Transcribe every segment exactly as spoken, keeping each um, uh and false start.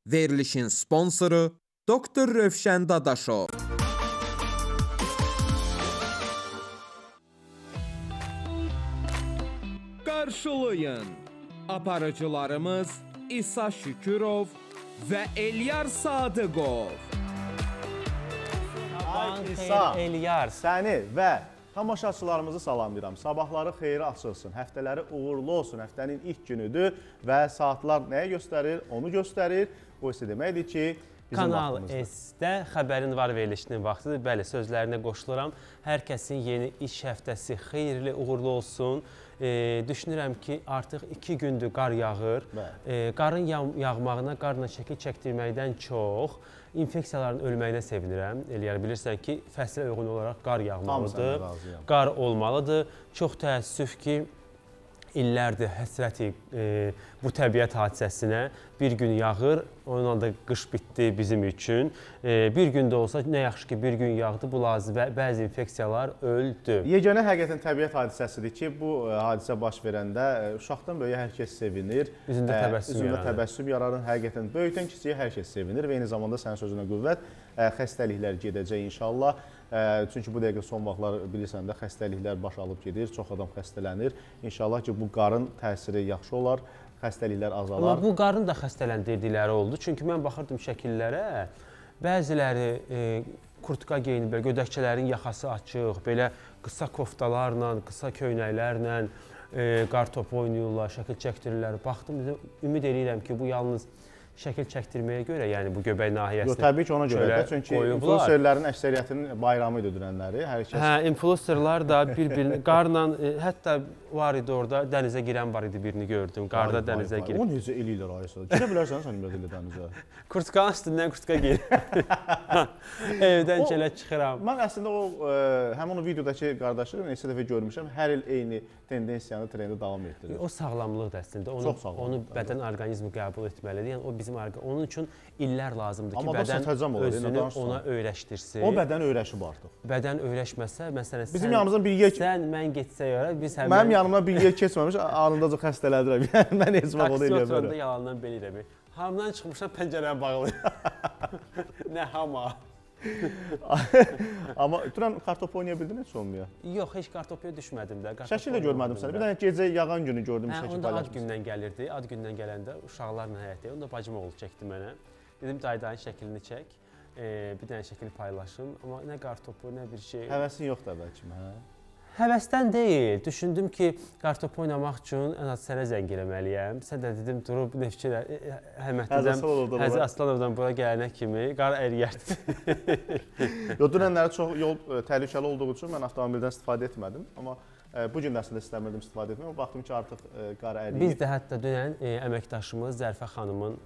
Verilişin sponsoru Doktor Rövşən Dadaşov. Qarşılayın. Aparıcılarımız İsa Şükürov və Elyar Sadıqov. Ay İsa, Elyar, səni və tamaşaçılarımızı salamlayıram. Sabahları xeyri açılsın, həftələri uğurlu olsun. Həftənin ilk günüdür və saatlar nəyə göstərir? Onu göstərir. Bu isə deməkdir ki, bizim Kanal vaxtımızdır. S-də xəbərin var verilişinin vaxtıdır. Bəli, sözlərinə qoşuluram. Hər kəsin yeni iş həftəsi xeyirli, uğurlu olsun. E, düşünürəm ki, artıq iki gündür qar yağır. E, qarın yağ yağmağına, qarla şəkil çəkdirməkdən çox infeksiyaların ölməyinə sevinirəm. Eləyər, bilirsən ki, fəslə uyğun olaraq qar yağmalıdır, qar olmalıdır. Çox təəssüf ki, illərdir həsrəti e, bu təbiət hadisəsinə. Bir gün yağır, onunla da qış bitdi bizim üçün. E, bir gün də olsa, nə yaxşı ki, bir gün yağdı, bu lazım və bəzi infeksiyalar öldü. Yeganə həqiqətən təbiət hadisəsidir ki, bu e, hadisə baş verəndə e, uşaqdan böyüyə hər kəs sevinir. Üzündə e, təbəssüm üzündə yaranır. təbəssüm yaranır. Həqiqətən böyükdən kiçiyə hər kəs sevinir və eyni zamanda sənin sözünə qüvvət, e, xəstəliklər gedəcək inşallah. E, çünki bu dəqiqə son vaxtlar bilirsən də xəstəliklər baş alıb gedir, çox adam xəstələnir. İnşallah ki, bu qarın təsiri yaxşı olar, xəstəliklər azalar. Amma bu qarın da xəstələndirdikləri oldu. Çünki mən baxırdım şəkillərə, bəziləri e, kurtka geyiniblər, gödəkçələrin yaxası açıq, belə qısa koftalarla, qısa köynəklərlə e, qar topu oynayırlar, şəkil çəkdirirlər. Baxdım, ümid edirəm ki, bu yalnız şəkil çəkdirməyə görə, yəni bu göbək nahiyəsinə Yox, təbii ki, ona görə də, çünki influencerlərin əksəriyyətinin bayramı idi dünənləri. Hər kəs... Hə, influencerlar da bir-birini qarla, e, hətta var idi orada, dənizə girən var idi, birini gördüm, qarda dənizə girib. O necə eləyirlər ayısa? Girə bilərsən sən ümumiyyətlə elə dənizə? Kurtkanın üstündən kurtka girir. Evdən gələ çıxıram. Mən əslində o, e, həmin o videodakı qardaşı neçə dəfə görmüşəm, hər il eyni tendensiyanı, trendi davam etdirir. O sağlamlıqdır əslində, onu, onu bədən orqanizmi qəbul etməlidir. Yəni, o bizim onun üçün illər lazımdır ki, amma bədən olur, özünü ona öyrəşdirsin. O bədən öyrəşib artıq. Bədən öyrəşməsə, məsələn, bizim yanımızdan bir yer... sən, mən getsək ora, biz həmən... Mənim yanımdan bir yer keçməmiş, anındaca xəstələndirəm. Yəni, mən heç vaxt onu eləyə bilmirəm. Taksi oturanda yalandan belə eləmək. Hamdan çıxmışam, pəncərəni bağlayır. Nə hama. Amma dünən kartopu oynaya bildin heç olmuyor? Yox, heç kartopuya düşmədim də. Şəkil də görmədim səni. Bir dənə gecə yağan günü gördüm. Hə, onda ad gündən gəlirdi. Ad gündən gələndə uşaqlarla həyətdə. Onda bacım oğlu çəkdi mənə. Dedim, daydanın şəklini çək. E, bir dənə şəkil paylaşım. Amma nə kartopu, nə bir şey. Həvəsin yoxdur bəlkə, hə? Həvəsdən deyil. Düşündüm ki, kartopu oynamaq üçün ən az sənə zəng eləməliyəm. Sən də dedim, durub nə fikir, Həmətlidən, Həzi Aslanovdan bura gələnə kimi qar əriyərdi. Yox, dünənləri çox yol təhlükəli olduğu üçün mən avtomobildən istifadə etmədim. Amma bu gün əslində istəmirdim istifadə etmək. Baxdım ki, artıq qar əriyir. Biz də hətta dünən əməkdaşımız Zərfə xanımın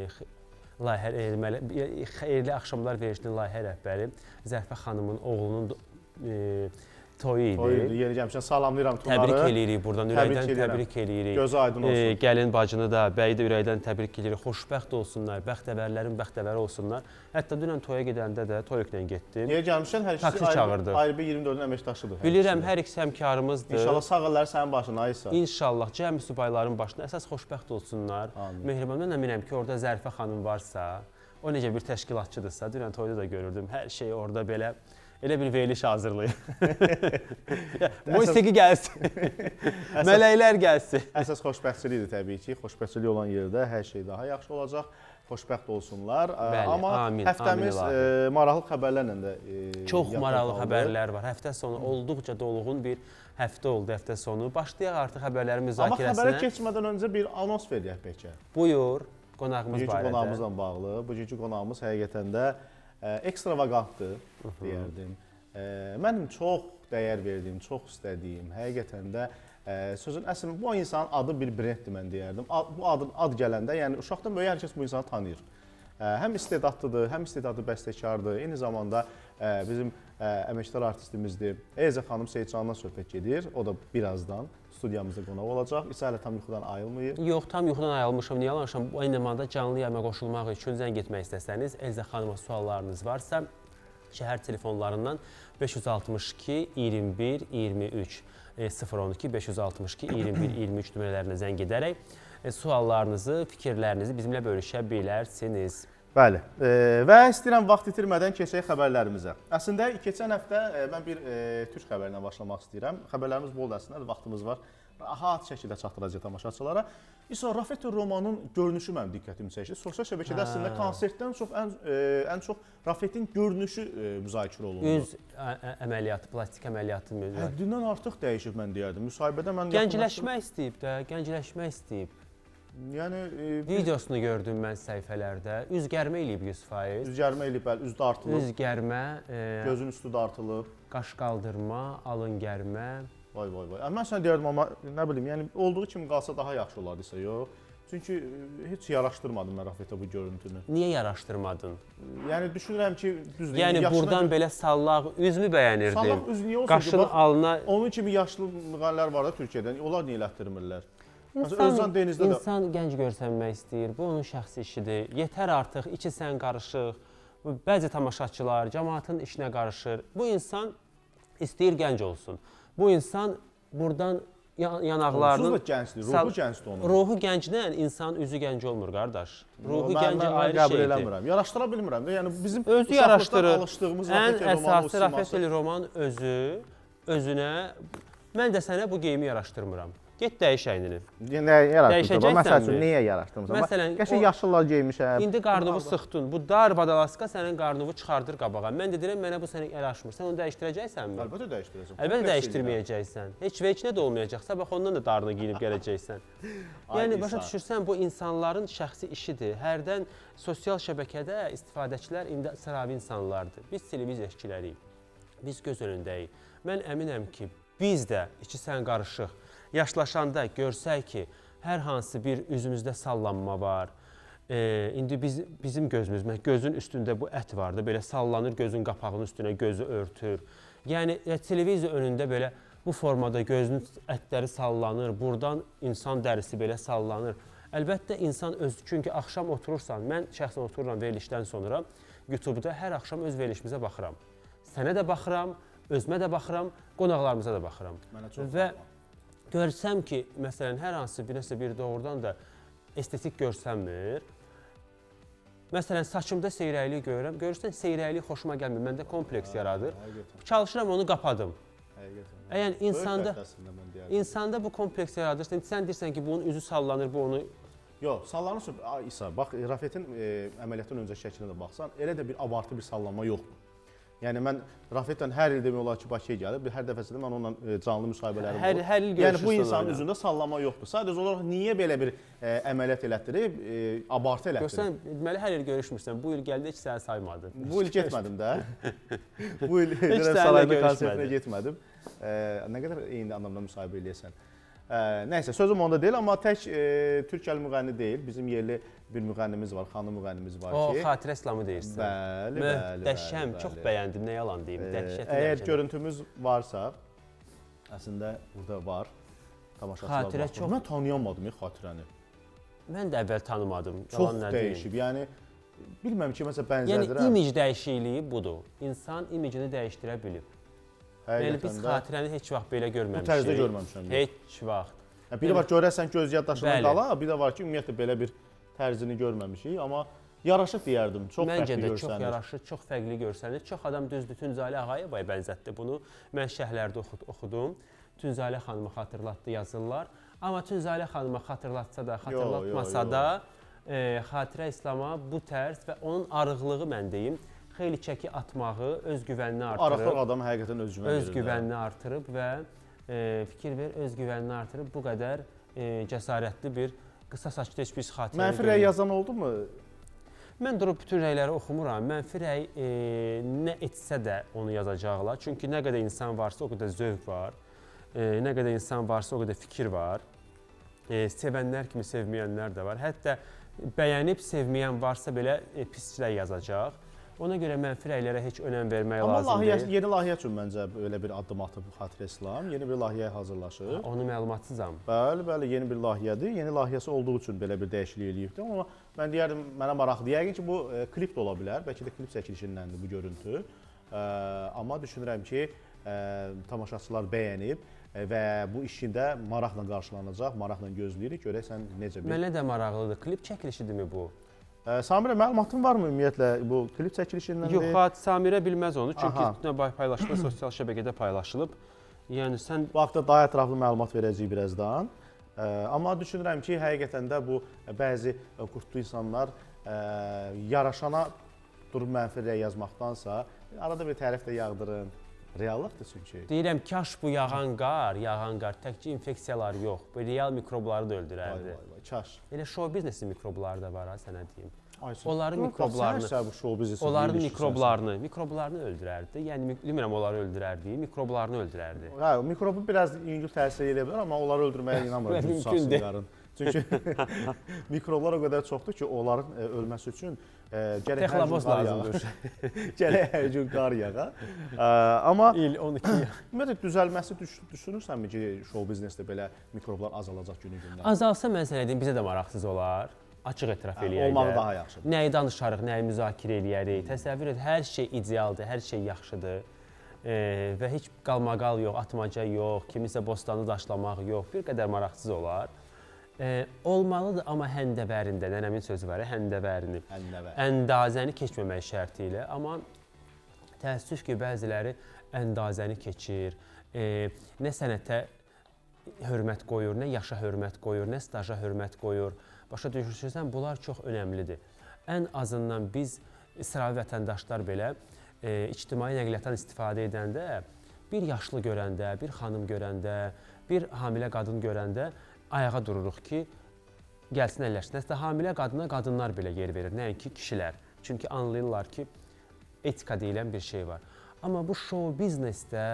xeyirli axşamlar verilişinin layihə rəhbəri Zərfə xanımın oğlunun toyu idi. Toyu idi, yeri gəlmişən salamlayıram Tunarı. Təbrik eləyirik buradan, ürəkdən təbrik eləyirik. Gözü aydın olsun. E, gəlin bacını da, bəyi də ürəkdən təbrik eləyirik. Xoşbəxt olsunlar, bəxtəvərlərin bəxtəvəri olsunlar. Hətta dünən toya gedəndə də toyuqla getdim. Yeri gəlmişən hər ikisi ayrı, ayrı bir iyirmi dördün əməkdaşıdır. Bilirəm, hər ikisi həmkarımızdır. İnşallah sağ əlləri sənin başına, Aysa. İnşallah, cəmi subayların başına əsas xoşbəxt olsunlar. Mehribandan əminəm ki, orada Zərfə xanım varsa, o necə bir təşkilatçıdırsa, dünən toyda da görürdüm, hər şey orada belə elə bir veriliş hazırlayır. Musiqi gəlsin, mələklər gəlsin. Əsas xoşbəxtçilikdir təbii ki. Xoşbəxtçilik olan yerdə hər şey daha yaxşı olacaq. Xoşbəxt olsunlar. Bəli, amma amin, həftəmiz amin e, maraqlı xəbərlərlə də e, çox maraqlı xəbərlər var. Həftə sonu olduqca dolğun bir həftə oldu həftə sonu. Başlayaq artıq xəbərlərin müzakirəsinə. Amma xəbərə keçmədən öncə bir anons verək bəlkə. Buyur, qonağımız barədə. Bugünkü qonağımızla bağlı. Bugünkü qonağımız həqiqətən də ekstravagantdır, deyərdim. Mənim çox dəyər verdiyim, çox istədiyim, həqiqətən də sözün əslində bu insanın adı bir brenddir, mən deyərdim. Bu adın ad gələndə, yəni uşaqdan böyük hər kəs bu insanı tanıyır. Həm istedadlıdır, həm istedadlı bəstəkardır, eyni zamanda bizim əməkdar artistimizdir. Elza xanım Seyidcandan söhbət gedir, o da birazdan studiyamızda qonaq olacaq. İsa hələ tam yuxudan ayılmayıb. Yox, tam yuxudan ayılmışam. Niyə alanmışam? Aynı zamanda canlı yayıma qoşulmaq üçün zəng etmək istəsəniz, Elza xanıma suallarınız varsa, şəhər telefonlarından beş yüz altmış iki iyirmi bir iyirmi üç sıfır on iki beş yüz altmış iki iyirmi bir iyirmi üç nömrələrinə zəng edərək e, suallarınızı, fikirlərinizi bizimlə bölüşə bilərsiniz. Bəli. E, və istəyirəm vaxt itirmədən keçək xəbərlərimizə. Əslində keçən həftə e, mən bir e, türk xəbərindən başlamaq istəyirəm. Xəbərlərimiz boldur əslində, vaxtımız var. Rahat şəkildə çatdıracaq tamaşaçılara. İsa Raffetto romanın görünüşü mənim diqqətimi çəkdi. Sosial şəbəkədə əslində konsertdən çox ən e, ən çox Raffetin görünüşü e, müzakirə olundu. Üz əməliyyatı, plastik əməliyyatı müzakirə. Həddindən artıq dəyişib mən deyərdim. Müsahibədə mən Gəncləşmək istəyib də, gəncləşmək istəyib. Yəni e, videosunu gördüm mən səhifələrdə. Üz gərmə eləyib yüz faiz. Üz gərmə eləyib, bəli, üz dartılıb. Üz gərmə, e, gözün üstü dartılıb. Qaş qaldırma, alın gərmə. Vay vay vay. Mən sənə deyərdim amma nə bilim, yəni olduğu kimi qalsa daha yaxşı olardısa, yox. Çünki heç yaraşdırmadım mən Raffetə bu görüntünü. Niyə yaraşdırmadın? Yəni düşünürəm ki, düzdür. Yəni buradan belə sallaq üzmü bəyənirdin? Sallaq üz niyə olsun Qaşın ki? alına onun kimi yaşlı müğənnilər var da Türkiyədən. Onlar niyə elətdirmirlər? Məsələn, Özcan Denizdə də insan gənc görsənmək istəyir. Bu onun şəxsi işidir. Yetər artıq içi sən qarışıq. Bəzi tamaşaçılar cəmaatın işinə qarışır. Bu insan istəyir gənc olsun. Bu insan buradan yanaqlarının... Onsuz da gəncdir, ruhu gəncdir onun. Ruhu gəncdən insanın üzü gənc olmur, qardaş. Ruhu mən, gənc mən, ayrı qəbul şeydir. Eləmirəm. Yaraşdıra bilmirəm. Yəni bizim özü yaraşdırır. Alışdığımız ən Raffetto əsası Raffetto roman özü, özünə... Mən də sənə bu geyimi yaraşdırmıram. Get dəyiş əynini. Nə yaraşdırdım? Məsəl üçün, niyə yaraşdırmısan? Məsələn, qəşəng yaşlılar geymişəm. İndi qarnovu sıxdın. Bu dar vadalaska sənin qarnovu çıxardır qabağa. Mən də deyirəm, mənə bu sənə yaraşmır. Sən onu dəyişdirəcəksənmi? Əlbəttə dəyişdirəcəm. Əlbəttə dəyişdirməyəcəksən. Heç veçinə də olmayacaq. Sabah ondan da darını giyinib gələcəksən. Yəni, başa düşürsən, bu insanların şəxsi işidir. Hərdən sosial şəbəkədə istifadəçilər indi sıravi insanlardır. Biz televiziya işçiləriyik. Biz göz önündəyik. Mən əminəm ki, biz də içi sən qarışıq. Yaşlaşanda görsək ki, hər hansı bir üzümüzdə sallanma var. E, indi biz, bizim gözümüz, gözün üstündə bu ət vardı, belə sallanır, gözün qapağının üstünə gözü örtür. Yəni, e, televiziya önündə belə bu formada gözünün ətləri sallanır, buradan insan dərisi belə sallanır. Əlbəttə, insan öz, çünki axşam oturursan, mən şəxsən otururam verilişdən sonra, YouTube-da hər axşam öz verilişimizə baxıram. Sənə də baxıram, özümə də baxıram, qonaqlarımıza da baxıram. Mənə çox Və görsəm ki, məsələn, hər hansı bir nəsə bir doğrudan da estetik görsənmir. Məsələn, saçımda seyrəklik görürəm. Görürsən, seyrəklik xoşuma gəlmir. Məndə kompleks yaradır. Çalışıram, onu qapadım. Əgər insanda, insanda bu kompleks yaradırsa, sən deyirsən ki, bunun üzü sallanır, bu onu... Yox, sallanırsın. İsa, bax, Raffetin e, əməliyyatdan öncə şəklinə də baxsan, elə də bir abartı bir sallanma yoxdur. Yəni mən Raffetdən hər il demək olar ki, Bakıya gəlib, hər dəfəsində mən onunla canlı müsahibələrim hər, olur. hər il yəni bu insanın oyna. üzündə sallanma yoxdur. Sadəcə olaraq niyə belə bir e, əməliyyat elətdirib, e, abartı elətdirib? Görsən, deməli hər il görüşmürsən. Bu il gəldi, heç səni saymadı. Bu il getmədim də. Bu il sarayda konsertinə getmədim. E, nə qədər eyni anlamda müsahibə eləyəsən. E, nəysə, sözüm onda deyil, amma tək e, Türkiyəli müğənni deyil. Bizim yerli bir müğənnimiz var, xanım müğənnimiz var ki. O, Xatirə İslamı deyirsən. Bəli, bəli. Dəşəm, çox bəyəndim, nə yalan deyim. Dəhşətli. Əgər görüntümüz varsa, əslində burada var. Tamaşaçılar Xatirə çox... Mən tanıyamadım Xatirəni. Mən də əvvəl tanımadım. Çox dəyişib. Yəni, bilməm ki, məsələn, bənzədirəm. Yəni, imic dəyişikliyi budur. İnsan imicini dəyişdirə bilib. Yəni, biz Xatirəni heç vaxt belə görməmişik. Bu tərzdə görməmişəm. Heç vaxt. Biri var, görərsən göz yaddaşından qala, bir də var ki, ümumiyyətlə belə bir tərzini görməmişik, amma yaraşıq deyərdim, çox Məncə fərqli də görsənir. çox yaraşır, çox fərqli görsənir. Çox adam düzdür, Tünzalə Ağayevaya bənzətdi bunu. Mən şərhlərdə oxudum. Tünzalə xanımı xatırlatdı, yazırlar. Amma Tünzalə xanımı xatırlatsa da, xatırlatmasa yo, yo, yo. da, e, Xatirə İslama bu tərz və onun arıqlığı, mən deyim, xeyli çəki atmağı öz güvənini artırıb. Arıqlıq adam həqiqətən öz güvəni Öz güvənini artırıb və e, fikir ver, öz güvənini artırıb bu qədər e, cəsarətli bir qısa saçlı heç bir xatirəni Mənfi rəy yazan oldu mu? Mən durub bütün rəyləri oxumuram. Mənfi rəy e, nə etsə də onu yazacaqlar. Çünki nə qədər insan varsa o qədər zövq var. E, nə qədər insan varsa o qədər fikir var. E, sevənlər kimi sevməyənlər də var. Hətta bəyənib sevməyən varsa belə e, pis rəy yazacaq. Ona görə mənfi rəylərə heç önəm vermək Amma lazım lahiyyə, deyil. yeni layihə üçün məncə belə bir addım atıb Xatirə İslam. Yeni bir layihəyə hazırlaşır. Onu məlumatsızam. Bəli, bəli, yeni bir layihədir. Yeni layihəsi olduğu üçün belə bir dəyişiklik eləyibdir. Amma mən deyərdim, mənə maraqlı. Yəqin ki, bu e, klip də ola bilər. Bəlkə də klip çəkilişindəndir bu görüntü. E, amma düşünürəm ki, tamaşaçılar bəyənib və bu işində maraqla qarşılanacaq, maraqla gözləyirik. Görək sən necə bir... Mənə də maraqlıdır. Klip çəkilişidirmi bu? Samirə, məlumatın varmı ümumiyyətlə bu klip çəkilişindən? Yox, Samirə bilməz onu. Çünki paylaşma sosial şəbəkədə paylaşılıb. Yəni sən... Bu haqda daha ətraflı məlumat verəcəyik birazdan. Amma düşünürəm ki, həqiqətən də bu bəzi qurtlu insanlar yaraşana durub mənfi rəy yazmaqdansa, arada bir tərif də yağdırın. Reallıqdır çünki. Deyirəm, kaş bu yağan qar, yağan qar təkcə infeksiyalar yox, bu real mikrobları da öldürərdi. Vay, vay, vay, kaş. Elə show biznesi mikrobları da var ha, sənə deyim. Aysun, onların mikroblarını, onların mikroblarını, mikroblarını öldürərdi. Yəni, bilmirəm, onları öldürərdi, mikroblarını öldürərdi. Hə, mikrobu biraz yüngül təsir edə bilər, amma onları öldürməyə inanmıram. Mümkün deyil. Çünki mikroblar o qədər çoxdur ki, onların ölməsi üçün gərək hər gün qar yağa. Gərək hər gün qar yağa. Amma il on iki ya. Ümumiyyətlə, düzəlməsi düşünürsənmi ki, show biznesdə belə mikroblar azalacaq günü gündən? Azalsa, mən sənə deyim, bizə də maraqsız olar. Açıq etiraf eləyək. Olmağı daha yaxşıdır. Nəyi danışarıq, nəyi müzakirə eləyərik. Təsəvvür et, hər şey idealdır, hər şey yaxşıdır. Və heç qalmaqal yox, atmaca yox, kimisə bostanı daşlamaq yox. Bir qədər maraqsız olar. E, olmalıdır, amma həndəvərində, nənəmin sözü var, həndəvərini, Həndəvər. əndazəni keçməmək şərti ilə. Amma təəssüf ki, bəziləri əndazəni keçir, e, nə sənətə hörmət qoyur, nə yaşa hörmət qoyur, nə staja hörmət qoyur. Başa düşürsən, bunlar çox önəmlidir. Ən azından biz, İsrail vətəndaşlar belə e, ictimai nəqliyyatdan istifadə edəndə, bir yaşlı görəndə, bir xanım görəndə, bir hamilə qadın görəndə ayağa dururuq ki, gəlsin əlləşsin. Hətta hamilə qadına qadınlar belə yer verir, nəinki kişilər. Çünki anlayırlar ki, etika deyilən bir şey var. Amma bu show biznesdə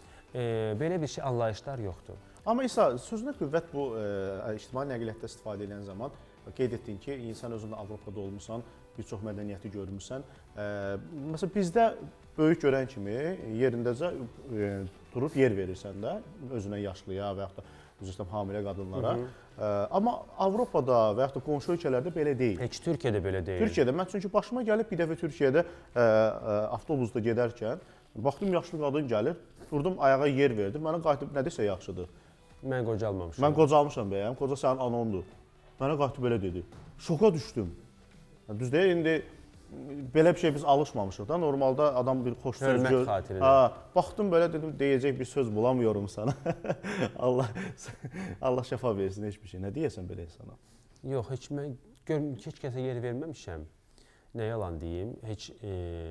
e, belə bir şey anlayışlar yoxdur. Amma İsa, sözünə qüvvət bu e, ictimai nəqliyyatda istifadə edən zaman qeyd etdin ki, insan özündə Avropada olmusan, bir çox mədəniyyəti görmüsən. E, məsələn, bizdə böyük görən kimi yerindəcə e, durub yer verirsən də, özünə yaşlıya və yaxud da üzrə hamilə qadınlara. Hı -hı. E, amma Avropada və yaxud da qonşu ölkələrdə belə deyil. Heç Türkiyədə belə deyil. Türkiyədə, mən çünki başıma gəlib bir dəfə Türkiyədə e, e, avtobusda gedərkən, baxdım yaşlı qadın gəlir, durdum ayağa yer verdim, mənə qayıtıb nə desə yaxşıdır. Mən qocalmamışam. Mən qocalmışam bəyəm, qoca sənin anondur. Mənə qayıtıb belə dedi. Şoka düşdüm. Düz deyil, indi belə bir şey biz alışmamışıq da. Normalda adam bir xoş söz gör. Hörmət xatirinə. Ha, baxdım belə dedim, deyəcək bir söz bulamıyorum sana. Allah Allah şəfa versin heç bir şey. Nə deyəsən belə insana? Yox, heç mən gör, heç kəsə yer verməmişəm. Nə yalan deyim, heç e,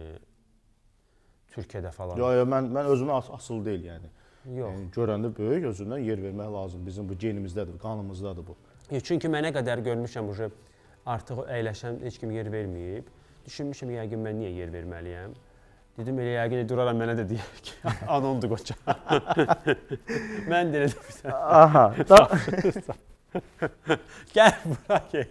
Türkiyədə falan. Yox, yox, mən mən özümə as asıl deyil yəni. Yox. Yəni görəndə böyük özündən yer vermək lazım. Bizim bu genimizdədir, qanımızdadır bu. Yox, çünki mənə qədər görmüşəm uje artıq əyləşən heç kim yer verməyib. Düşünmüşəm yəqin mən niyə yer verməliyəm. Dedim elə yəqin duraram mənə də deyək ki, anondur qoca. Mən də elə dedim. Aha. Da gəl bura gəl.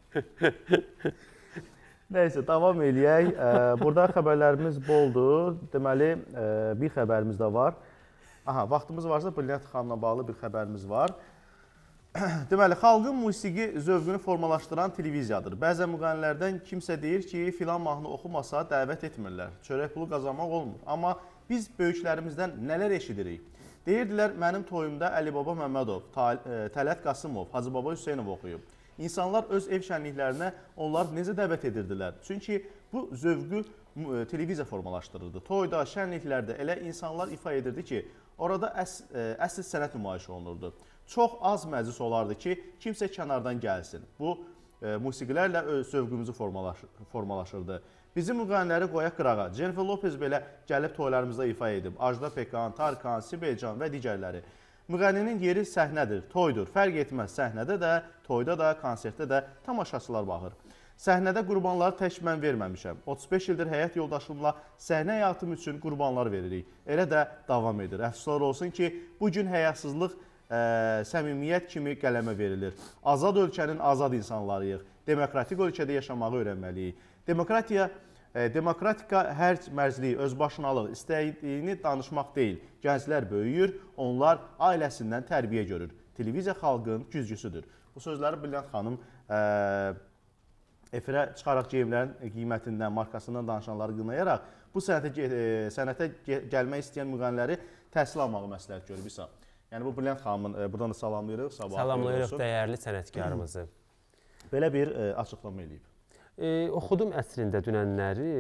Nəysə, davam eləyək. Burada xəbərlərimiz boldur. Deməli, bir xəbərimiz də var. Aha, vaxtımız varsa Brilliant xanımla bağlı bir xəbərimiz var. Deməli, xalqın musiqi zövqünü formalaşdıran televiziyadır. Bəzən müğənnilərdən kimsə deyir ki, filan mahnı oxumasa dəvət etmirlər. Çörək pulu qazanmaq olmur. Amma biz böyüklərimizdən nələr eşidirik? Deyirdilər, mənim toyumda Əli Baba Məmmədov, Tələt Qasımov, Hacı Baba Hüseynov oxuyub. İnsanlar öz ev şənliklərinə onlar necə dəvət edirdilər? Çünki bu zövqü televiziya formalaşdırırdı. Toyda, şənliklərdə elə insanlar ifa edirdi ki, orada əs əsl sənət nümayişi olunurdu. Çox az məclis olardı ki, kimsə kənardan gəlsin. Bu, e, musiqilərlə zövqümüzü formalaşır, formalaşırdı. Bizim müğənniləri qoyaq qırağa. Jennifer Lopez belə gəlib toylarımızda ifa edib. Ajda Pekkan, Tarkan, Sibelcan və digərləri. Müğənninin yeri səhnədir, toydur. Fərq etməz səhnədə də, toyda da, konsertdə də tamaşaçılar baxır. Səhnədə qurbanları tək mən verməmişəm. otuz beş ildir həyat yoldaşımla səhnə həyatım üçün qurbanlar veririk. Elə də davam edir. Əfsuslar olsun ki, bu gün həyasızlıq ə, səmimiyyət kimi qələmə verilir. Azad ölkənin azad insanlarıyıq. Demokratik ölkədə yaşamağı öyrənməliyik. Demokratiya, ə, demokratika hər mərzliyi, özbaşınalıq, istədiyini danışmaq deyil. Gənclər böyüyür, onlar ailəsindən tərbiyə görür. Televiziya xalqın güzgüsüdür. Bu sözləri Brilliant xanım ə, efirə çıxaraq geyimlərin qiymətindən, markasından danışanları qınayaraq bu sənətə, sənətə gəlmək istəyən müğənniləri təhsil almağı məsləhət görübsə. Yəni bu Brilliant xanımın e, buradan da salamlayırıq. Salamlayırıq dəyərli sənətkarımızı. Belə bir e, açıqlama eləyib. E, oxudum əslində dünənləri.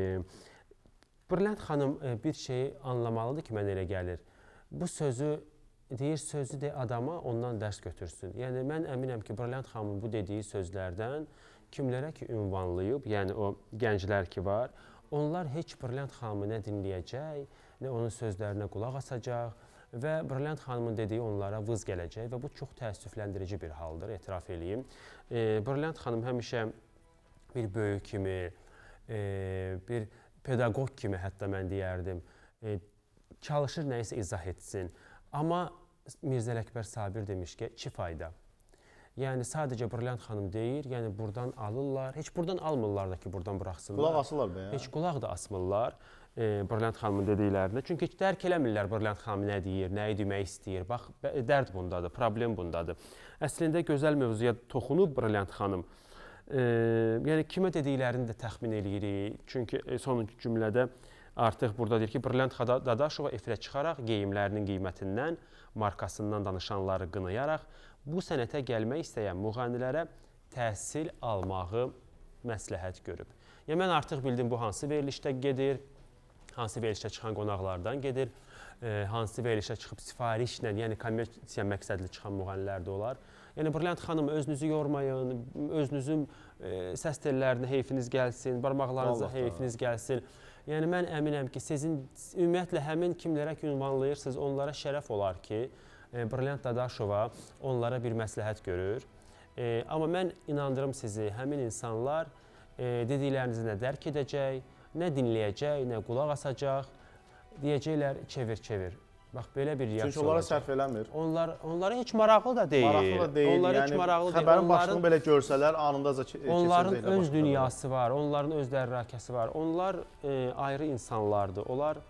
E, Brilliant xanım e, bir şeyi anlamalıdır ki, mənə elə gəlir. Bu sözü deyir, sözü de adama ondan dərs götürsün. Yəni mən əminəm ki, Brilliant xanımın bu dediyi sözlərdən kimlərə ki ünvanlayıb, yəni o gənclər ki var, onlar heç Brilliant xanımı nə dinləyəcək, nə onun sözlərinə qulaq asacaq və Brilliant xanımın dediyi onlara vız gələcək və bu çox təəssüfləndirici bir haldır, etiraf edeyim. E, Brilliant xanım həmişə bir böyük kimi, e, bir pedaqoq kimi hətta mən deyərdim, e, çalışır nəyisə izah etsin. Amma Mirzə Ələkbər Sabir demiş ki, iki fayda. Yəni sadəcə Brilliant xanım deyir, yəni buradan alırlar, heç buradan almırlar da ki, buradan buraxsınlar. Qulaq asırlar be ya. Heç qulaq da asmırlar e, Brilliant xanımın dediklərinə. Çünki heç dərk eləmirlər Brilliant xanım nə deyir, nəyi demək istəyir. Bax, dərd bundadır, problem bundadır. Əslində gözəl mövzuya toxunub Brilliant xanım. E, yəni kimə dediklərini də təxmin eləyirik. Çünki e, sonuncu cümlədə artıq burada deyir ki, Brilliant Dadaşova efirə çıxaraq geyimlərinin qiymətindən, markasından danışanları qınayaraq bu sənətə gəlmək istəyən müğənnilərə təhsil almağı məsləhət görüb. Yəni, mən artıq bildim bu hansı verilişdə gedir, hansı verilişdə çıxan qonaqlardan gedir, e, hansı verilişdə çıxıb sifarişlə, yəni kommersiya məqsədli çıxan müğənnilər də olar. Yəni, Brilliant xanım, özünüzü yormayın, özünüzün e, səs tellərinə heyfiniz gəlsin, barmaqlarınıza Allah heyfiniz Allah. gəlsin. Yəni, mən əminəm ki, sizin ümumiyyətlə həmin kimlərə ki ünvanlayırsınız, onlara şərəf olar ki, e, Brilliant Dadaşova onlara bir məsləhət görür. E, amma mən inandırım sizi, həmin insanlar e, dediklərinizi nə dərk edəcək, nə dinləyəcək, nə qulaq asacaq, deyəcəklər çevir-çevir. Bax, belə bir reaksiya olacaq. Çünki onlara sərf eləmir. Onlar, onlara heç maraqlı da deyil. Maraqlı da deyil. Onlar yəni, heç maraqlı deyil. Xəbərin başlığını belə görsələr, anındaca keçəcəklər. Onların öz dünyası var, onların öz dərrakəsi var. Onlar e, ayrı insanlardır. Onlar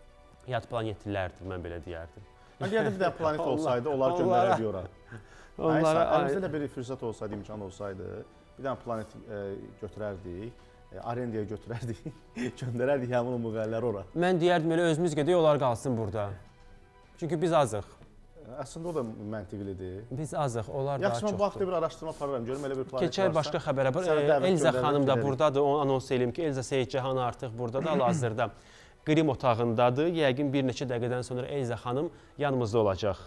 yad planetlilərdir, mən belə deyərdim. Mən deyərdim, bir dənə planet olsaydı, onlar göndərərdi ora. Onlara əlimizdə də bir fürsət olsaydı, imkan olsaydı, bir dənə planet e, götürərdik, e, arendaya götürərdik, göndərərdik həmin o müğənniləri ora. Mən deyərdim, elə özümüz gedək, onlar qalsın burada. Çünki biz azıq. Əslində o da məntiqlidir. Biz azıq, onlar daha çoxdur. Yaxşı, mən bu haqda bir araşdırma aparıram, görüm elə bir planet varsa. Keçək başqa xəbərə. Elza xanım da buradadır, onu anons edeyim ki, Elza Seyidcahan artıq buradadır, hal-hazırda qrim otağındadır. Yəqin bir neçə dəqiqədən sonra Elza xanım yanımızda olacaq.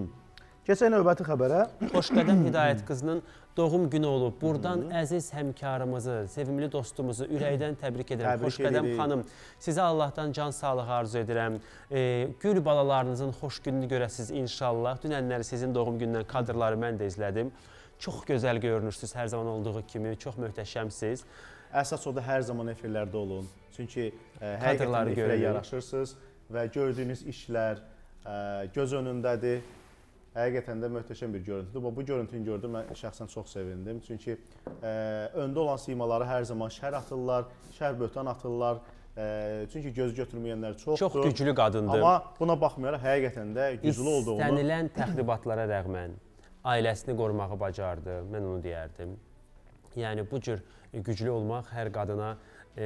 Keçək növbəti xəbərə. Xoşqədəm Hidayət qızının doğum günü olub. Buradan əziz həmkarımızı, sevimli dostumuzu ürəkdən təbrik edirəm. Xoşqədəm xanım, sizə Allahdan can sağlığı arzu edirəm. E, gül balalarınızın xoş gününü görəsiniz inşallah. Dünənləri sizin doğum gündən kadrları mən də izlədim. Çox gözəl görünürsünüz hər zaman olduğu kimi, çox möhtəşəmsiniz. Əsas o da hər zaman efirlərdə olun. Çünki e, həqiqətən efirə yaraşırsınız və gördüyünüz işlər e, göz önündədir. Həqiqətən də möhtəşəm bir görüntüdür. Bu görüntünü gördüm, mən şəxsən çox sevindim. Çünki e, öndə olan simaları hər zaman şər atırlar, şər böhtan atırlar. E, çünki göz götürməyənlər çoxdur. Çox güclü qadındır. Amma buna baxmayaraq həqiqətən də güclü olduğunu... İstənilən təxribatlara rəğmən ailəsini qorumağı bacardı, mən onu deyərdim. Yəni bu cür güclü olmaq hər qadına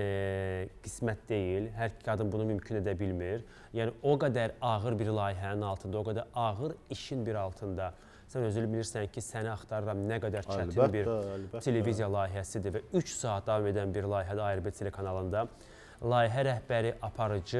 E, qismət deyil, hər qadın bunu mümkün edə bilmir. Yəni o qədər ağır bir layihənin altında, o qədər ağır işin bir altında sən özün bilirsən ki, səni axtarıram nə qədər çətin əlbəttə, bir əlbəttə. televiziya layihəsidir və üç saat davam edən bir layihədə A R B telekanalında layihə rəhbəri, aparıcı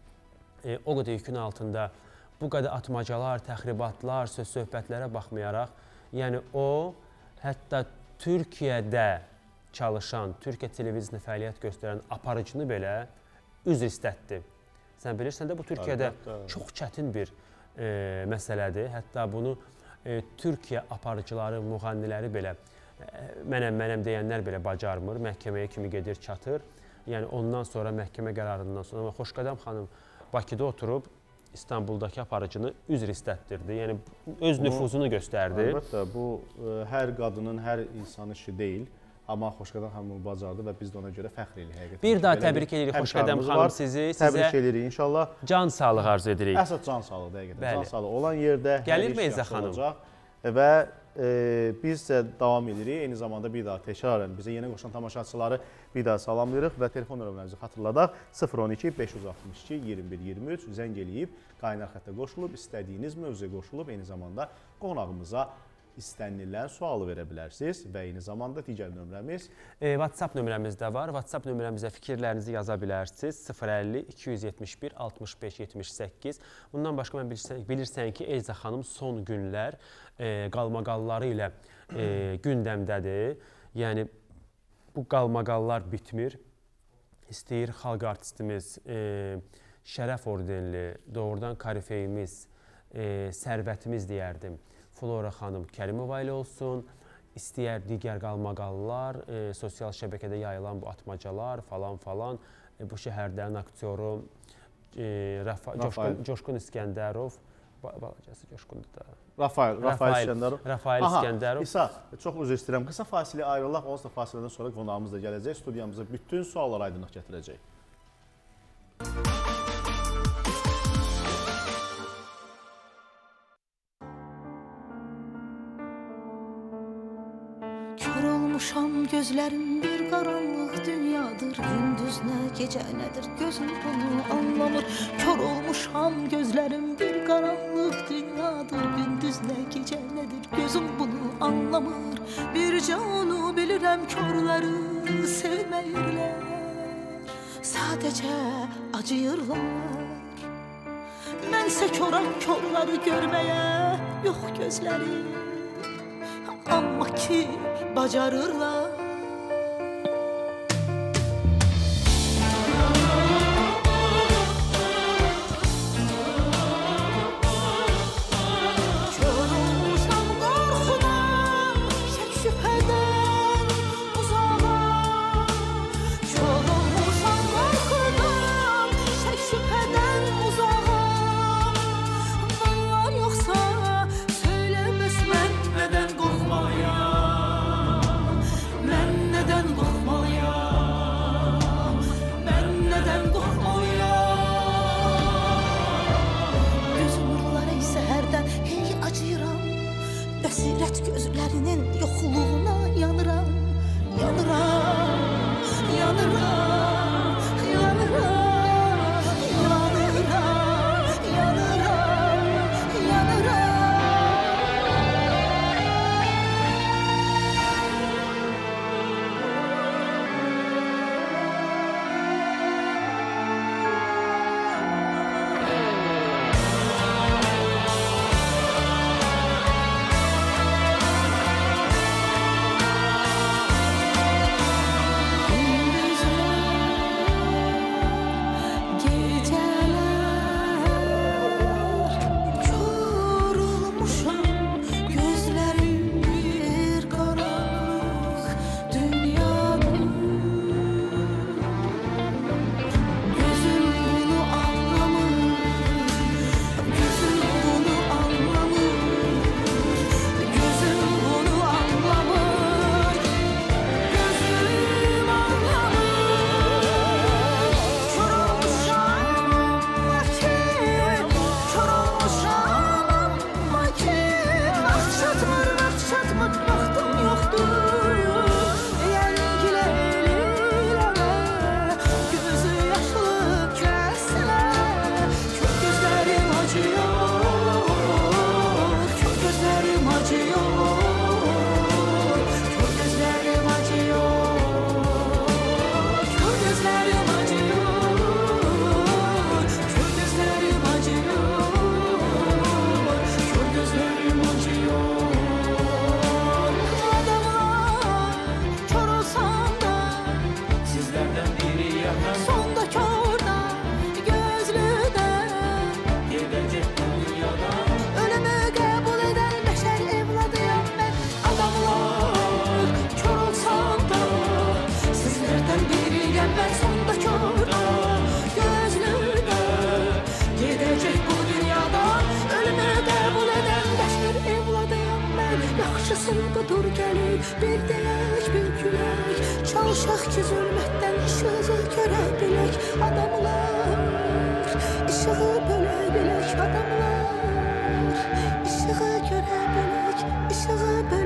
e, o qədər yükün altında bu qədər atmacalar, təxribatlar, söz-söhbətlərə baxmayaraq, yəni o hətta Türkiyədə çalışan, Türkiyə televiziyasında fəaliyyət göstərən aparıcını belə üzr istətdi. Sən bilirsən də bu Türkiyədə əlbəttə. Çox çətin bir e, məsələdir. Hətta bunu e, Türkiyə aparıcıları, müğənniləri belə e, mənəm, mənəm deyənlər belə bacarmır. Məhkəməyə kimi gedir, çatır. Yəni ondan sonra məhkəmə qərarından sonra Xoşqədəm xanım Bakıda oturub İstanbuldakı aparıcını üzr istətdirdi. Yəni öz nüfuzunu göstərdi. Əlbəttə, bu e, hər qadının, hər insanın işi deyil. Amma Xoşqədəm xanım bunu bacardı və biz də ona görə fəxr edirik həqiqətən. Bir daha təbrik edirik Xoşqədəm xanım sizi. Təbrik edirik inşallah. Can sağlığı arzu edirik. Əsas can sağlığı həqiqətən. Can sağlığı olan yerdə gəlir Elza xanım və e, biz də davam edirik. Eyni zamanda bir daha təkrarən bizə yeni qoşulan tamaşaçıları bir daha salamlayırıq və telefon nömrəmizi xatırladaq. sıfır on iki beş yüz altmış iki iyirmi bir iyirmi üç zəng eləyib, qaynar xəttə qoşulub, istədiyiniz mövzuya qoşulub, eyni zamanda qonağımıza istənilən sualı verə bilərsiniz və eyni zamanda digər nömrəmiz e, WhatsApp nömrəmiz də var. WhatsApp nömrəmizə fikirlərinizi yaza bilərsiniz. sıfır əlli iki yüz yetmiş bir altmış beş yetmiş səkkiz. Bundan başqa mən bilirsən, bilirsən ki, Elza xanım son günlər e, qalmaqalları ilə e, gündəmdədir. Yəni bu qalmaqallar bitmir. İstəyir xalq artistimiz, e, şərəf ordenli, doğrudan korifeyimiz, e, sərvətimiz deyərdim. Flora xanım Kərimova ilə olsun, istəyər digər qalmaqallar, e, sosial şəbəkədə yayılan bu atmacalar falan falan, e, bu şəhərlərin aktyoru e, Rafa, Coşqun, Coşqun İskəndərov, balacası Coşqundur da. Rafael, Rafael İskəndərov. Rafael İskəndərov. İsa, çox üzr istəyirəm. Qısa fasilə ayrılaq, onsuz da fasilədən sonra qonağımız da gələcək, studiyamıza bütün sualları aydınlıq gətirəcək. Olmuşam gözlərim bir qaranlıq dünyadır. Gündüz nə, gecə nədir, gözüm bunu anlamır. Kör olmuşam gözlərim bir qaranlıq dünyadır. Gündüz nə, gecə nədir, gözüm bunu anlamır. Bircə onu bilirəm, körləri sevməyirlər, sadəcə acıyırlar. Mənsə köram, körləri görməyə yox gözləri, amma ki bacarırlar. Bəsirət gözlərinin yoxluğuna yanıram, yanıram, yanıram, yanıram, yanıram, yanıram, yanıram. Budur gəlib bir deyək, bir gülək, çalışaq ki zülmətdən işığı görə bilək. Adamlar, işığı bölə bilək. Adamlar, işığı görə bilək, işığı bölə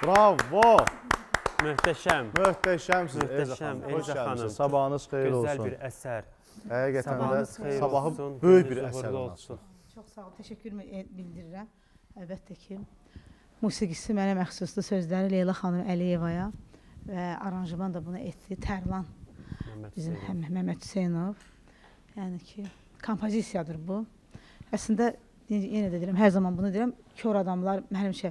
Bravo. Möhtəşəm. Möhtəşəmsiniz Elza Möhtəşəm xanım. Xoş Elza xanım. gəlmisiniz. Sabahınız xeyir olsun. Gözəl bir əsər. Həqiqətən də Sabahınız xeyir sabahı olsun, böyük bir gününüz əsər uğurlu olsun. olsun. Çox sağ ol, təşəkkür bildirirəm. Əlbəttə ki, musiqisi mənə məxsusdur, sözləri Leyla xanım Əliyevaya və aranjman da bunu etdi. Tərlan bizim həm Məmməd Hüseynov. Yəni ki, kompozisiyadır bu. Əslində, yenə də deyirəm, hər zaman bunu deyirəm, kör adamlar, mən həmişə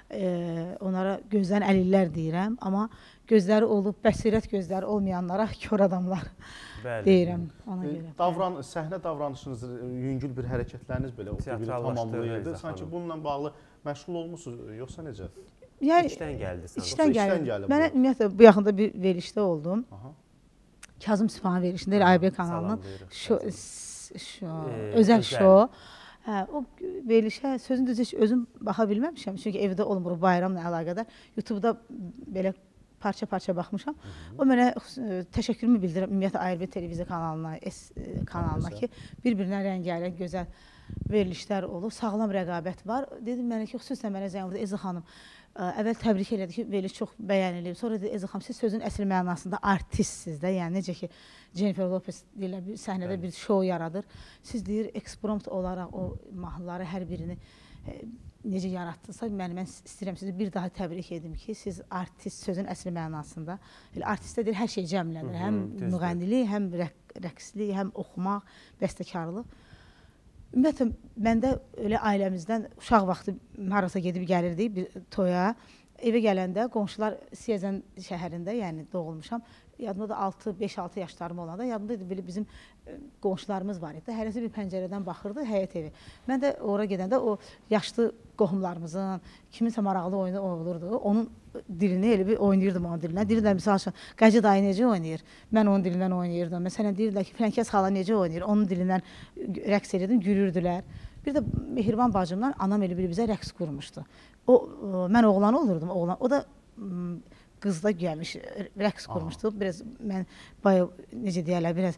e, onlara gözdən əlillər deyirəm, amma gözləri olub, bəsirət gözləri olmayanlara kör adamlar Bəli. deyirəm ona görə. Davran, səhnə davranışınız, yüngül bir hərəkətləriniz belə o biri tamamlayırdı. Sanki bununla bağlı məşğul olmusunuz, yoxsa necə? Yəni, İçdən gəldi sana. İçdən İçdən gəldi. gəlib Mən bu. ümumiyyətlə bu yaxında bir verilişdə oldum. Aha. Kazım Sübhan verilişində elə A B kanalının Salamlayırıq şo, Kazım. s- şo, Ee, özəl özəl. şou. Hə, o verilişə sözün düzü heç özüm baxa bilməmişəm. Çünki evdə olmur bayramla əlaqədar. YouTube-da belə parça-parça baxmışam. O mənə e, təşəkkürümü bildirirəm ümumiyyətlə A R B televiziya kanalına, S e, kanalına ki, bir-birinə rəngarəng gözəl verilişlər olub, sağlam rəqabət var. Dedim mənə ki, xüsusən mənə zəng vurdu Elza xanım. Ə, əvvəl təbrik elədi ki, veriliş çox bəyənilib. Sonra dedi Elza xanım, siz sözün əsl mənasında artistsiniz də. Yəni necə ki, Jennifer Lopez deyirlər, bir səhnədə bir şou yaradır. Siz deyir, eksprompt olaraq o mahnıları hər birini e, necə yaratdınızsa, mən, mən istəyirəm sizi bir daha təbrik edim ki, siz artist sözün əsl mənasında. Elə artistdə deyir, hər şey cəmlənir. Həm müğənnilik, həm rəq rəqslik, həm oxumaq, bəstəkarlıq. Ümumiyyətlə, məndə elə ailəmizdən uşaq vaxtı harasa gedib gəlirdik bir toya. Evə gələndə qonşular Siyəzən şəhərində, yəni doğulmuşam. Yadımda da altı, beş altı yaşlarım olanda yadımda idi, belə bizim e, qonşularımız var idi. Hərəsi bir pəncərədən baxırdı, həyət evi. Mən də ora gedəndə o yaşlı qohumlarımızın kiminsə maraqlı oyunu olurdu. Onun dilini elə bir oynayırdım onun dilindən. Deyirlər, misal üçün, Qəci dayı necə oynayır? Mən onun dilindən oynayırdım. Məsələn, deyirlər ki, Flənkəs xala necə oynayır? Onun dilindən rəqs edirdim, gülürdülər. Bir də Mehriban bacımdan anam elə bir bizə rəqs qurmuşdu. O, o, mən oğlan olurdum, oğlan. O da m, qızda gəlmiş, rəqs qurmuşdu. Biraz mən bayaq, necə deyərlər, biraz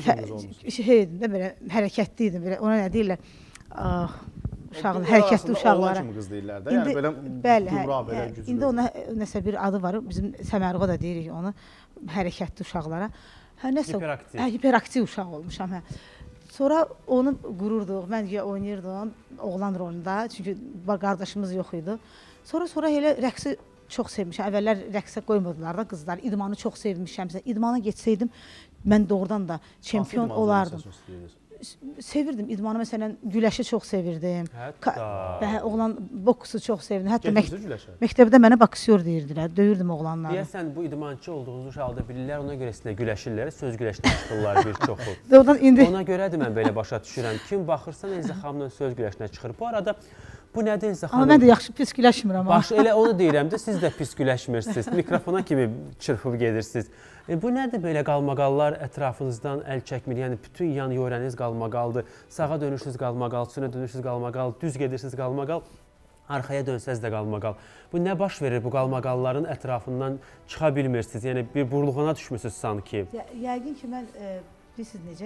şey idim də, belə hərəkətli idim. Belə, ona nə deyirlər? Ah, uşaqlar, hərəkətli uşaqlara. Oğlan kimi qız deyirlər də, yəni belə bəli, gümra, hə, belə hə, güclü. İndi ona nəsə bir adı var, bizim Səmərğa da deyirik onu, hərəkətli uşaqlara. Hə, nəsə, hiperaktiv. Hə, hiperaktiv uşaq olmuşam, hə. Sonra onu qururduq, mən oynayırdım oğlan rolunda, çünki qardaşımız yox idi. Sonra sonra elə rəqsi çox sevmişəm. Əvvəllər rəqsə qoymurdular da qızlar. İdmanı çox sevmişəm. İdmana getsəydim, mən doğrudan da çempion olardım. Sevirdim idmanı, məsələn, güləşi çox sevirdim. Hətta oğlan boksu çox sevirdim. Hətta məktəbdə mənə boksyor deyirdilər, döyürdüm oğlanları. Deyəsən bu idmançı olduğunuzu uşaqda bilirlər, ona görə sizə güləşirlər, söz güləşinə çıxırlar bir çoxu. indi... Ona görədir mən belə başa düşürəm. Kim baxırsan Elza xanımla söz güləşinə çıxır. Bu arada bu nədir Elza xanım? Amma mən də yaxşı pis güləşmirəm. Baş elə onu deyirəm də, siz də pis güləşmirsiniz. Mikrofona kimi çırpıb gedirsiniz. E, bu nədir belə qalmaqallar ətrafınızdan əl çəkmir? Yəni bütün yan yörəniz qalmaqaldır. Sağa dönürsüz qalmaqal, sönə dönürsüz qalmaqal, düz gedirsiniz qalmaqal, arxaya dönsəz də qalmaqal. Bu nə baş verir bu qalmaqalların ətrafından çıxa bilmirsiniz? Yəni bir burluğuna düşmüsünüz sanki. Yəqin ki mən e, bilirsiniz necə?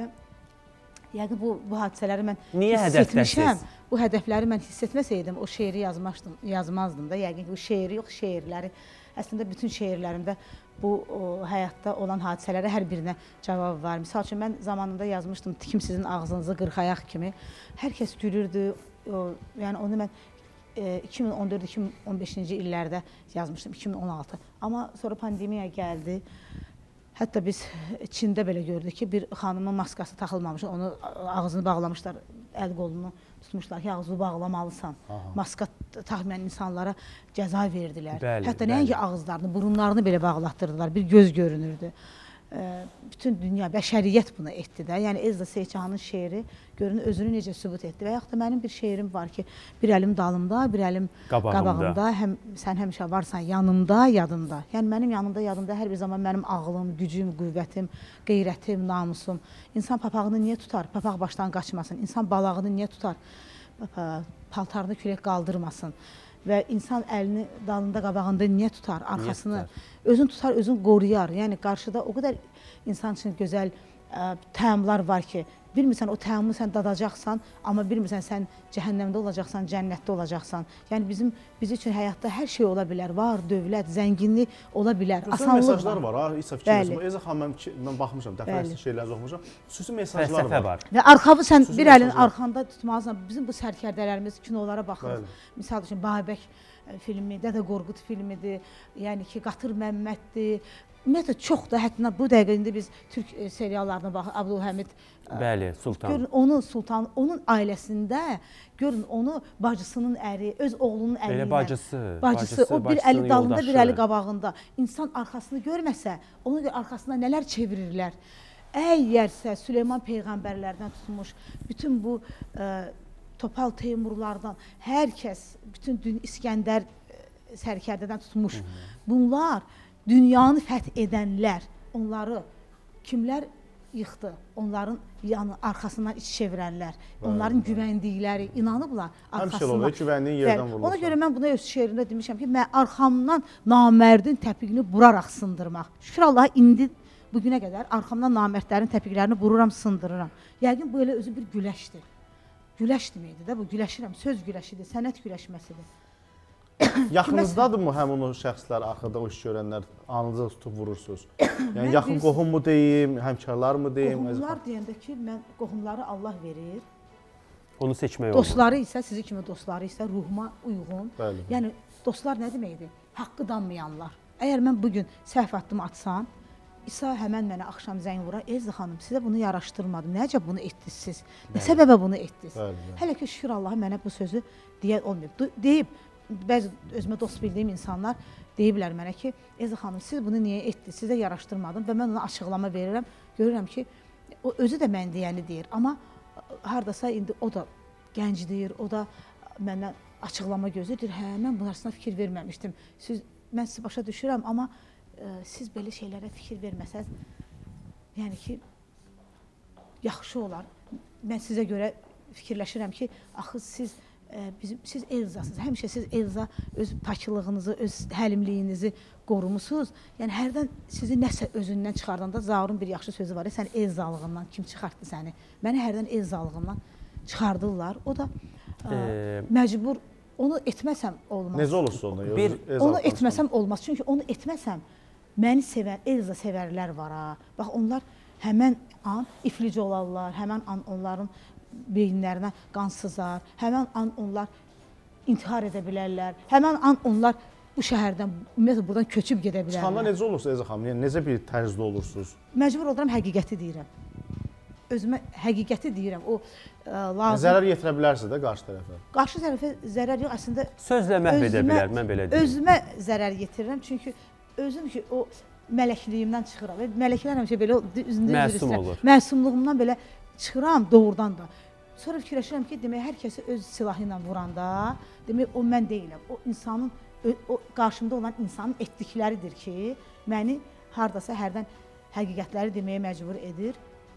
Yəqin bu bu hadisələri mən Niyə hiss hədəfdəsiz? etmişəm. Bu hədəfləri mən hiss etməsəydim, o şeiri yazmışdım, yazmazdım da. Yəqin ki bu şeiri yox, şeirləri. Əslində bütün şeirlərimdə bu o, həyatda olan hadisələrə hər birinə cavab var. Misal üçün mən zamanında yazmışdım Tikim sizin ağzınızı qırxayaq kimi. Hər kəs gülürdü. O, yəni onu mən e, iki min on dörd iki min on beşinci illərdə yazmışdım, iki min on altı. Amma sonra pandemiya gəldi. Hətta biz Çində belə gördük ki, bir xanımın maskası taxılmamış, onu ağzını bağlamışlar, əl qolunu tutmuşlar ki, ağzını bağlamalısan. Aha. Maska taxmayan insanlara cəza verdilər. Bəli, Hətta nəinki ağızlarını, burunlarını belə bağlatdırdılar, bir göz görünürdü. E, bütün dünya, bəşəriyyət bunu etdi də. Yəni Elza Seyçanın şeiri görün özünü necə sübut etdi. Və yaxud da mənim bir şeirim var ki, bir əlim dalımda, bir əlim qabağımda, qabağımda həm sən həmişə varsan yanımda, yadımda. Yəni mənim yanımda, yadımda hər bir zaman mənim ağlım, gücüm, qüvvətim, qeyrətim, namusum. İnsan papağını niyə tutar? Papaq başdan qaçmasın. İnsan balağını niyə tutar? Paltarını külək qaldırmasın. Və insan əlini dalında, qabağında niyə tutar? Arxasını, özün tutar, özün qoruyar. Yəni qarşıda o qədər insan üçün gözəl ə, təamlar var ki, bilmirsən o təamı sən dadacaqsan, amma bilmirsən sən cəhənnəmdə olacaqsan, cənnətdə olacaqsan. Yəni bizim biz üçün həyatda hər şey ola bilər. Var, dövlət, zənginlik ola bilər, asanlıq mesajlar var. var ha, İsa fikirləşmə. Ezə xanım mən, mən baxmışam, dəfələrlə şeylərə oxumuşam. Xüsusi mesajlar Fəlsəfə var. var. Və arxavı sən Xüsusi bir əlin mesajlar. arxanda tutmalısan. Bizim bu sərkərdələrimiz kinolara baxırıq. Bəli. Misal üçün Babək filmi, Dədə Qorqud filmidir. Yəni ki, Qatır Məmməddir. Ümumiyyətlə çox da hətta bu dəqiqə indi biz türk e, seriallarına baxırıq. Abdülhəmid Bəli, Sultan. Görün onun sultan, onun ailəsində görün onu bacısının əri, öz oğlunun əli ilə. Elə bacısı, Bacısı, bacısı, o bir bacısının əli dalında, bir yoldaşı. əli qabağında. İnsan arxasını görməsə, ona görə arxasına nələr çevirirlər. Əgərsə Süleyman peyğəmbərlərdən tutmuş, bütün bu ə, Topal Teymurlardan, hər kəs, bütün dün İskəndər ə, sərkərdədən tutmuş. Bunlar dünyanı fəth edənlər, onları kimlər yıxdı? Onların yanı arxasından iç çevirənlər, onların güvəndikləri, inanıblar Həmişə arxasından. olur, güvəndiyin yerdən Bəli, vurulursan. ona görə mən buna öz şeirində demişəm ki, mən arxamdan namərdin təpiqini buraraq sındırmaq. Şükür Allaha indi bugünə qədər arxamdan namərdlərin təpiqlərini vururam, sındırıram. Yəqin bu elə özü bir güləşdir. Güləş deməkdir də bu, güləşirəm, söz güləşidir, sənət güləşməsidir. Yaxınızdadırmı həmin o şəxslər, axırda o iş görənlər, anınıza tutub vurursunuz? Yəni Mən yaxın bir- qohum mu deyim, həmkarlar mı deyim? Qohumlar deyəndə ki, mən qohumları Allah verir. Onu seçmək olmaz. Dostları isə, sizi kimi dostları isə ruhuma uyğun. Bəli. Yəni dostlar nə deməkdir? Haqqı danmayanlar. Əgər mən bu gün səhv addımı atsam, İsa həmən mənə axşam zəng vurar, Elza xanım, sizə bunu yaraşdırmadım. Nəcə bunu etdiniz siz? Nə səbəbə bunu etdiniz? Bəli, bəli. Hələ ki şükür Allaha mənə bu sözü deyən olmayıb. Du- Deyib bəzi özümə dost bildiyim insanlar deyiblər mənə ki, Elza xanım, siz bunu niyə etdiniz? Sizə yaraşdırmadım və mən ona açıqlama verirəm. Görürəm ki, o özü də mən deyəni deyir, amma hardasa indi o da gənc deyir, o da məndən açıqlama gözlədir. Hə, mən bunlarına fikir verməmişdim. Siz mən sizi başa düşürəm, amma ə, siz belə şeylərə fikir verməsəz, yəni ki yaxşı olar. Mən sizə görə fikirləşirəm ki, axı siz ə, bizim siz Elzasınız. Həmişə siz Elza öz pakılığınızı, öz həlimliyinizi qorumusunuz. Yəni hərdən sizi nəsə özündən çıxardanda Zaurun bir yaxşı sözü var. Ya, sən Elzalığından kim çıxartdı səni? Məni hərdən Elzalığından çıxardırlar. O da ə, Ee, məcbur onu etməsəm olmaz. Necə olursa onu? Bir- öz Onu arxasından. etməsəm olmaz. Çünki onu etməsəm məni sevən Elza sevərlər var ha. Bax onlar həmən an iflic olarlar, həmən an onların beyinlərinə qan sızar, həmən an onlar intihar edə bilərlər, həmən an onlar bu şəhərdən, ümumiyyətlə buradan köçüb gedə Çıxanda bilərlər. necə olursa Elza xanım, yəni necə bir tərzdə olursunuz? Məcbur oluram həqiqəti deyirəm. Özümə həqiqəti deyirəm. O ə, lazım. Zərər yetirə bilərsə də qarşı tərəfə. Qarşı tərəfə zərər yox, əslində Sözlə məhv edə özümə- bilər, mən belə deyim. Özümə zərər yetirirəm çünki özüm ki o mələkliyimdən çıxıram. Və mələklər həmişə belə üzündə Məsum üzürsə, olur. məsumluğumdan belə çıxıram doğrudan da. Sonra fikirləşirəm ki, demək hər kəsi öz silahı ilə vuranda, demək o mən deyiləm. O insanın o, o qarşımda olan insanın etdikləridir ki, məni hardasa hərdən həqiqətləri deməyə məcbur edir.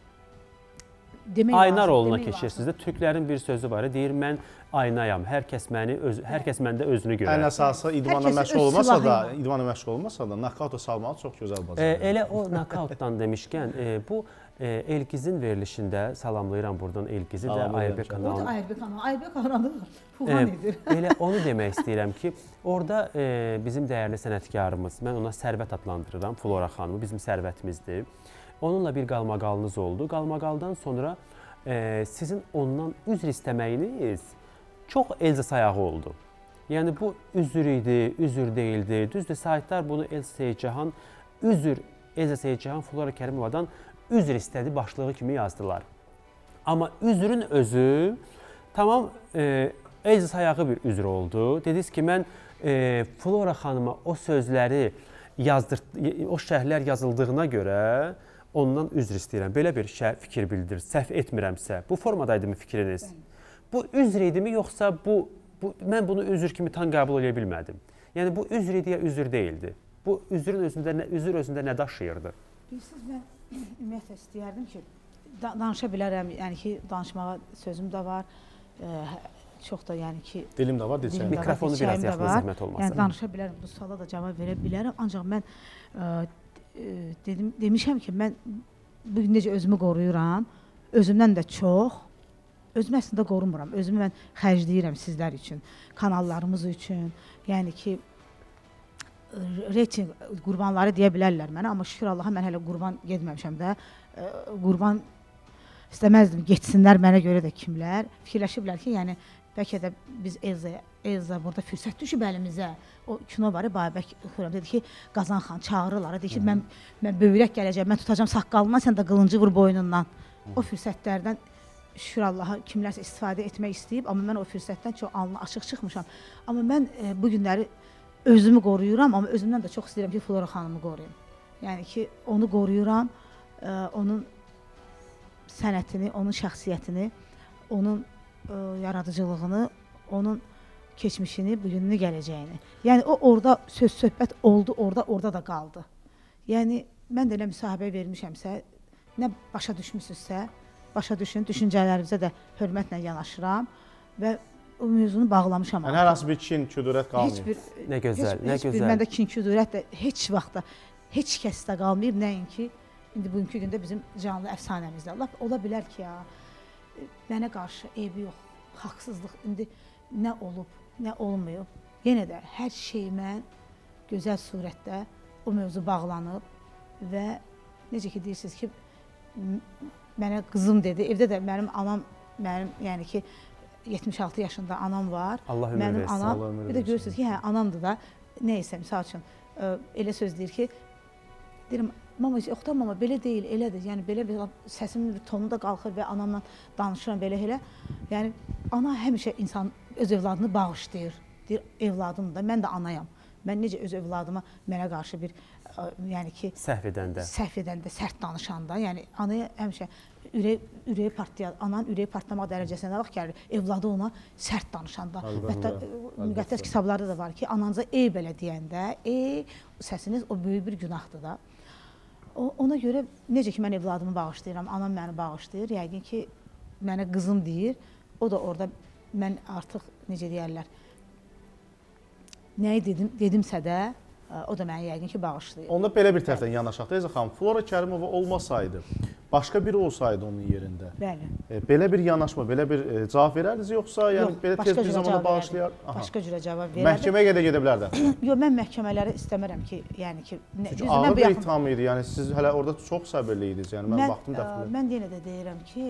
Demək Ayna lazım, roluna demək keçirsiniz lazım. də. Türklərin bir sözü var, deyir mən aynayam. Hər kəs məni öz hər kəs məndə özünü Ən görər. əsası idmana Hər kəsin məşğul öz olmasa da, silahı ilə. idmana məşğul olmasa da nakauta salmağı çox gözəl E, bacarır. elə o nokautdan demişkən, e, bu e, Elgizin verilişində salamlayıram buradan Elgizi də Salamlayıram Aybək canım. O da kanalına. Aybək xanım, Aybək xanım E, Fuğan edir. elə onu demək istəyirəm ki, orada e, bizim dəyərli sənətkarımız, mən ona Sərvət adlandırıram, Flora xanımı, bizim sərvətimizdir. Onunla bir qalmaqalınız oldu. Qalmaqaldan sonra e, sizin ondan üzr istəməyiniz çox elzə sayağı oldu. Yəni bu üzr idi, üzr deyildi. Düzdür, saytlar bunu Elza Seyidcahan üzr Elza Seyidcahan Flora Kərimovadan üzr istədi başlığı kimi yazdılar. Amma üzrün özü tamam e, Elza sayağı bir üzr oldu. Dediniz ki, mən e, Flora xanıma o sözləri yazdır, o şərhlər yazıldığına görə ondan üzr istəyirəm. Belə bir şər, fikir bildir, səhv etmirəmsə. Bu formadaydımı fikriniz? Bu üzr idimi yoxsa bu, bu mən bunu üzr kimi tam qəbul edə bilmədim. Yəni bu üzr idi ya üzr deyildi. Bu üzrün özündə nə üzr özündə nə daşıyırdı? Bilirsiniz, mən ümumiyyətlə istəyərdim ki, da danışa bilərəm, yəni ki, danışmağa sözüm də var. E, çox da yəni ki, Dilim də var, dilim dilçəyim. də var, Mikrofonu dilçəyim biraz də yaxına var. zəhmət olmasa. Yəni danışa bilərəm, bu suala da cavab verə bilərəm. Ancaq mən ə, ə, dedim demişəm ki, mən bu gün necə özümü qoruyuram. özümdən də çox, özümü əslində qorumuram. Özümü mən xərcləyirəm sizlər üçün, kanallarımız üçün. Yəni ki, reyting qurbanları deyə bilərlər mənə, amma şükür Allaha mən hələ qurban getməmişəm də. Qurban istəməzdim, getsinlər mənə görə də kimlər. Fikirləşiblər ki, yəni bəlkə də biz Elza, Elza burada fürsət düşüb əlimizə. O kino var, Babək Xürrəm dedi ki, Qazan xan çağırırlar. Dedi ki, mən, mən böyrək gələcəm, mən tutacam saqqalından, sən də qılıncı vur boynundan. O fürsətlərdən şükür Allaha kimlərsə istifadə etmək istəyib, amma mən o fürsətdən çox alnı açıq çıxmışam. Amma mən e, bu günləri özümü qoruyuram, amma özümdən də çox istəyirəm ki, Flora xanımı qoruyum. Yəni ki, onu qoruyuram, e, onun sənətini, onun şəxsiyyətini, onun e, yaradıcılığını, onun keçmişini, bugününü, gələcəyini. Yəni o orada söz-söhbət oldu, orada, orada da qaldı. Yəni mən də elə müsahibə vermişəmsə, nə başa düşmüsünüzsə, başa düşün, düşüncələrimizə də hörmətlə yanaşıram və o mövzunu bağlamışam. Yəni hər hansı bir kin, küdurət qalmayıb. Heç bir, Nə gözəl, heç, nə heç gözəl. Bir məndə kin, küdurət də heç vaxtda, heç kəsdə qalmayıb, nəinki indi bugünkü gündə bizim canlı əfsanəmizdə. Lap ola bilər ki, ya, mənə qarşı eybi yox, haqsızlıq indi nə olub, nə olmayıb. Yenə də hər şey mən gözəl surətdə o mövzu bağlanıb və necə ki deyirsiniz ki, mənə qızım dedi, evdə də mənim anam, mənim yəni ki, yetmiş altı yaşında anam var. Allah ömür mənim versin. anam, Allah ömür bir də versin. görürsünüz ki, hə, anamdır da, neysə, misal üçün, ə, elə söz deyir ki, deyirəm, mama, yoxdan mama, belə deyil, elədir, yəni belə bir səsimin bir tonu da qalxır və anamla danışıram belə elə. Yəni, ana həmişə insan öz övladını bağışlayır, deyir, evladım da, mən də anayam. Mən necə öz övladıma mənə qarşı bir, ə, yəni ki, Səhv edəndə. səhv edəndə, sərt danışanda, yəni anaya həmişə ürək, ürəyi partlayan, ananın ürəyi partlamaq dərəcəsinə vaxt gəlir, evladı ona sərt danışanda. Hətta müqəddəs kitablarda da var ki, ananıza ey belə deyəndə, ey səsiniz o böyük bir günahdır da. O, ona görə necə ki, mən evladımı bağışlayıram, anam məni bağışlayır, yəqin ki, mənə qızım deyir, o da orada mən artıq, necə deyərlər, nəyi dedim, dedimsə də, o da məni yəqin ki, bağışlayır. Onda belə bir tərəfdən yanaşaq da, Elza xanım, Flora Kərimova olmasaydı, başqa biri olsaydı onun yerində, Bəli. e, belə bir yanaşma, belə bir e, cavab verərdiniz, yoxsa yəni, Yox, belə başqa tez bir cürə zamanda cavab bağışlayar? verərdim. Aha. Başqa cürə cavab verərdim. Məhkəməyə qədər gedə bilərdi. Yox, mən məhkəmələri istəmirəm ki, yəni ki, nə, Çünki düzdür, ağır mən bu bir yaxın- ittiham idi, yəni siz hələ orada çox səbirli idiniz, yəni mən mən, baxdım ə, dəfələr. mən yenə də deyirəm ki,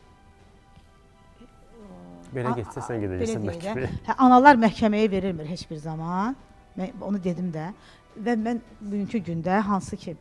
Belə a- getsə a- sən gedəcəksən belə deyək də, məhkəməyə. hə, analar məhkəməyə verilmir heç bir zaman. Mən onu dedim də və mən bugünkü gündə hansı ki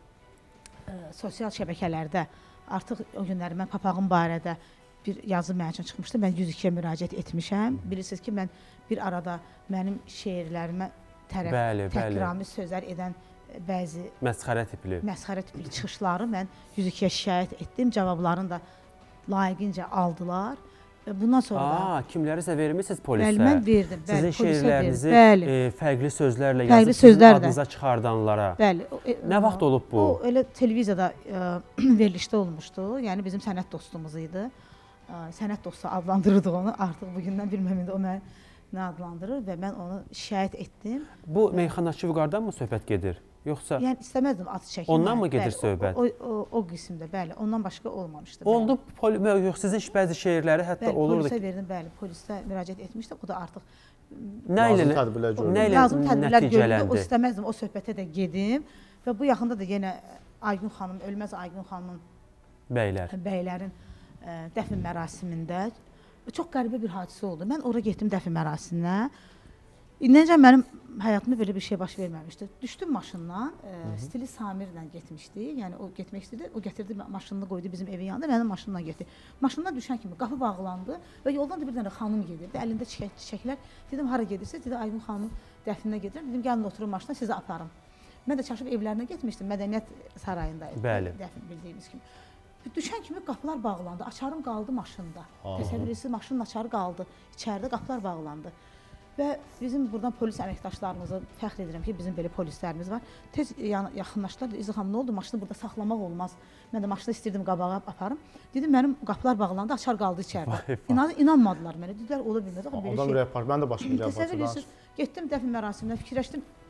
ə, sosial şəbəkələrdə artıq o günləri mən papağım barədə bir yazı mənim üçün çıxmışdı. Mən yüz ikiyə müraciət etmişəm. Bilirsiniz ki, mən bir arada mənim şeirlərimə tərəf Bəli, bəli. təhqiramiz sözlər edən ə, bəzi Məsxərə tipli. məsxərə tipli çıxışları mən yüz ikiyə şikayət etdim. Cavablarını da layiqincə aldılar. Və bundan sonra da Aa, kimlərisə vermisiniz polisə? Bəli, mən verdim. Bəli, Sizin polisə şeirlərinizi verdim. e, fərqli sözlərlə Fərqli yazıb sizin sözlər də. adınıza çıxardanlara. Bəli. o, e, Nə vaxt olub bu? O elə televiziyada ə, verilişdə olmuşdu. Yəni bizim sənət dostumuz idi. Ə, sənət dostu adlandırırdıq onu. Artıq bugündən bilməm indi o məni nə adlandırır və mən onu şikayət etdim. Bu meyxanaçı Vüqardan mı söhbət gedir? Yoxsa Yəni istəməzdim ad çəkim. Ondan mı Bəli, gedir o- söhbət? O, o, o, o qismdə, bəli. Ondan başqa olmamışdı. bəli. oldu poli yox sizin bəzi şeirləri hətta Bəli, olurdu polisə ki, verdim, bəli. Polisdə müraciət etmişdi. O da artıq nə ilə Lazım tədbirlər görülür. nə ilə lazım tədbirlər görüldü. O nəticələndi? istəməzdim o söhbətə də gedim və bu yaxında da yenə Aygün xanım, ölməz Aygün xanımın Bəylər. bəylərin ə, dəfn mərasimində çox qəribə bir hadisə oldu. Mən ora getdim dəfn mərasiminə. İndicə mənim həyatımda belə bir şey baş verməmişdi. Düşdüm maşından, ə, Stili Samirlə getmişdi. Yəni o getmək istədi, o gətirdi maşınını qoydu bizim evin yanında, mənim maşınla getdi. Maşından düşən kimi qapı bağlandı və yoldan da bir dənə xanım gedirdi. Əlində çiçək, çiçəklər. Dedim hara gedirsiniz? Dedi Aygün xanımın dəfninə gedirəm. Dedim gəlin oturun maşına, sizi aparım. Mən də çaşıb evlərinə getmişdim. Mədəniyyət sarayındaydı. Bəli. Dəfn bildiyimiz kimi. Düşən kimi qapılar bağlandı. Açarım qaldı maşında. Təsəvvür edirsiniz, maşının açarı qaldı. İçəridə qapılar bağlandı. Və bizim buradan polis əməkdaşlarımızı fəxr edirəm ki, bizim belə polislərimiz var. Tez yan, yaxınlaşdılar. İzə xanım, nə oldu? Maşını burada saxlamaq olmaz. Mən də maşını istirdim qabağa aparım. Dedim mənim qapılar bağlandı, açar qaldı içəridə. İnan, inanmadılar mənə. Dedilər ola bilməz. Axı belə Adam şey. ürək par. Mən də başım gəlib Təsəvvür edirsiniz, getdim dəfn mərasiminə, fikirləşdim.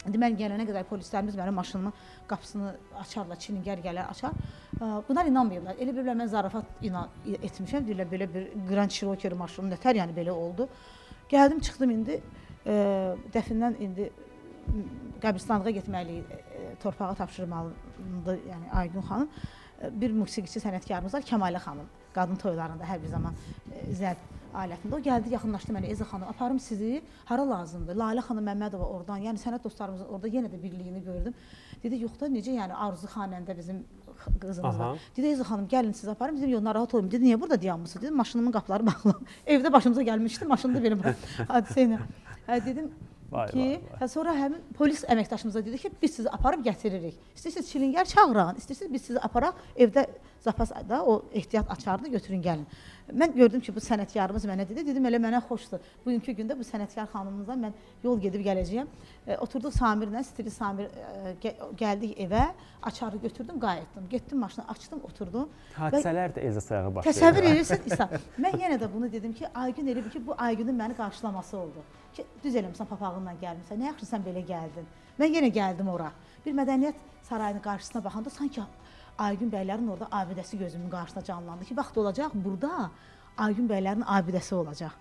İndi mən gələnə qədər polislərimiz mənim maşınımın qapısını açarlar, çilingər gələr açar. Bunlar inanmayıblar. Elə bilirlər mən zarafat etmişəm, deyirlər belə bir Grand Cherokee maşını nətər, yəni belə oldu. Gəldim, çıxdım indi, dəfindən indi qəbristanlığa getməliyik, torpağa tapşırmalıdır, yəni Aygün xanım. Bir musiqiçi sənətkarımız var, Kəmalə xanım, qadın toylarında hər bir zaman zərb alətində. O gəldi, yaxınlaşdı mənə, Ezə xanım, aparım sizi, hara lazımdır? Lalə xanım Məmmədova oradan, yəni sənət dostlarımızın orada yenə də birliyini gördüm. Dedi, yox da, necə yəni Arzu xanəndə bizim qızımız var. Dedi, Ezə xanım, gəlin siz aparım, dedim, yox, narahat olmayım. Dedi, niyə burada dayanmışsınız? Dedim, maşınımın qapıları bağlı. Evdə başımıza gəlmişdi, maşında benim hadisə ilə. Dedim ki, sonra həmin polis əməkdaşımıza dedi ki, biz sizi aparıb gətiririk. İstəyirsiniz çilingər çağırın, istəyirsiniz biz sizi aparaq, evdə zapasda o ehtiyat açarını götürün, gəlin. Mən gördüm ki, bu sənətkarımız mənə dedi, dedim, elə mənə xoşdur. Bugünkü gündə bu sənətkar xanımımızdan mən yol gedib gələcəyəm. E, oturduq Samirlə, Stili Samir e, gəldik evə, açarı götürdüm, qayıtdım. Getdim maşını, açdım, oturdum. Hadisələr də Elza sayağı başlayır. Təsəvvür edirsin, İsa. Mən yenə də bunu dedim ki, Aygün elə bir ki, bu Aygünün məni qarşılaması oldu. Ki, düz eləmişsən, papağınla gəlmişsən, nə yaxşı sən belə gəldin. Mən yenə gəldim ora. Bir mədəniyyət sarayının qarşısına baxanda sanki Aygün bəylərin orada abidəsi gözümün qarşısına canlandı ki, vaxt olacaq, burada Aygün bəylərin abidəsi olacaq.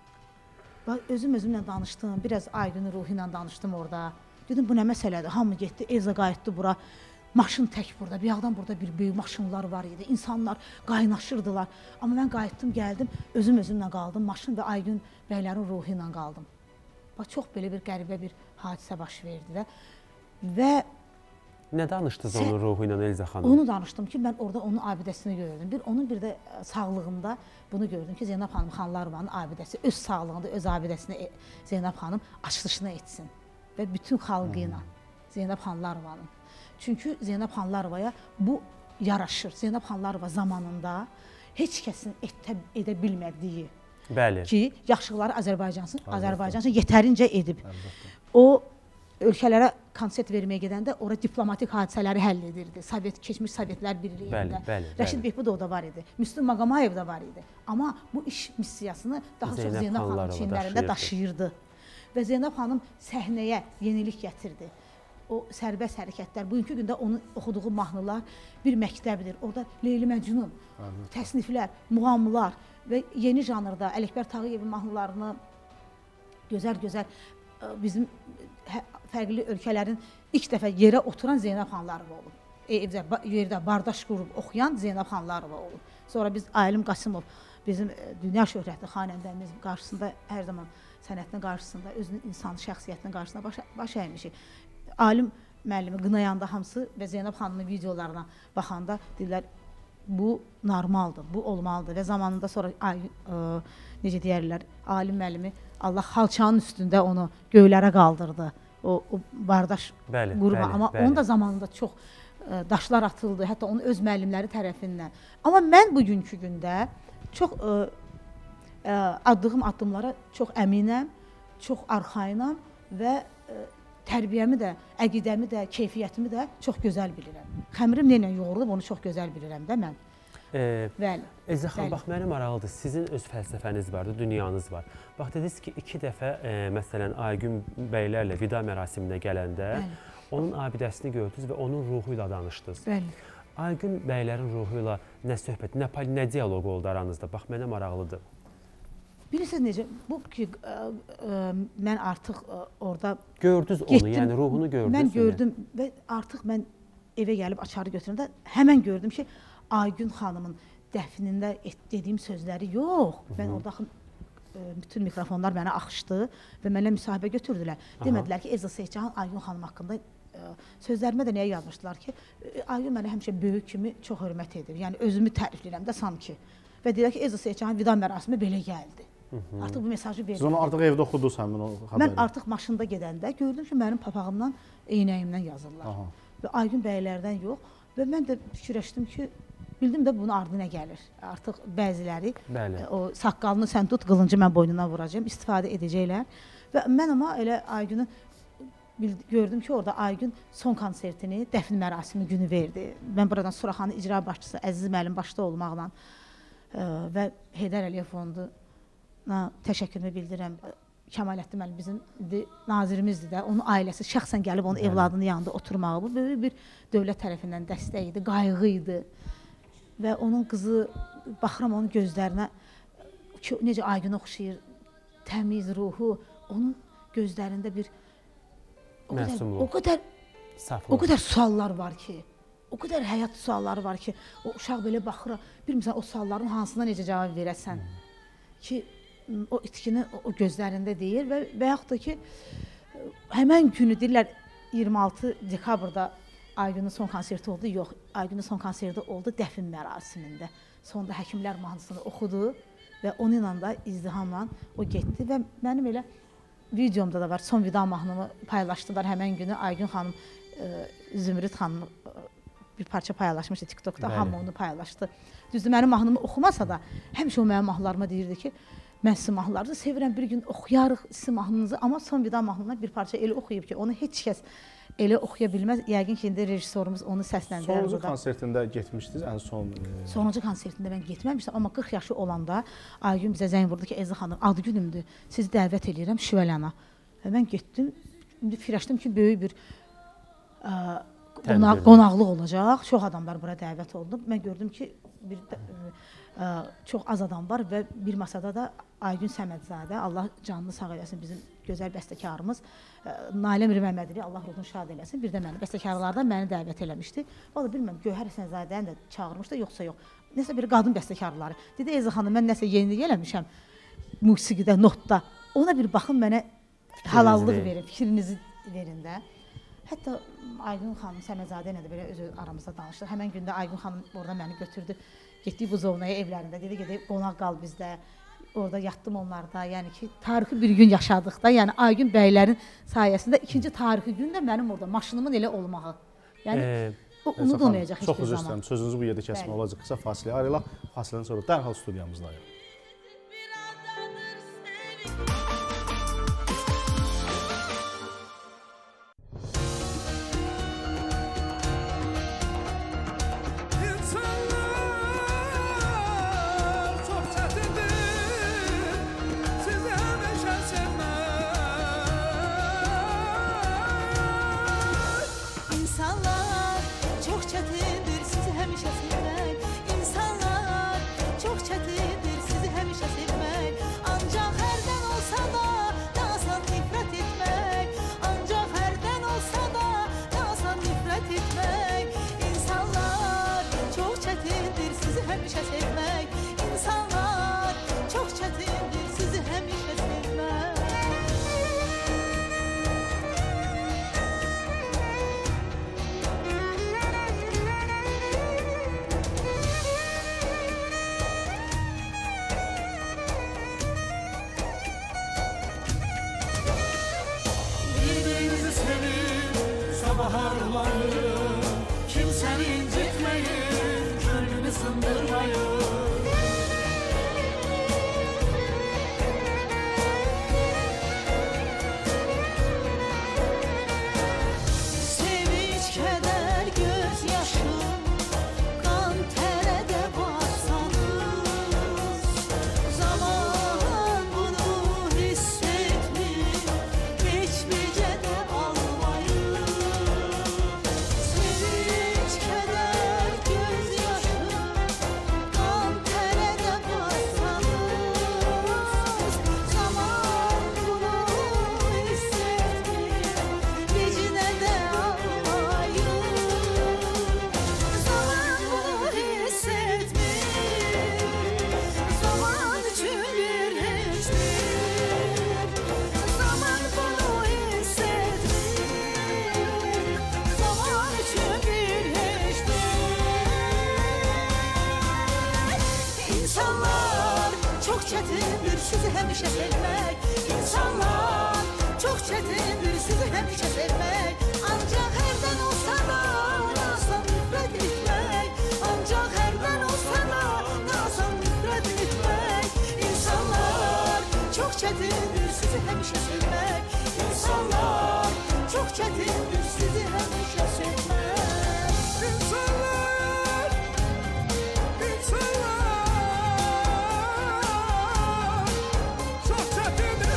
Özüm özümlə danışdım, biraz Aygünün ruhu ilə danışdım orada. Dedim, bu nə məsələdir? Hamı getdi, Elza qayıtdı bura. Maşın tək burada, bir yandan burada bir böyük maşınlar var idi. İnsanlar qaynaşırdılar. Amma mən qayıtdım, gəldim, özüm özümlə qaldım. Maşın və Aygün bəylərin ruhu ilə qaldım. Bax, çox belə bir qəribə bir hadisə baş verdi də. Və nə danışdınız onun ruhu ilə Elza xanım? Onu danışdım ki, mən orada onun abidəsini gördüm. Bir onun bir də sağlığında bunu gördüm ki, Zeynəb xanım Xanlarovanın abidəsi öz sağlığında öz abidəsini Zeynəb xanım açılışını etsin və bütün xalqı ilə Zeynəb Xanlarovanın. Çünki Zeynəb Xanlarovaya bu yaraşır. Zeynəb Xanlarova zamanında heç kəsin edə bilmədiyi Bəli. ki, yaxşıları Azərbaycansın, Azərbaycansın yetərincə edib. O ölkələrə konsert verməyə gedəndə ora diplomatik hadisələri həll edirdi. Sovet, keçmiş Sovetlər Birliyində. Rəşid Behbudov da var idi. Müslüm Maqomayev da var idi. Amma bu iş missiyasını daha çox Zeynəb xanım çiyinlərində daşıyırdı. Və Zeynəb xanım səhnəyə yenilik gətirdi. O sərbəst hərəkətlər, bugünkü gündə onun oxuduğu mahnılar bir məktəbdir. Orada Leyli Məcnun, təsniflər, muğamlar və yeni janrda Ələkbər Tağıyevin mahnılarını gözəl-gözəl bizim fərqli ölkələrin ilk dəfə yerə oturan Zeynəb Xanlarova olub. Evdə, yerdə bardaş qurub oxuyan Zeynəb Xanlarova olub. Sonra biz Alim Qasımov, bizim dünya şöhrətli xanəndəmiz qarşısında, hər zaman sənətinin qarşısında, özünün insan şəxsiyyətinin qarşısında baş, baş əymişik. Alim müəllimi qınayanda hamısı və Zeynəb xanımın videolarına baxanda deyirlər, bu normaldır, bu olmalıdır və zamanında sonra ay, ə, necə deyərlər, alim müəllimi Allah xalçanın üstündə onu göylərə qaldırdı. O, o bardaş bəli, qruba, bəli, amma bəli. onun da zamanında çox ə, daşlar atıldı, hətta onun öz müəllimləri tərəfindən. Amma mən bugünkü gündə çox ə, ə, addığım addımlara çox əminəm, çox arxayınam və ə, tərbiyəmi də, əqidəmi də, keyfiyyətimi də çox gözəl bilirəm. Xəmirim nə ilə yoğurulub, onu çox gözəl bilirəm də mən. Ee, Bəli. Elza xanım, bax mənim maraqlıdır. Sizin öz fəlsəfəniz vardı, dünyanız var. Bax dediniz ki, iki dəfə e, məsələn Aygün bəylərlə vida mərasiminə gələndə bəli, onun abidəsini gördünüz və onun ruhu ilə danışdınız. Bəli. Aygün bəylərin ruhu ilə nə söhbət, nə, nə dialoq oldu aranızda? Bax mənə maraqlıdır. Bilirsiniz necə, bu ki, ə, ə, mən artıq ə, orada gördünüz onu, getdim, yəni ruhunu gördünüz. Mən gördüm və artıq mən evə gəlib açarı götürəndə həmən gördüm ki, Aygün xanımın dəfnində dediyim sözləri yox. Hı -hı. Mən orada bütün mikrofonlar mənə axışdı və mənə müsahibə götürdülər. Aha. Demədilər ki, Elza Seyidcan Aygün xanım haqqında ə, sözlərimə də nəyə yazmışdılar ki, Aygün mənə həmişə böyük kimi çox hörmət edir. Yəni özümü tərifləyirəm də sanki. Və deyirlər ki, Elza Seyidcanın vida mərasimi belə gəldi. Hı -hı. Artıq bu mesajı verdim. Siz onu artıq evdə oxudunuz həmin o xəbəri? Mən artıq maşında gedəndə gördüm ki, mənim papağımdan, eynəyimdən yazırlar. Aha. Və Aygün bəylərdən yox. Və mən də fikirləşdim ki, bildim də bunun ardı nə gəlir. Artıq bəziləri bəli, o saqqalını sən tut, qılıncı mən boynuna vuracağım, istifadə edəcəklər. Və mən amma elə Aygünün gördüm ki, orada Aygün son konsertini, dəfn mərasimi günü verdi. Mən buradan Suraxanı icra başçısı Əziz müəllim başda olmaqla ə, və Heydər Əliyev fonduna təşəkkürümü bildirirəm. Kəmaləddin müəllim bizim nazirimizdir də, onun ailəsi şəxsən gəlib onun evladının yanında oturmağı, bu böyük bir dövlət tərəfindən dəstək idi, qayğı idi. Və onun qızı, baxıram onun gözlərinə, necə Aygün oxşayır, təmiz ruhu, onun gözlərində bir o qədər, o qədər, o qədər suallar var ki, o qədər həyat sualları var ki, o uşaq belə baxır, bir misal o sualların hansına necə cavab verəsən ki, o itkini o gözlərində deyir və və yaxud da ki, həmən günü deyirlər iyirmi altı dekabrda Aygünün son konserti oldu, yox, Aygünün son konserti oldu dəfn mərasimində. Sonunda həkimlər mahnısını oxudu və onunla da izdihamla o getdi və mənim elə videomda da var, son vida mahnımı paylaşdılar həmən günü. Aygün xanım, Zümrüd xanım bir parça paylaşmışdı TikTokda, hamı onu paylaşdı. Düzdür, mənim mahnımı oxumasa da, həmişə o mənim mahnılarıma deyirdi ki, mən sizin mahnılarınızı sevirəm, bir gün oxuyarıq sizin mahnınızı, amma son vida mahnımdan bir parça elə oxuyub ki, onu heç kəs elə oxuya bilməz. Yəqin ki, indi rejissorumuz onu səsləndirir. Sonuncu konsertində getmişdiniz, ən son... Sonuncu konsertində mən getməmişdim, amma qırx yaşı olanda Aygün bizə zəng vurdu ki, Əziz xanım, adı günümdür, sizi dəvət edirəm Şüvəlana. Və mən getdim, fikirləşdim ki, böyük bir qonaqlıq olacaq, çox adamlar bura dəvət olunub. Mən gördüm ki, çox az adam var və bir masada da Aygün Səmədzadə, Allah canını sağ eləsin, bizim gözəl bəstəkarımız, Nalə Miri Məmmədli, Allah ruhunu şad eləsin, bir də məni bəstəkarlardan məni dəvət eləmişdi. Valla bilməm, Gövhər Həsənzadəni də çağırmışdı, yoxsa yox. Nəsə bir qadın bəstəkarları. Dedi, Əziz xanım, mən nəsə yenilik eləmişəm musiqidə, notda. Ona bir baxın, mənə halallıq verin, fikrinizi verin də. Hətta Aygün xanım Səmədzadə ilə də belə öz aramızda danışdıq. Həmən gündə Aygün xanım orada məni götürdü, getdik Buzovnaya evlərində, dedi, gedib qonaq qal bizdə. Orada yatdım onlarda, yəni ki, tarixi bir gün yaşadıq da, yəni Aygün bəylərin sayəsində ikinci tarixi gün də mənim orada maşınımın elə olmağı. Yəni, o unudulmayacaq heç bir zaman. Çox üzr istəyirəm, sözünüzü bu yerdə kəsmə olacaq, qısa fasilə ayrılaq, fasilədən sonra dərhal studiyamızdayıq. Çok çetin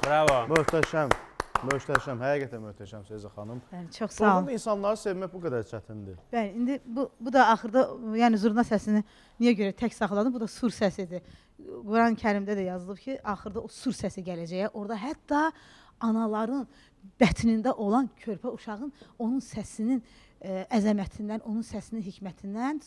Bravo. Möhtəşəm. Möhtəşəm. Həqiqətən möhtəşəm Seyza xanım. Yəni çox sağ olun. Doğrudan insanları sevmək bu qədər çətindir. Bəli, indi bu bu da axırda yəni zurna səsini niyə görə tək saxladım? Bu da sur səsidir. Quran-Kərimdə də yazılıb ki, axırda o sur səsi gələcək. Orada hətta anaların bətnində olan körpə uşağın onun səsinin ə, əzəmətindən, onun səsinin hikmətindən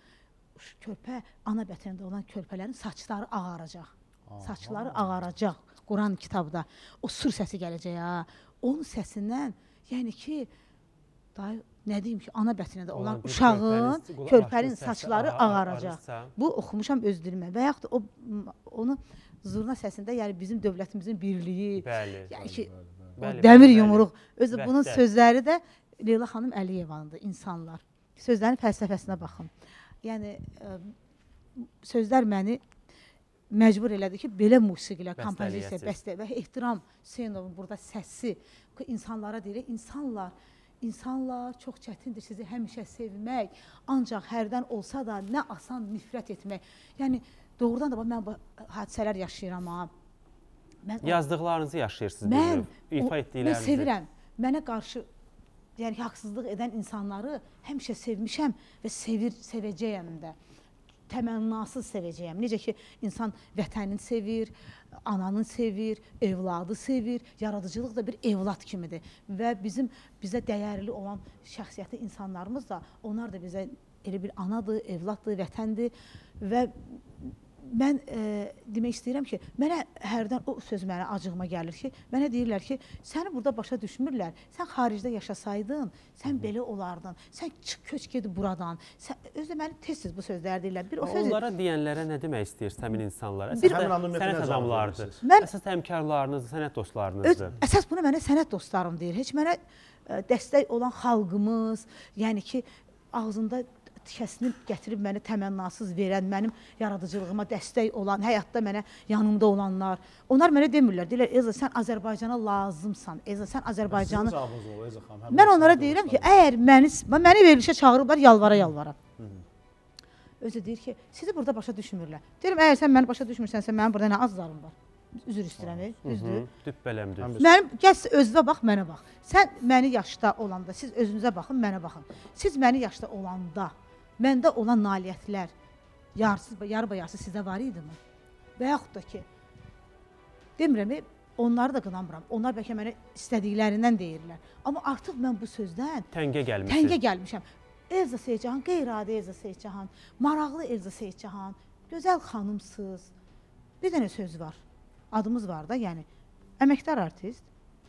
körpə ana bətnində olan körpələrin saçları ağaracaq. Aha. Saçları ağaracaq. Quran kitabda o sur səsi gələcək ha. Onun səsindən, yəni ki, dayı nə deyim ki, ana bətnində olan, olan uşağın, körpənin saçları ağaracaq. Bu oxumuşam öz dilimə və yaxud da o onu zurna səsində, yəni bizim dövlətimizin birliyi, bəli, yəni ki, bəli, o bəli, dəmir bəli, yumruq. Özü bəli, bunun bəli. sözləri də Leyla xanım Əliyevanındır, insanlar. Sözlərin fəlsəfəsinə baxın. Yəni ə, sözlər məni məcbur elədi ki, belə musiqilə, kompozisiya, bəstə və ehtiram Hüseynovun burada səsi insanlara deyilir, insanlar, insanlar çox çətindir sizi həmişə sevmək, ancaq hərdən olsa da nə asan nifrət etmək. Yəni, doğrudan da mən bu hadisələr yaşayıram ha. Mən Yazdıqlarınızı yaşayırsınız, mən, ifa o, etdiklərinizi. Mən sevirəm. Mənə qarşı yəni, haqsızlıq edən insanları həmişə sevmişəm və sevir, sevəcəyəm də. Təmənnasız sevəcəyəm. Necə ki, insan vətənini sevir, ananı sevir, evladı sevir. Yaradıcılıq da bir evlad kimidir. Və bizim bizə dəyərli olan şəxsiyyətli insanlarımız da, onlar da bizə elə bir anadır, evladdır, vətəndir. Və mən e, demək istəyirəm ki, mənə hərdən o söz mənə acığıma gəlir ki, mənə deyirlər ki, səni burada başa düşmürlər, sən xaricdə yaşasaydın, sən belə olardın, sən çıx, köç gedi buradan. Sən, özü də məni tez-tez bu sözləri deyirlər. Bir, o söz... Onlara deyənlərə nə demək istəyirsən həmin insanlara? Bir, Əsas sənət adamlarıdır, mən, əsas həmkarlarınızdır, sənət dostlarınızdır. Öz, əsas bunu mənə sənət dostlarım deyir. Heç mənə ə, dəstək olan xalqımız, yəni ki, ağzında tikəsini gətirib məni təmənnasız verən, mənim yaradıcılığıma dəstək olan, həyatda mənə yanımda olanlar. Onlar mənə demirlər, deyirlər, Elza, sən Azərbaycana lazımsan, Elza, sən Azərbaycanı... Mən onlara deyirəm ki, əgər məni, məni verilişə çağırıblar, yalvara-yalvara. Özü deyir ki, sizi burada başa düşmürlər. Deyirəm, əgər sən məni başa düşmürsənsə, mənim burada nə azlarım var? Üzr istəyirəm, düzdür. Düppələm düz. Mənim, gəl özünə bax, mənə bax. Sən məni yaşda olanda, siz özünüzə baxın, mənə baxın. Siz məni yaşda olanda, məndə olan nailiyyətlər yarı-bayarsız sizə var idi mi? Və yaxud da ki, demirəm, onları da qınamıram. Onlar bəlkə mənə istədiklərindən deyirlər. Amma artıq mən bu sözdən təngə gəlmişəm. Təngə gəlmişəm. Elza Seyidcahan, qeyri-adi Elza Seyidcahan, maraqlı Elza Seyidcahan, gözəl xanımsız. Bir dənə söz var, adımız var da, yəni əməkdar artist,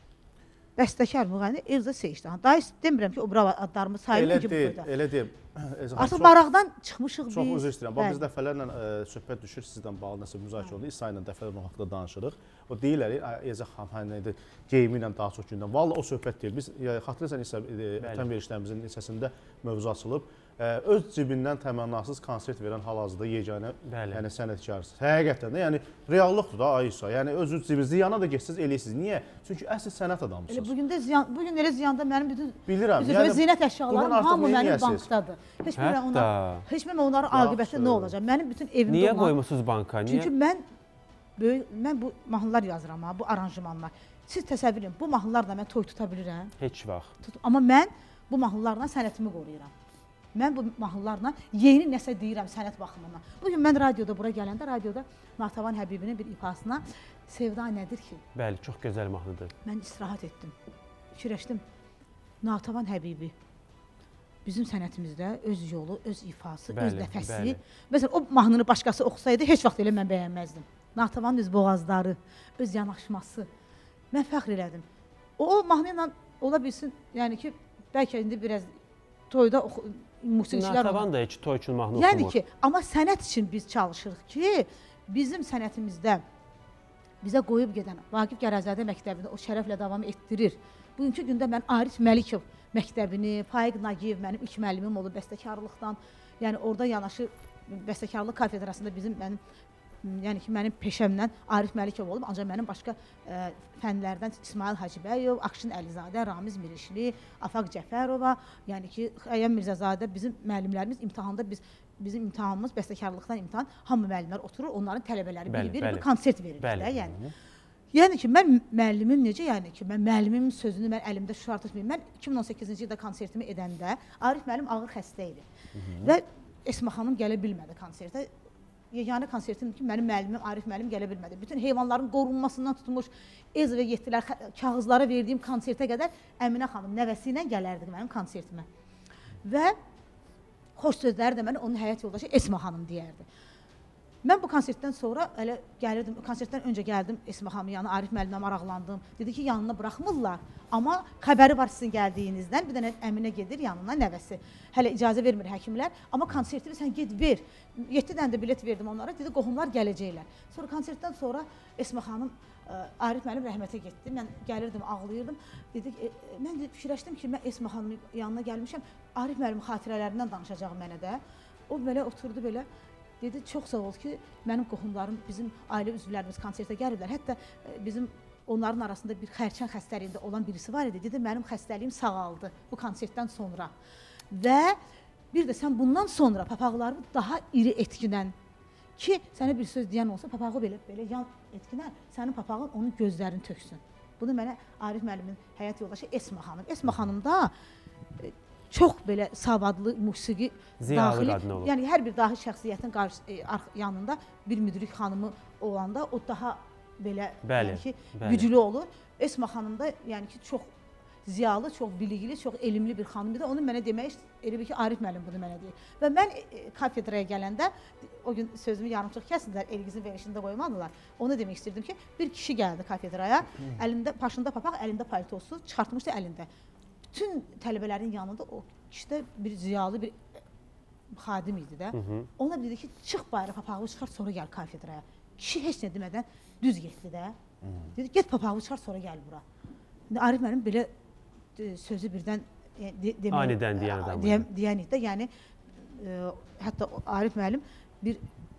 bəstəkar müğənni Elza Seyidcahan. Daha demirəm ki, o bravo adlarımı sayılır ki, deyil, burada. Elə deyil. Artıq maraqdan çıxmışıq biz. Çox üzr istəyirəm. Bax, biz dəfələrlə ə, söhbət düşür, sizdən bağlı nəsə müzakirə oldu. İsa ilə dəfələrlə o haqda danışırıq. O deyirlər, Elza xanım, hə, nədir, geyimi ilə daha çox gündən. Valla o söhbət deyil. Biz, xatırlayırsan, İsa, ötən verişlərimizin hissəsində mövzu açılıb. Ə, öz cibindən təmənnasız konsert verən hal-hazırda yeganə yəni, sənətkarsınız. Həqiqətən də, yəni reallıqdır da Aysa. Yəni öz cibinizdə ziyana da geçsiniz, eləyirsiniz. Niyə? Çünki əsl sənət adamısınız. Elə bugün də ziyan, bugün elə ziyanda mənim bütün bilirəm, bütün yəni, zinət əşyalarım hamı mənim bankdadır. Heç bilmirəm onlar, heç bilmirəm onların aqibəti nə olacaq. Mənim bütün evimdə Niyə qoymusunuz banka? Niyə? Çünki mən böyük, mən bu mahnılar yazıram ha, bu aranjmanlar. Siz təsəvvür edin, bu mahnılarla mən toy tuta bilirəm. Heç vaxt. Tut, amma mən bu mahnılarla sənətimi qoruyuram. Mən bu mahnılarla yeni nəsə deyirəm sənət baxımından. Bugün mən radioda bura gələndə, radioda Natəvan Həbibinin bir ifasına sevda nədir ki? Bəli, çox gözəl mahnıdır. Mən istirahət etdim, fikirləşdim. Natəvan Həbibi bizim sənətimizdə öz yolu, öz ifası, bəli, öz nəfəsi. Bəli. Məsələn, o mahnını başqası oxusaydı, heç vaxt elə mən bəyənməzdim. Natəvanın öz boğazları, öz yanaşması. Mən fəxr elədim. O, o mahnı ilə ola bilsin, yəni ki, bəlkə indi biraz toyda musiqiçilər olur. Natəvan da heç toy üçün mahnı oxumur. Yəni ki, amma sənət üçün biz çalışırıq ki, bizim sənətimizdə bizə qoyub gedən Vaqif Gərəzadə məktəbində o şərəflə davam etdirir. Bugünkü gündə mən Arif Məlikov məktəbini, Faiq Nagiyev mənim ilk müəllimim olub bəstəkarlıqdan. Yəni orada yanaşı bəstəkarlıq kafedrasında bizim mənim yəni ki, mənim peşəmdən Arif Məlikov olub, ancaq mənim başqa ə, fənlərdən İsmail Hacıbəyov, Akşin Əlizadə, Ramiz Mirişli, Afaq Cəfərova, yəni ki, Xəyyəm Mirzəzadə bizim müəllimlərimiz imtahanda biz bizim imtahanımız bəstəkarlıqdan imtahan, hamı müəllimlər oturur, onların tələbələri biri-biri bir konsert verir də, yəni. Yəni ki, mən müəllimim necə, yəni ki, mən müəllimimin sözünü mən əlimdə şüar tutmayım. Mən iki min on səkkizinci ildə konsertimi edəndə Arif müəllim ağır xəstə idi. Və Esma xanım gələ bilmədi konsertə. Yeganə konsertim ki, mənim müəllimim Arif müəllim gələ bilmədi. Bütün heyvanların qorunmasından tutmuş, ez və yetdilər, kağızlara verdiyim konsertə qədər Əminə xanım nəvəsi ilə gələrdi mənim konsertimə. Və xoş sözləri də mənə onun həyat yoldaşı Esma xanım deyərdi. Mən bu konsertdən sonra elə gəlirdim, konsertdən öncə gəldim Esma xanımın yanına, Arif müəllimə maraqlandım. Dedi ki, yanına buraxmırlar, amma xəbəri var sizin gəldiyinizdən. Bir dənə Əminə gedir yanına, nəvəsi. Hələ icazə vermir həkimlər, amma konsertini sən get ver. yeddi dənə də bilet verdim onlara, dedi qohumlar gələcəklər. Sonra konsertdən sonra Esma xanım, Arif müəllim rəhmətə getdi. Mən gəlirdim, ağlayırdım. Dedi ki, mən də fikirləşdim ki, mən Esma xanımın yanına gəlmişəm, Arif müəllim xatirələrindən danışacaq mənə də. O belə oturdu belə. Dedi, çox sağ ol ki, mənim qohumlarım, bizim ailə üzvlərimiz konsertə gəliblər. Hətta bizim onların arasında bir xərçəng xəstəliyində olan birisi var idi. Dedi, mənim xəstəliyim sağaldı bu konsertdən sonra. Və bir də sən bundan sonra papaqlarımı daha iri etkinən ki, sənə bir söz deyən olsa, papağı belə, belə yan etkinən, sənin papağın onun gözlərini töksün. Bunu mənə Arif müəllimin həyat yoldaşı Esma xanım. Esma xanım da çox belə savadlı musiqi daxili, yəni hər bir dahi şəxsiyyətin qarşı, e, yanında bir müdrik xanımı olanda o daha belə bəli, yəni ki, bəli. güclü olur. Esma xanım da yəni ki, çox ziyalı, çox bilikli, çox elmli bir xanım idi. Onu mənə demək elə ki, Arif müəllim bunu mənə deyir. Və mən e, kafedraya gələndə, o gün sözümü yarımçıq kəsdilər, Elgizin verilişində qoymadılar. Onu demək istirdim ki, bir kişi gəldi kafedraya, əlində, başında papaq, əlində paltosu, çıxartmışdı əlində. Bütün tələbələrin yanında o kişidə bir ziyalı bir xadim idi də. Hı -hı. Ona dedi ki, çıx bayra, papağı çıxar, sonra gəl kafedraya. Kişi heç nə demədən düz getdi də. Hı -hı. Dedi, get papağı çıxar, sonra gəl bura. Arif müəllim belə e, sözü birdən e, de, demək, anidən deyən adam. Deyən, deyən idi də, yəni e, hətta Arif müəllim bir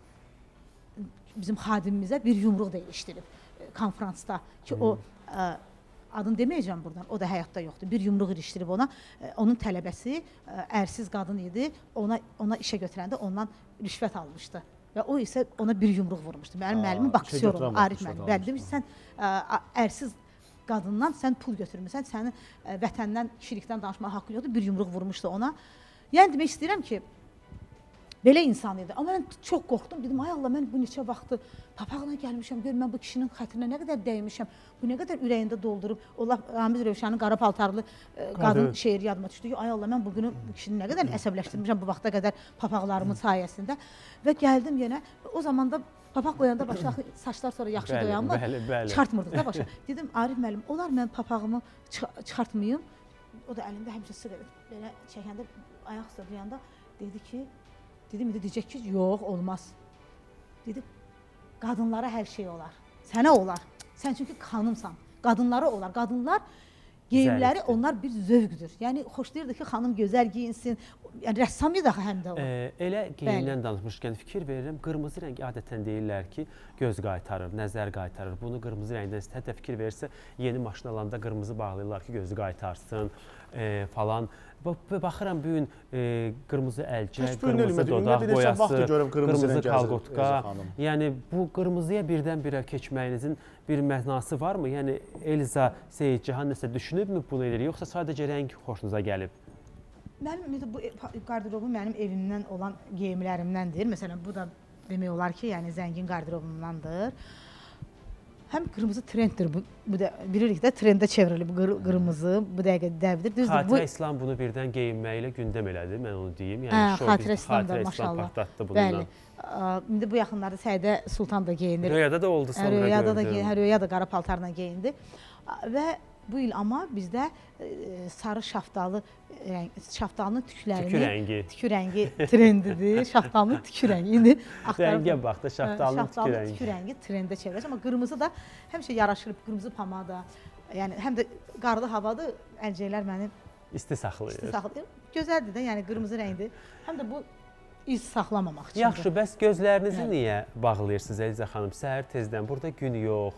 bizim xadimimizə bir yumruq da ilişdirib e, konfransda ki, Hı -hı. o e, adını deməyəcəm buradan, o da həyatda yoxdur. Bir yumruq ilişdirib ona, onun tələbəsi ərsiz qadın idi, ona ona işə götürəndə ondan rüşvət almışdı. Və o isə ona bir yumruq vurmuşdu. Mənim müəllimim boksyorum, Arif müəllim. Bəli, demiş, sən ərsiz qadından sən pul götürmüsən, sənin vətəndən, kişilikdən danışmağa haqqın yoxdur, bir yumruq vurmuşdu ona. Yəni demək istəyirəm ki, belə insan idi. Amma mən çox qorxdum. Dedim, ay Allah, mən bu neçə vaxtı papaqla gəlmişəm, gör, mən bu kişinin xətrinə nə qədər dəymişəm, bu nə qədər ürəyində doldurub. Allah, Ramiz Rövşənin qara paltarlı e, qadın şeiri yadıma düşdü ki, ay Allah, mən bugünü bu kişini nə qədər əsəbləşdirmişəm bu vaxta qədər papaqlarımın sayəsində. Və gəldim yenə, o zaman da papaq qoyanda başa saçlar sonra yaxşı doyanmır, çıxartmırdıq da başa. Dedim, Arif müəllim, olar mən papağımı çıxartmayım. O da əlində həmişə siqaret belə çəkəndə, ayaq sığıyanda dedi ki, dedim, deyəcək ki, yox, olmaz. Dedi, qadınlara hər şey olar, sənə olar. Sən çünki xanımsan, qadınlara olar. Qadınlar geyimləri, onlar bir zövqdür. Yəni, xoşlayırdı ki, xanım gözəl giyinsin. Yəni, rəssam idi həm də o. E, elə geyimdən danışmışkən fikir verirəm. Qırmızı rəng adətən deyirlər ki, göz qaytarır, nəzər qaytarır. Bunu qırmızı rəngdən hətta fikir verirsə, yeni maşın alanda qırmızı bağlayırlar ki, gözü qaytarsın e, falan. Baxıram bu gün e, qırmızı əlcək, qırmızı dodaq boyası, qırmızı kalqotka. Yəni bu qırmızıya birdən-birə keçməyinizin bir mənası varmı? Yəni Elza Seyidcihan nəsə düşünübmü bunu edir, yoxsa sadəcə rəng xoşunuza gəlib? Mənim bu qarderobum mənim evimdən olan geyimlərimdəndir. Məsələn, bu da demək olar ki, yəni zəngin qarderobumdandır. Həm qırmızı trenddir, bu, bu da bilirik də trendə çevrilir bu qır, qırmızı, bu dəqiqə dəvdir. Düzdür, Xatirə bu... İslam bunu birdən geyinməklə gündəm elədi, mən onu deyim. Yəni, hə, Xatirə İslam da, maşallah. Partlatdı bununla. Bəli, indi bu yaxınlarda Səidə Sultan da geyinir. Röyada da oldu sonra gördüm. Röyada da geyinir, Röya da qara paltarla geyindi. Və bu il amma bizdə e, sarı şaftalı, rəng, şaftalının tüklərini... Tükü rəngi. Tükü rəngi trendidir, şaftalının tükü rəngi. İndi rəngə bax da, şaftalının tükü rəngi. Şaftalının tükü rəngi trendə çevirir. Amma qırmızı da həmişə yaraşır, qırmızı pomada. Yəni, həm də qarlı havada əlcəklər məni... İsti saxlayır. İsti saxlayır. Gözəldir də, yəni qırmızı rəngdir. Həm də bu iz saxlamamaq üçün. Yaxşı, bəs gözlərinizi niyə bağlayırsınız Elza xanım? Səhər tezdən, burada gün yox.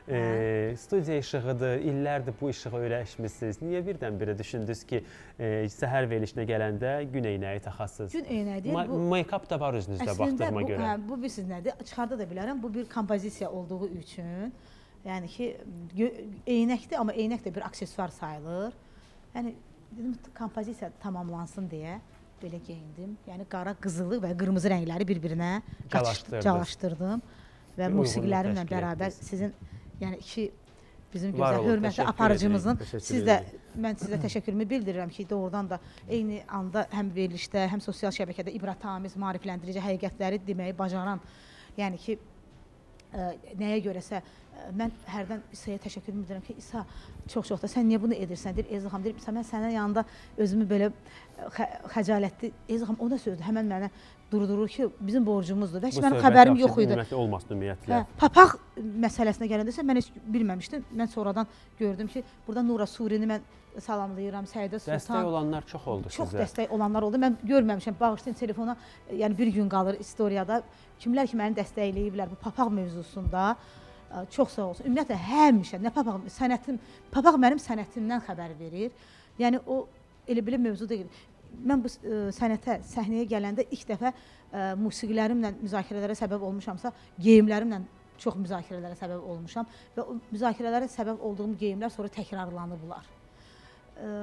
E, studiya işığıdır, illərdir bu işığa öyrəşmişsiniz. Niyə birdən-birə düşündünüz ki, e, səhər verilişinə gələndə gün eynəyi taxasınız? Gün eynəyi deyil. Ma make-up da var özünüzdə baxdığıma görə. Əslində, bu bilirsiniz nədir? Çıxarda da bilərəm. Bu bir kompozisiya olduğu üçün Yəni ki, eynəkdir, amma eynək də bir aksesuar sayılır. Yəni dedim kompozisiya tamamlansın deyə belə geyindim. Yəni qara, qızılı və qırmızı rəngləri bir-birinə calaşdırdım və musiqilərimlə bərabər sizin yəni iki bizim gözəl hörmətli aparıcımızın siz də mən sizə təşəkkürümü bildirirəm ki, doğrudan da eyni anda həm verilişdə, həm sosial şəbəkədə ibrətamiz, maarifləndirici həqiqətləri deməyi bacaran, yəni ki, ə, nəyə görəsə ə, mən hərdən İsa'ya təşəkkürümü bildirirəm ki, İsa çox-çox da sən niyə bunu edirsən? Deyir, Ezilxan, deyir, mən sənin yanında özümü belə xə xəcalətli, Ezilxan o da sözdür, həmən mənə durdurur ki, bizim borcumuzdur. Və heç mənim xəbərim yox idi. Olmasın ümumiyyətlə. Hə, papaq məsələsinə gələndəsə mən heç bilməmişdim. Mən sonradan gördüm ki, burada Nura Surini mən salamlayıram, Səidə Sultan. Dəstək olanlar çox oldu çox sizə. Çox dəstək olanlar oldu. Mən görməmişəm. Bağışlayın telefona, yəni bir gün qalır istoriyada. Kimlər ki məni dəstəkləyiblər bu papaq mövzusunda. Çox sağ olsun. Ümumiyyətlə həmişə nə papaq sənətim, papaq mənim sənətimdən xəbər verir. Yəni o elə belə mövzu deyil. Mən bu ə, sənətə, səhnəyə gələndə ilk dəfə ə, musiqilərimlə müzakirələrə səbəb olmuşamsa, geyimlərimlə çox müzakirələrə səbəb olmuşam və o müzakirələrə səbəb olduğum geyimlər sonra təkrarlanıblar. Ə,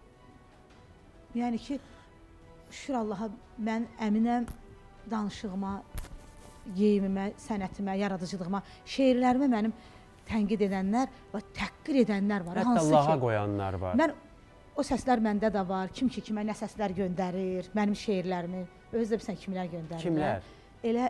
yəni ki, şükür Allaha, mən əminəm danışığıma, geyimimə, sənətimə, yaradıcılığıma, şeirlərimə mənim tənqid edənlər və təhqir edənlər var. Hətta lağa qoyanlar var. Mən o səslər məndə də var. Kim ki, kimə nə səslər göndərir, mənim şeirlərimi. Özü də bilsən kimlər göndərirlər. Kimlər? Elə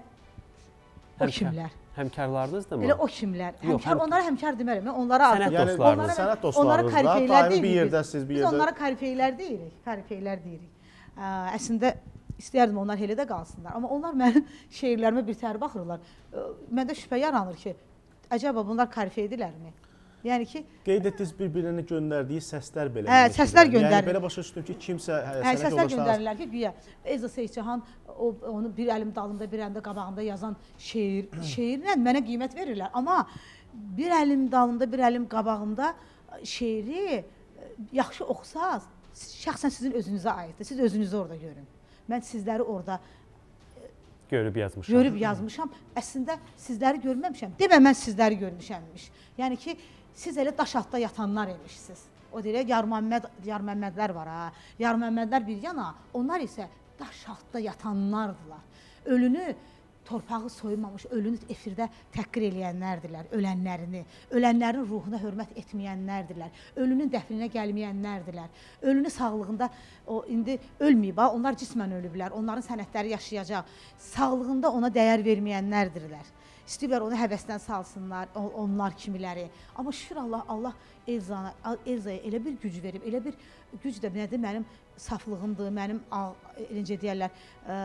o kimlər. Həmkarlarınızdırmı? Elə o kimlər. Yox, Həmkar, həm... onlara həmkar demirəm. Onlara sənət yəni, dostlarınız. Onlara, sənət dostlarınızla, daimi bir yerdə siz bir yerdə. Biz onlara karifeylər deyirik. Karifeylər deyirik. Ə, əslində istəyərdim onlar elə də qalsınlar. Amma onlar mənim şeirlərimə bir təhər baxırlar. Ə, məndə şübhə yaranır ki, əcəba bunlar karifeydilərmi? Yəni ki, qeyd etdiniz bir-birinə göndərdiyi səslər belə. Hə, səslər göndərir. Yəni belə başa düşdüm ki, kimsə hə, səslər göndərirlər ki, güya Elza Seyidcahan o onu bir əlim dalında, bir əlimdə qabağında yazan şeir, şeirlə mənə qiymət verirlər. Amma bir əlim dalında, bir əlim qabağımda şeiri yaxşı oxusaz, şəxsən sizin özünüzə aiddir. Siz özünüzü orada görün. Mən sizləri orada görüb yazmışam. Görüb yazmışam. Əslində sizləri görməmişəm. Demə mən sizləri görmüşəmmiş. Yəni ki, siz elə daş altda yatanlar imişsiniz. O deyir, Yar Məmməd, Yar Məmmədlər var ha. Yar Məmmədlər bir yana, onlar isə daş altda yatanlardılar. Ölünü, torpağı soymamış, ölünü efirdə təhqir eləyənlərdirlər, ölənlərini. Ölənlərin ruhuna hörmət etməyənlərdirlər. Ölünün dəfninə gəlməyənlərdirlər. Ölünü sağlığında, o indi ölməyib ha, onlar cismən ölüblər, onların sənətləri yaşayacaq. Sağlığında ona dəyər verməyənlərdirlər. İstəyirlər onu həvəsdən salsınlar, onlar kimiləri. Amma şükür Allah, Allah Elzana, Elzaya elə bir güc verib, elə bir güc də nədir, mənim saflığımdır, mənim, necə deyərlər, ə,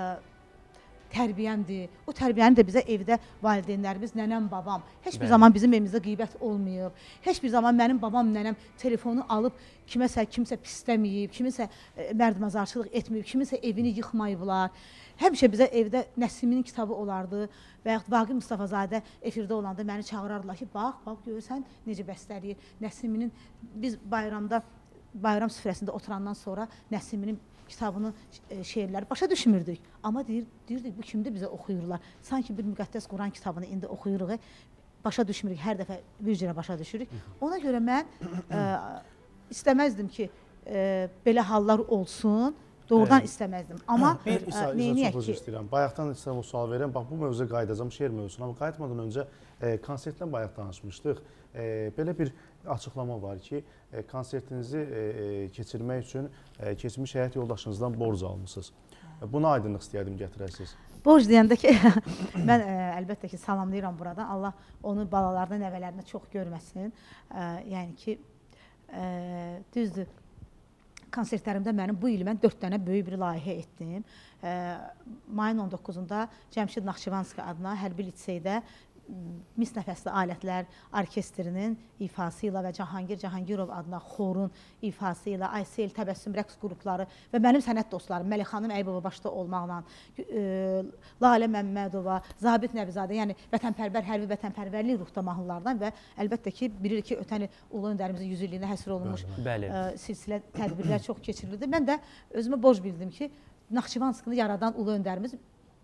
tərbiyəmdir. O tərbiyəni də bizə evdə valideynlərimiz, nənəm, babam, heç bir Bəli. zaman bizim evimizdə qeybət olmayıb. Heç bir zaman mənim babam, nənəm telefonu alıb kiməsə, kimsə pisləməyib, kiminsə mərdimazarçılıq etməyib, kiminsə evini yıxmayıblar. Həmişə bizə evdə Nəsiminin kitabı olardı və yaxud Vaqif Mustafazadə efirdə olanda məni çağırardılar ki, bax, bax, görürsən necə bəstələyir. Nəsiminin, biz bayramda, bayram süfrəsində oturandan sonra Nəsiminin kitabının şeirləri başa düşmürdük. Amma deyir, deyirdik, bu kimdir bizə oxuyurlar. Sanki bir müqəddəs Quran kitabını indi oxuyuruq, başa düşmürük, hər dəfə bir cürə başa düşürük. Ona görə mən ə, istəməzdim ki, ə, belə hallar olsun. Doğrudan evet. istəməzdim. Amma bir İsa, İsa çox özür istəyirəm. Bayaqdan istəyirəm o sual verirəm. Bax, bu mövzuya qayıdacağım, şeir mövzusuna. Amma qayıtmadan öncə e, konsertdən bayaq danışmışdıq. E, belə bir açıqlama var ki, e, konsertinizi e, keçirmək üçün e, keçmiş həyat yoldaşınızdan borc almışsınız. E, buna aydınlıq istəyərdim gətirəsiniz. Borc deyəndə ki, mən e, əlbəttə ki, salamlayıram buradan. Allah onu balalarına, nəvələrinə çox görməsin. E, yəni ki, e, düzdür. Konsertlərimdə mənim bu il mən dörd dənə böyük bir layihə etdim. E, mayın on doqquzunda Cəmşid Naxçıvanski adına hərbi liseydə mis nəfəsli alətlər orkestrinin ifası ilə və Cahangir Cahangirov adına xorun ifası ilə Aysel Təbəssüm rəqs qrupları və mənim sənət dostlarım Məlik xanım Əybova başda olmaqla e, Lalə Məmmədova, Zabit Nəvizadə, yəni vətənpərvər, hərbi vətənpərvərlik ruhda mahnılardan və əlbəttə ki, bilirik ki, ötən il Ulu Öndərimizin yüz illiyinə həsr olunmuş e, silsilə tədbirlər çox keçirildi. Mən də özümə borc bildim ki, Naxçıvanskini yaradan Ulu Öndərimiz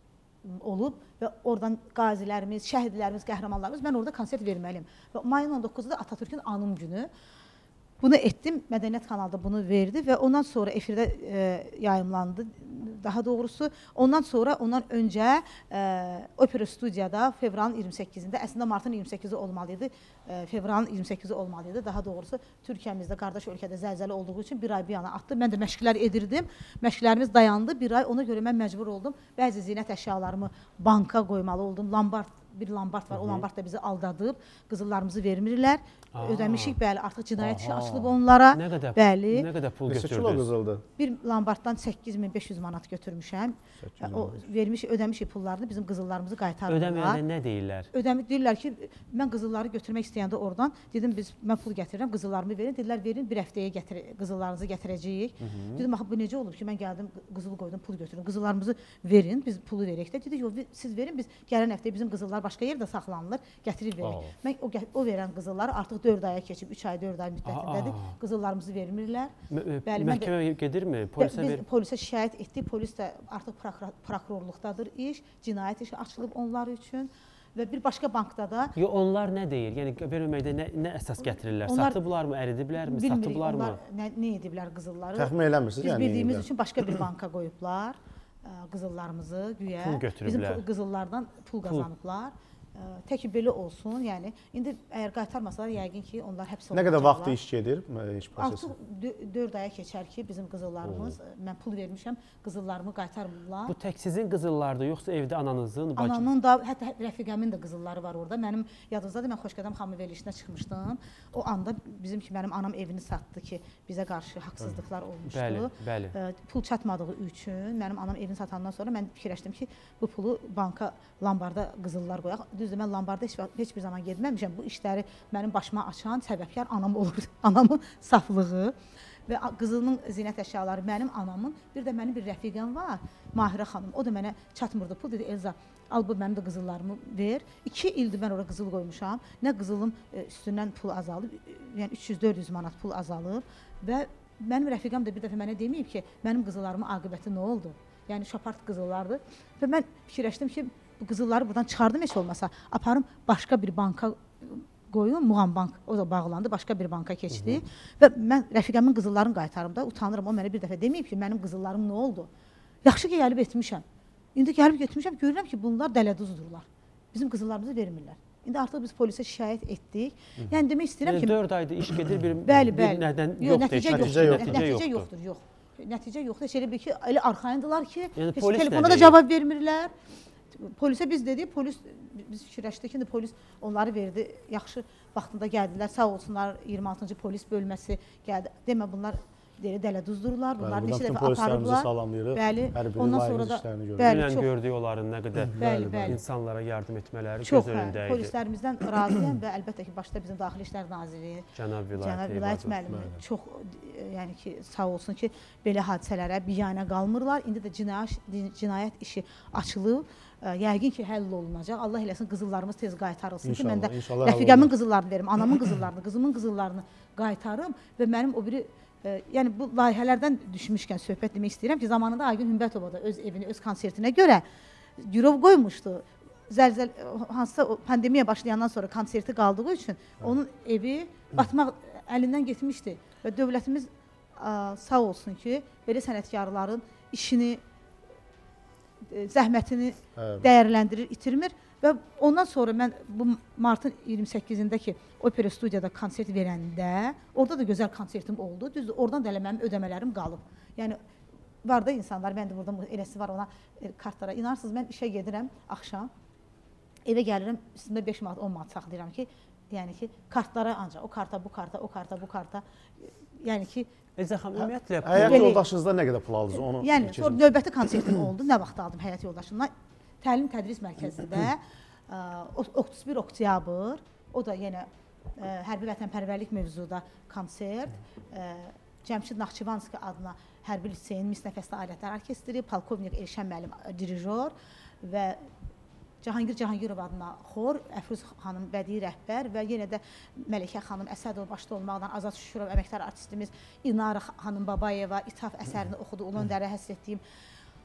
olub və oradan qazilərimiz, şəhidlərimiz, qəhrəmanlarımız, mən orada konsert verməliyim. Və mayın on doqquzunda Atatürkün anım günü. Bunu etdim, Mədəniyyət kanalında bunu verdi və ondan sonra efirdə e, yayımlandı. Daha doğrusu ondan sonra, ondan öncə e, opera studiyada fevralın iyirmi səkkizində, əslində martın iyirmi səkkizi olmalıydı, e, fevralın iyirmi səkkizi olmalıydı. Daha doğrusu Türkiyəmizdə, qardaş ölkədə zəlzələ olduğu üçün bir ay bir yana atdı. Mən də məşqlər edirdim, məşqlərimiz dayandı bir ay, ona görə mən məcbur oldum. Bəzi zinət əşyalarımı banka qoymalı oldum, lambard, bir lambard var, o lambard da bizi aldadıb, qızıllarımızı vermirlər. Aa. Ödəmişik, bəli, artıq cinayət işi açılıb onlara. Nə qədər, bəli. Nə qədər pul Neçə kilo götürdünüz? qızıldı? Bir lambarddan səkkiz min beş yüz manat götürmüşəm. O vermiş, ödəmişik pullarını, bizim qızıllarımızı qaytarırlar. Ödəməyəndə nə deyirlər? Ödəmi deyirlər ki, mən qızılları götürmək istəyəndə oradan dedim biz mən pul gətirirəm, qızıllarımı verin. Dedilər verin, bir həftəyə gətir qızıllarınızı gətirəcəyik. Hı -hı. Dedim axı bu necə olub ki, mən gəldim qızıl qoydum, pul götürün. Qızıllarımızı verin, biz pulu verək də. Dedi yox, siz verin, biz gələn həftə bizim qızıllar başqa yerdə saxlanılır, gətirib verək. Oh. Mən o, o verən qızılları artıq dörd aya keçib, üç ay, dörd ay müddətindədir. Aa. Qızıllarımızı vermirlər. Bəli, məhkəmə gedirmi? Polisə biz ver polisə şikayət etdik. Polis də artıq prokurorluqdadır iş, cinayət işi açılıb onlar üçün. Və bir başqa bankda da... Yo, onlar nə deyir? Yəni, verməməkdə nə, nə əsas gətirirlər? Onlar, satıblarmı, əridiblərmi, satıblarmı? Onlar nə, nə ediblər qızılları? Təxmin eləmirsiniz? Biz yəni bildiyimiz üçün başqa bir banka qoyublar qızıllarımızı, güya. Pul götürüblər. Bizim qızıllardan pul qazanıblar. Tək ki, belə olsun, yəni, indi əgər qaytarmasalar, yəqin ki, onlar həbs olunacaqlar. Nə qədər vaxtı iş gedir, iş prosesi? Artıq dörd aya keçər ki, bizim qızıllarımız, Oo. mən pul vermişəm, qızıllarımı qaytarmırlar. Bu tək sizin qızıllardır, yoxsa evdə ananızın, bacım? Anamın da, hətta rəfiqəmin də qızılları var orada. Mənim yadınızdadır, mən Xoşqədəm xanımın verilişinə çıxmışdım. O anda bizim ki, mənim anam evini satdı ki, bizə qarşı haqsızlıqlar olmuşdu. Bəli, bəli. Pul çatmadığı üçün, mənim anam evini satandan sonra mən fikirləşdim ki, bu pulu banka, lambarda qızıllar qoyaq. Düzdür, mən lambarda heç, heç bir zaman gedməmişəm. Bu işləri mənim başıma açan səbəbkar anam olur. Anamın saflığı və qızılının zinət əşyaları mənim anamın. Bir də mənim bir rəfiqəm var, Mahirə xanım. O da mənə çatmırdı pul. Dedi, Elza, al bu mənim də qızıllarımı ver. İki ildir mən orada qızıl qoymuşam. Nə qızılım üstündən pul azalıb, yəni üç yüz dörd yüz manat pul azalıb və mənim rəfiqəm də bir dəfə mənə deməyib ki, mənim qızıllarımın aqibəti nə oldu? Yəni şapart qızıllardır. Və mən fikirləşdim ki, bu qızılları buradan çıxardım heç olmasa, aparım başqa bir banka qoyum, Muğam Bank, o da bağlandı, başqa bir banka keçdi. Hı -hı. Və mən rəfiqəmin qızıllarını qaytarım da, utanırım, o mənə bir dəfə deməyib ki, mənim qızıllarım nə oldu? Yaxşı ki, gəlib etmişəm. İndi gəlib getmişəm, görürəm ki, bunlar dələduzdurlar. Bizim qızıllarımızı vermirlər. İndi artıq biz polisə şikayət etdik. Hı -hı. Yəni demək istəyirəm ki... dörd ayda iş gedir, bir, bəli, bəli. bir nədən yox, yoxdur, nəticə, nəticə, yoxdur, yoxdur, nəticə yoxdur. yoxdur, yox. Nəticə yoxdur, elə bir ki, elə arxayındılar ki, yəni, heç polis telefona da cavab vermirlər. Polisə biz dedik, polis, biz fikirləşdik ki, polis onları verdi, yaxşı vaxtında gəldilər, sağ olsunlar, iyirmi altıncı polis bölməsi gəldi. Demə, bunlar dələduzdurlar, bunlar neçə dəfə aparıblar. Bəli, ondan sonra da dünən gördük onların nə qədər bəli, bəli. insanlara yardım etmələri çox, göz önündə idi. Polislərimizdən razıyam və əlbəttə ki, başda bizim Daxili İşlər Naziri, Cənab Vilayət, Vilayət müəllimi çox, yəni ki, sağ olsun ki, belə hadisələrə biyanə qalmırlar. İndi də cinayət, cinayət işi açılıb. Yəqin ki, həll olunacaq. Allah eləsin, qızıllarımız tez qaytarılsın ki, mən də rəfiqəmin qızıllarını verim, anamın qızıllarını, qızımın qızıllarını qaytarım və mənim o biri, yəni bu layihələrdən düşmüşkən söhbət demək istəyirəm ki, zamanında Aygün Hümbətova da öz evini, öz konsertinə görə girov qoymuşdu. Zəlzəl, hansısa pandemiya başlayandan sonra konserti qaldığı üçün onun evi batmaq əlindən getmişdi və dövlətimiz sağ olsun ki, belə sənətkarların işini, zəhmətini dəyərləndirir, itirmir və ondan sonra mən bu martın iyirmi səkkizində ki, opera studiyada konsert verəndə, orada da gözəl konsertim oldu. Düzdür, oradan da elə mənim ödəmələrim qalıb. Yəni, var da insanlar, mən də burada eləsi var ona kartlara. İnarsınız, mən işə gedirəm axşam, evə gəlirəm, üstündə beş manat, on manat saxlayıram ki, yəni ki, kartlara ancaq, o karta, bu karta, o karta, bu karta, yəni ki, Elza xanım, ümumiyyətlə... Həyat yoldaşınızdan nə qədər pul aldınız? Onu yəni, sonra növbəti konsertim oldu. Nə vaxt aldım həyat yoldaşımdan? Təlim tədris mərkəzində otuz bir oktyabr, o da yenə hərbi vətənpərvərlik mövzuda konsert. Cəmşid Naxçıvanski adına hərbi liseyin mis nəfəsli alətlər orkestri, polkovnik Elşən müəllim dirijor və Cahangir Cahangirov adına xor, Əfruz xanım bədii rəhbər və yenə də Məlikə xanım Əsədov başda olmaqla Azad Şükürov əməkdar artistimiz İnara xanım Babayeva İthaf əsərini oxudu, Ulan Dərə həsr etdiyim.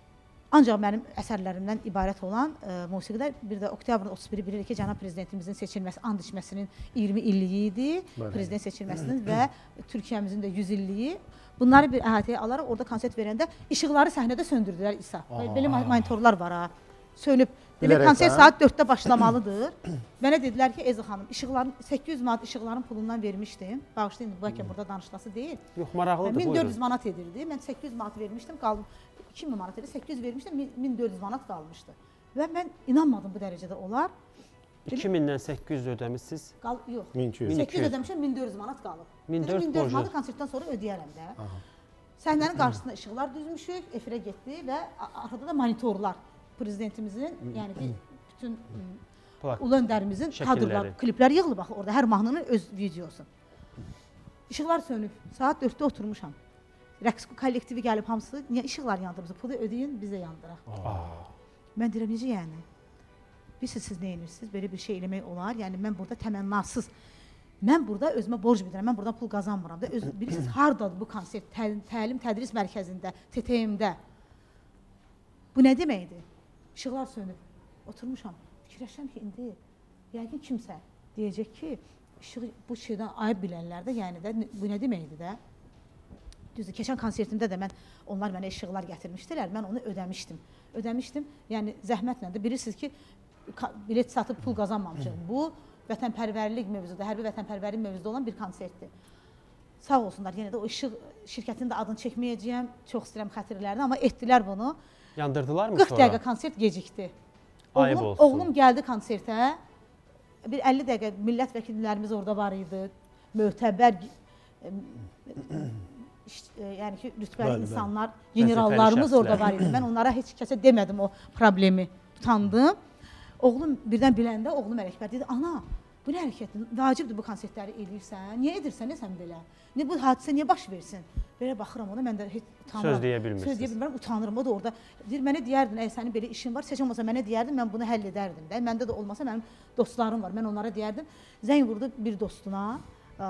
Ancaq mənim əsərlərimdən ibarət olan ə, musiqidə bir də oktyabrın otuz biri bilirik ki, cənab prezidentimizin seçilməsi, and içməsinin iyirmi illiyi idi, Bəli. prezident seçilməsinin və Türkiyəmizin də yüz illiyi. Bunları bir əhatəyə alaraq orada konsert verəndə işıqları səhnədə söndürdülər İsa. Belə monitorlar var ha. Sönüb. Demək konsert saat dörddə başlamalıdır. Mənə dedilər ki, Ezgi xanım, işıqların səkkiz yüz manat işıqların pulundan vermişdim. Bağışlayın, bu həkim burada danışılası deyil. Yox, maraqlıdır, min dörd yüz buyurun. manat edirdi. Mən səkkiz yüz manat vermişdim, qaldım. iki min manat edir, səkkiz yüz vermişdim, min dörd yüz manat qalmışdı. Və mən inanmadım bu dərəcədə olar. iki mindən səkkiz yüz ödəmisiniz? Qal, yox. min iki yüz. səkkiz yüz ödəmişəm, min dörd yüz manat qalıb. min dörd yüz min dörd yüz borcu. manat konsertdən sonra ödəyərəm də. Səhnənin qarşısında işıqlar düzmüşük, efirə getdi və arxada da monitorlar. Prezidentimizin, yəni ki, bütün Plak. ulu öndərimizin kadrlar, Şəkilləri. kliplər yığılıb axı orada hər mahnının öz videosu. İşıqlar sönüb. Saat dörddə oturmuşam. Rəqs kollektivi gəlib hamısı, niyə işıqlar yandırmısınız? Pulu ödəyin, biz də yandıraq. Mən deyirəm, necə yəni? Bilirsiniz, siz nə edirsiniz? Belə bir şey eləmək olar. Yəni mən burada təmənnasız, mən burada özümə borc bildirəm, mən buradan pul qazanmıram da. Öz, bilirsiniz, hardadır bu konsert? Təlim, təlim tədris mərkəzində, T T M-də. Bu nə deməkdir? İşıqlar sönüb. Oturmuşam. Fikirləşirəm ki, indi yəqin kimsə deyəcək ki, işığı bu şeydən ayıb bilənlər də, yəni də bu nə deməkdir də? Düzdür, keçən konsertimdə də mən, onlar mənə işıqlar gətirmişdilər, mən onu ödəmişdim. Ödəmişdim, yəni zəhmətlə də bilirsiniz ki, bilet satıb pul qazanmamışım. Bu, vətənpərvərlik mövzuda, hərbi vətənpərvərlik mövzuda olan bir konsertdir. Sağ olsunlar, yenə də o işıq şirkətinin də adını çəkməyəcəyəm, çox istəyirəm xətirlərini, amma etdilər bunu. Yandırdılar mı sonra? qırx dəqiqə konsert gecikdi. Ayıb Oğlum, olsun. oğlum gəldi konsertə, bir əlli dəqiqə millət vəkillərimiz orada var idi, möhtəbər, yəni ki, rütbəli Bəli, insanlar, generallarımız şəxslər. orada var idi. Mən onlara heç kəsə demədim o problemi, utandım. Oğlum birdən biləndə, oğlum Ələkbər dedi, ana, bu nə hərəkətin, vacibdir bu konsertləri eləyirsən, niyə edirsən, sən belə? Ne, bu hadisə niyə baş versin? Belə baxıram ona, mən də heç utanıram. Söz deyə bilmirsiniz. Söz deyə bilmirəm, utanırım. O da orada deyir, mənə deyərdin, əgər sənin belə işin var, seçim olsa mənə deyərdin, mən bunu həll edərdim də. Məndə də olmasa mənim dostlarım var, mən onlara deyərdim. Zəng vurdu bir dostuna,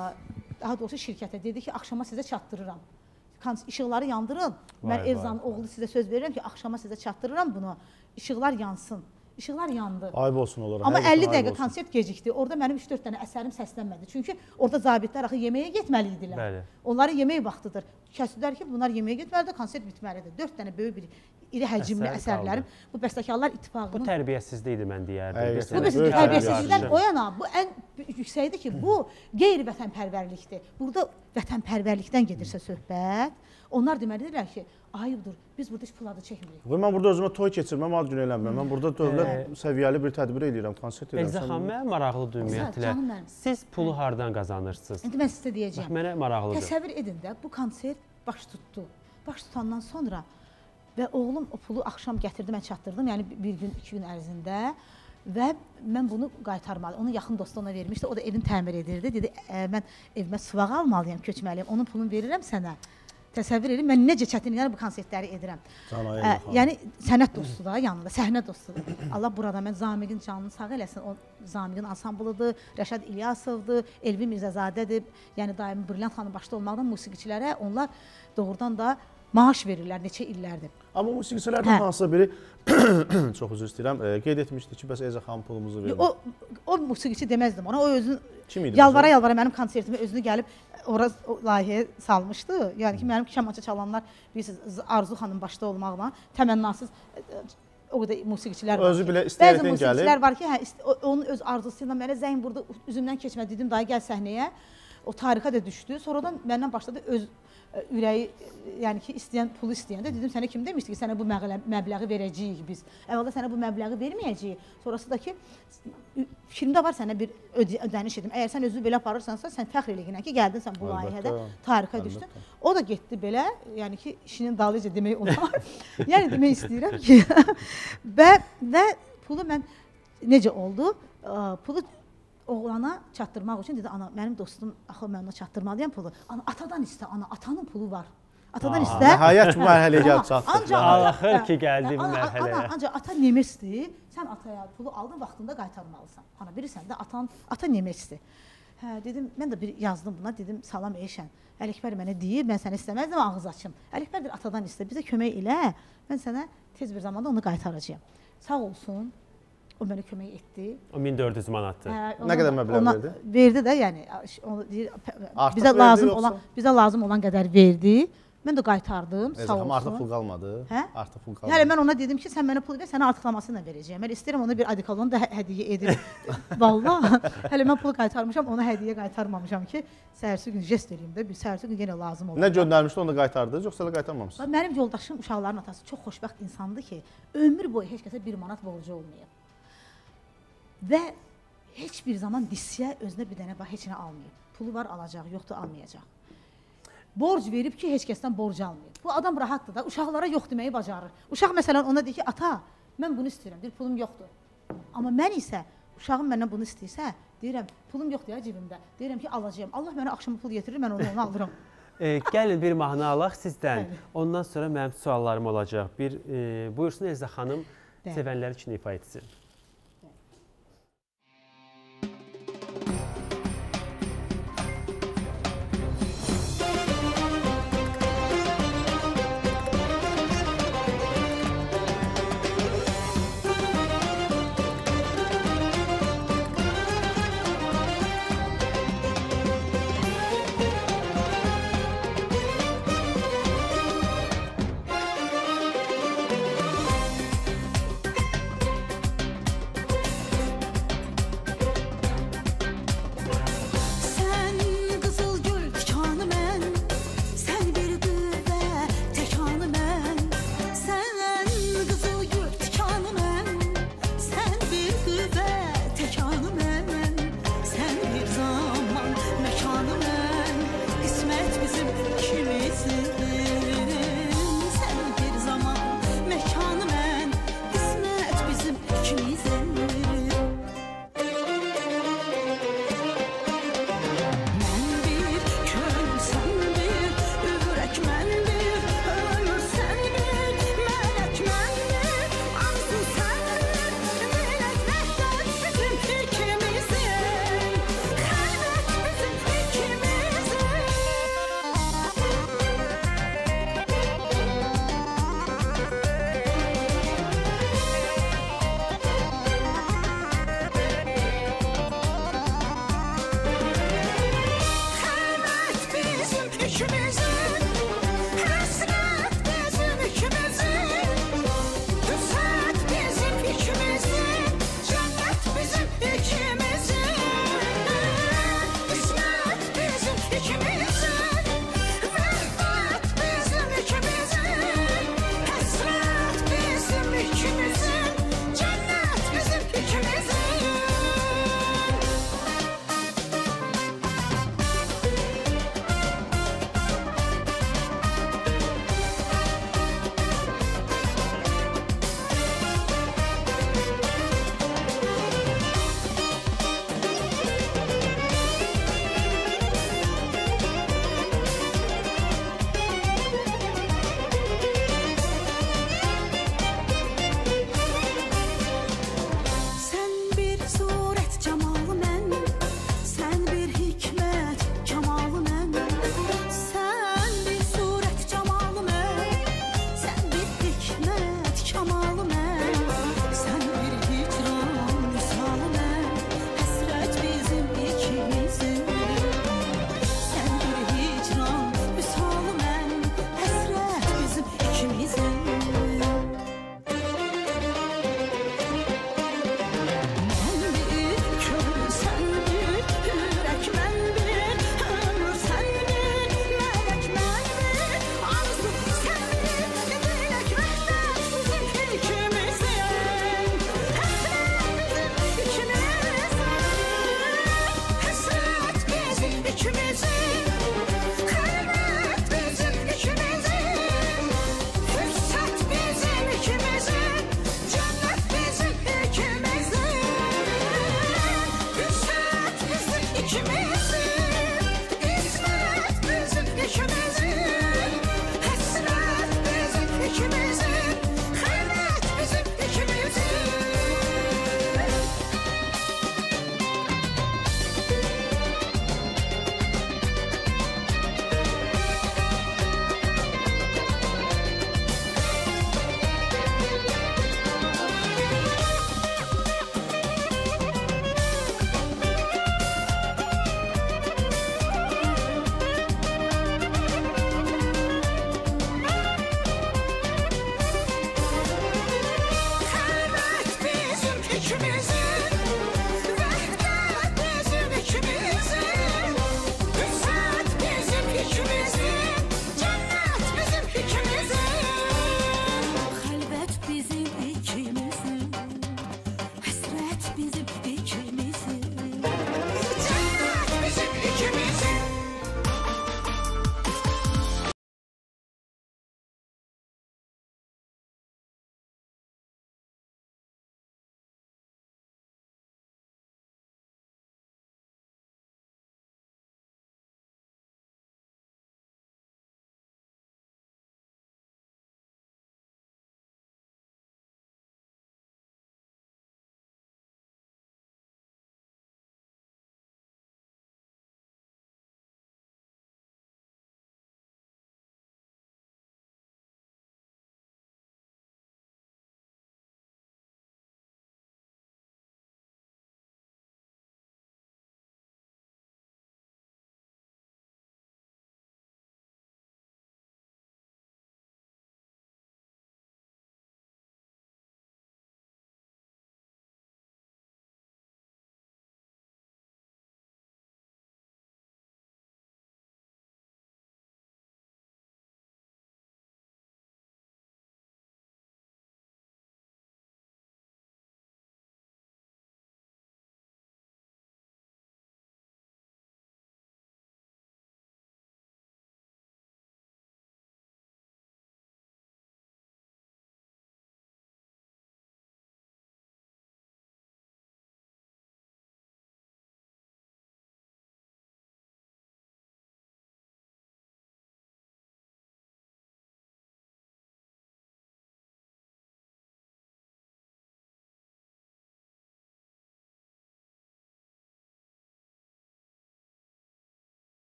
daha doğrusu şirkətə, dedi ki, axşama sizə çatdırıram. İşıqları yandırın. Mən Elzanın oğlu sizə söz verirəm ki, axşama sizə çatdırıram bunu. İşıqlar yansın. İşıqlar yandı. Ayıb olsun onlara. Amma əlli dəqiqə konsert gecikdi. Orada mənim üç dörd dənə əsərim səslənmədi. Çünki orada zabitlər axı yeməyə getməli idilər. Bəli. Onların yemək vaxtıdır. Kəsdilər ki, bunlar yeməyə getməlidir, konsert bitməlidir. dörd dənə böyük bir iri həcmli Əsər əsərlərim. qaldı. Bu Bəstəkarlar İttifaqının Bu tərbiyəsizlik idi mən deyərdim. Həqiqətən. Bir Bu sənə biz Böyük tərbiyəsizlikdən tərbiyəsizlik. o yana, bu ən yüksəkdir ki, bu qeyri-vətənpərvərlikdir. Burada vətənpərvərlikdən gedirsə söhbət, onlar deməlidirlər ki, ayıbdır, biz burada heç pul adı çəkmirik. Və mən burada özümə toy keçirməm, ad günü eləmirəm. Mən burada dövlət səviyyəli bir tədbir eləyirəm, konsert eləyirəm. Elza xanım, mənə maraqlıdır ümumiyyətlə. Canım mənim. Siz pulu hardan qazanırsınız? İndi mən sizə Bax, deyəcəyəm. mənə maraqlıdır. Təsəvvür edin də, bu konsert baş tutdu. Baş tutandan sonra və oğlum o pulu axşam gətirdi, mən çatdırdım, yəni bir gün, iki gün ərzində və mən bunu qaytarmalıyım. Onun yaxın dostu ona vermişdi, o da evini təmir edirdi. Dedi, e, mən evimə sıvaq almalıyam, köçməliyəm, onun pulunu verirəm sənə. Təsəvvür edin, mən necə çətinliklə bu konsertləri edirəm. Canayı Ə, xanım. yəni sənət dostu da yanında, səhnə dostudur. Allah burada mən Zamiqin canını sağ eləsin. O Zamiqin ansamblıdır, Rəşad İlyasovdur, Elvi Mirzəzadədir. Yəni daimi Brilliant xanım başda olmaqla musiqiçilərə onlar doğrudan da maaş verirlər neçə illərdir. Amma musiqiçilərdən Hə. hansısa biri çox üzr istəyirəm, e, qeyd etmişdi ki, bəs Elza xanım pulumuzu verir. O o musiqiçi deməzdim ona. O özünü Kim idi? yalvara yalvara mənim konsertimə özünü gəlib ora layihəyə salmışdı. Yəni ki, mənim kamança çalanlar bilirsiniz Arzu xanım başda olmaqla təmənnasız o qədər musiqiçilər var. Özü ki, belə bəzi istəyərəkdən musiqiçilər gəlib. var ki, hə, ist o- onun öz arzusu ilə mənə zəng vurdu, üzümdən keçmə dedim, dayı gəl səhnəyə. O tarixə də düşdü. Sonradan məndən başladı öz ə, ürəyi, yəni ki, istəyən pulu istəyəndə dedim, sənə kim demişdi ki, sənə bu məbləği, məbləği verəcəyik biz. Əvvəldə sənə bu məbləği verməyəcəyik. Sonrası da ki, fikrimdə var sənə bir ödə ödəniş edim. Əgər sən özünü belə aparırsansa, sən fəxr elə ki, gəldin sən bu Əlbəttə, layihədə tarixə əlbəttə. düşdün. O da getdi belə, yəni ki, işinin dalıyca demək olar. yəni demək istəyirəm ki, və və pulu mən necə oldu? Ə, Pulu oğlana çatdırmaq üçün dedi, ana, mənim dostum, axı mən ona çatdırmalıyam pulu. Ana, atadan istə, ana, atanın pulu var. Atadan istə. Nəhayət bu mərhələyə gəlib Ana, çatdıq. ancaq Nəhayət. ata- Axır ki, gəldi bu Ana, mərhələyə. Ana, ancaq ata nemesdir. Sən ataya pulu aldın, vaxtında qaytarmalısan. Ana, bilirsən də, atan, ata nemesdir. Hə, dedim, mən də bir yazdım buna, dedim, salam Eyşən. Ələkbər mənə deyir, mən səni istəməzdim, ağız açım. Ələkbər deyir, atadan istə, bizə kömək elə, mən sənə tez bir zamanda onu qaytaracağam. Sağ olsun, o mənə kömək etdi. O min dörd yüz manatdır. Hə, Nə qədər məbləğ verdi? Verdi də, yəni onu deyir, Artıq bizə verdi, lazım yoxsa? olan, bizə lazım olan qədər verdi. Mən də qaytardım, Neyse, sağ amma olsun. artıq pul qalmadı. Hə? Artıq pul qalmadı. Hələ mən ona dedim ki, sən mənə pul ver, sənə artıqlamasını da verəcəyəm. Mən istəyirəm ona bir adikalon da hə- hədiyyə edim. Vallahi, hələ mən pulu qaytarmışam, ona hədiyyə qaytarmamışam ki, səhərsi gün jest eləyim də, bir səhərsi gün yenə lazım olur. Nə göndərmişdi onu da qaytardınız, yoxsa elə qaytarmamışsınız? Mənim yoldaşım uşaqların atası çox xoşbəxt insandır ki, ömür boyu heç kəsə bir manat borcu olmayıb. Və heç bir zaman disiyə özünə bir dənə bax heç nə almayıb. Pulu var alacaq, yoxdur almayacaq. Borc verib ki, heç kəsdən borc almayıb. Bu adam rahatdır da, uşaqlara yox deməyi bacarır. Uşaq məsələn ona deyir ki, ata, mən bunu istəyirəm, deyir, pulum yoxdur. Amma mən isə, uşağım məndən bunu istəyirsə, deyirəm, pulum yoxdur ya cibimdə. Deyirəm ki, alacağım. Allah mənə axşamı pul getirir, mən onu, onu alıram. E, gəlin bir mahnı alaq sizdən. Bəli. Ondan sonra mənim suallarım olacaq. Bir e, buyursun Elza xanım Bəli. sevənlər üçün ifa etsin.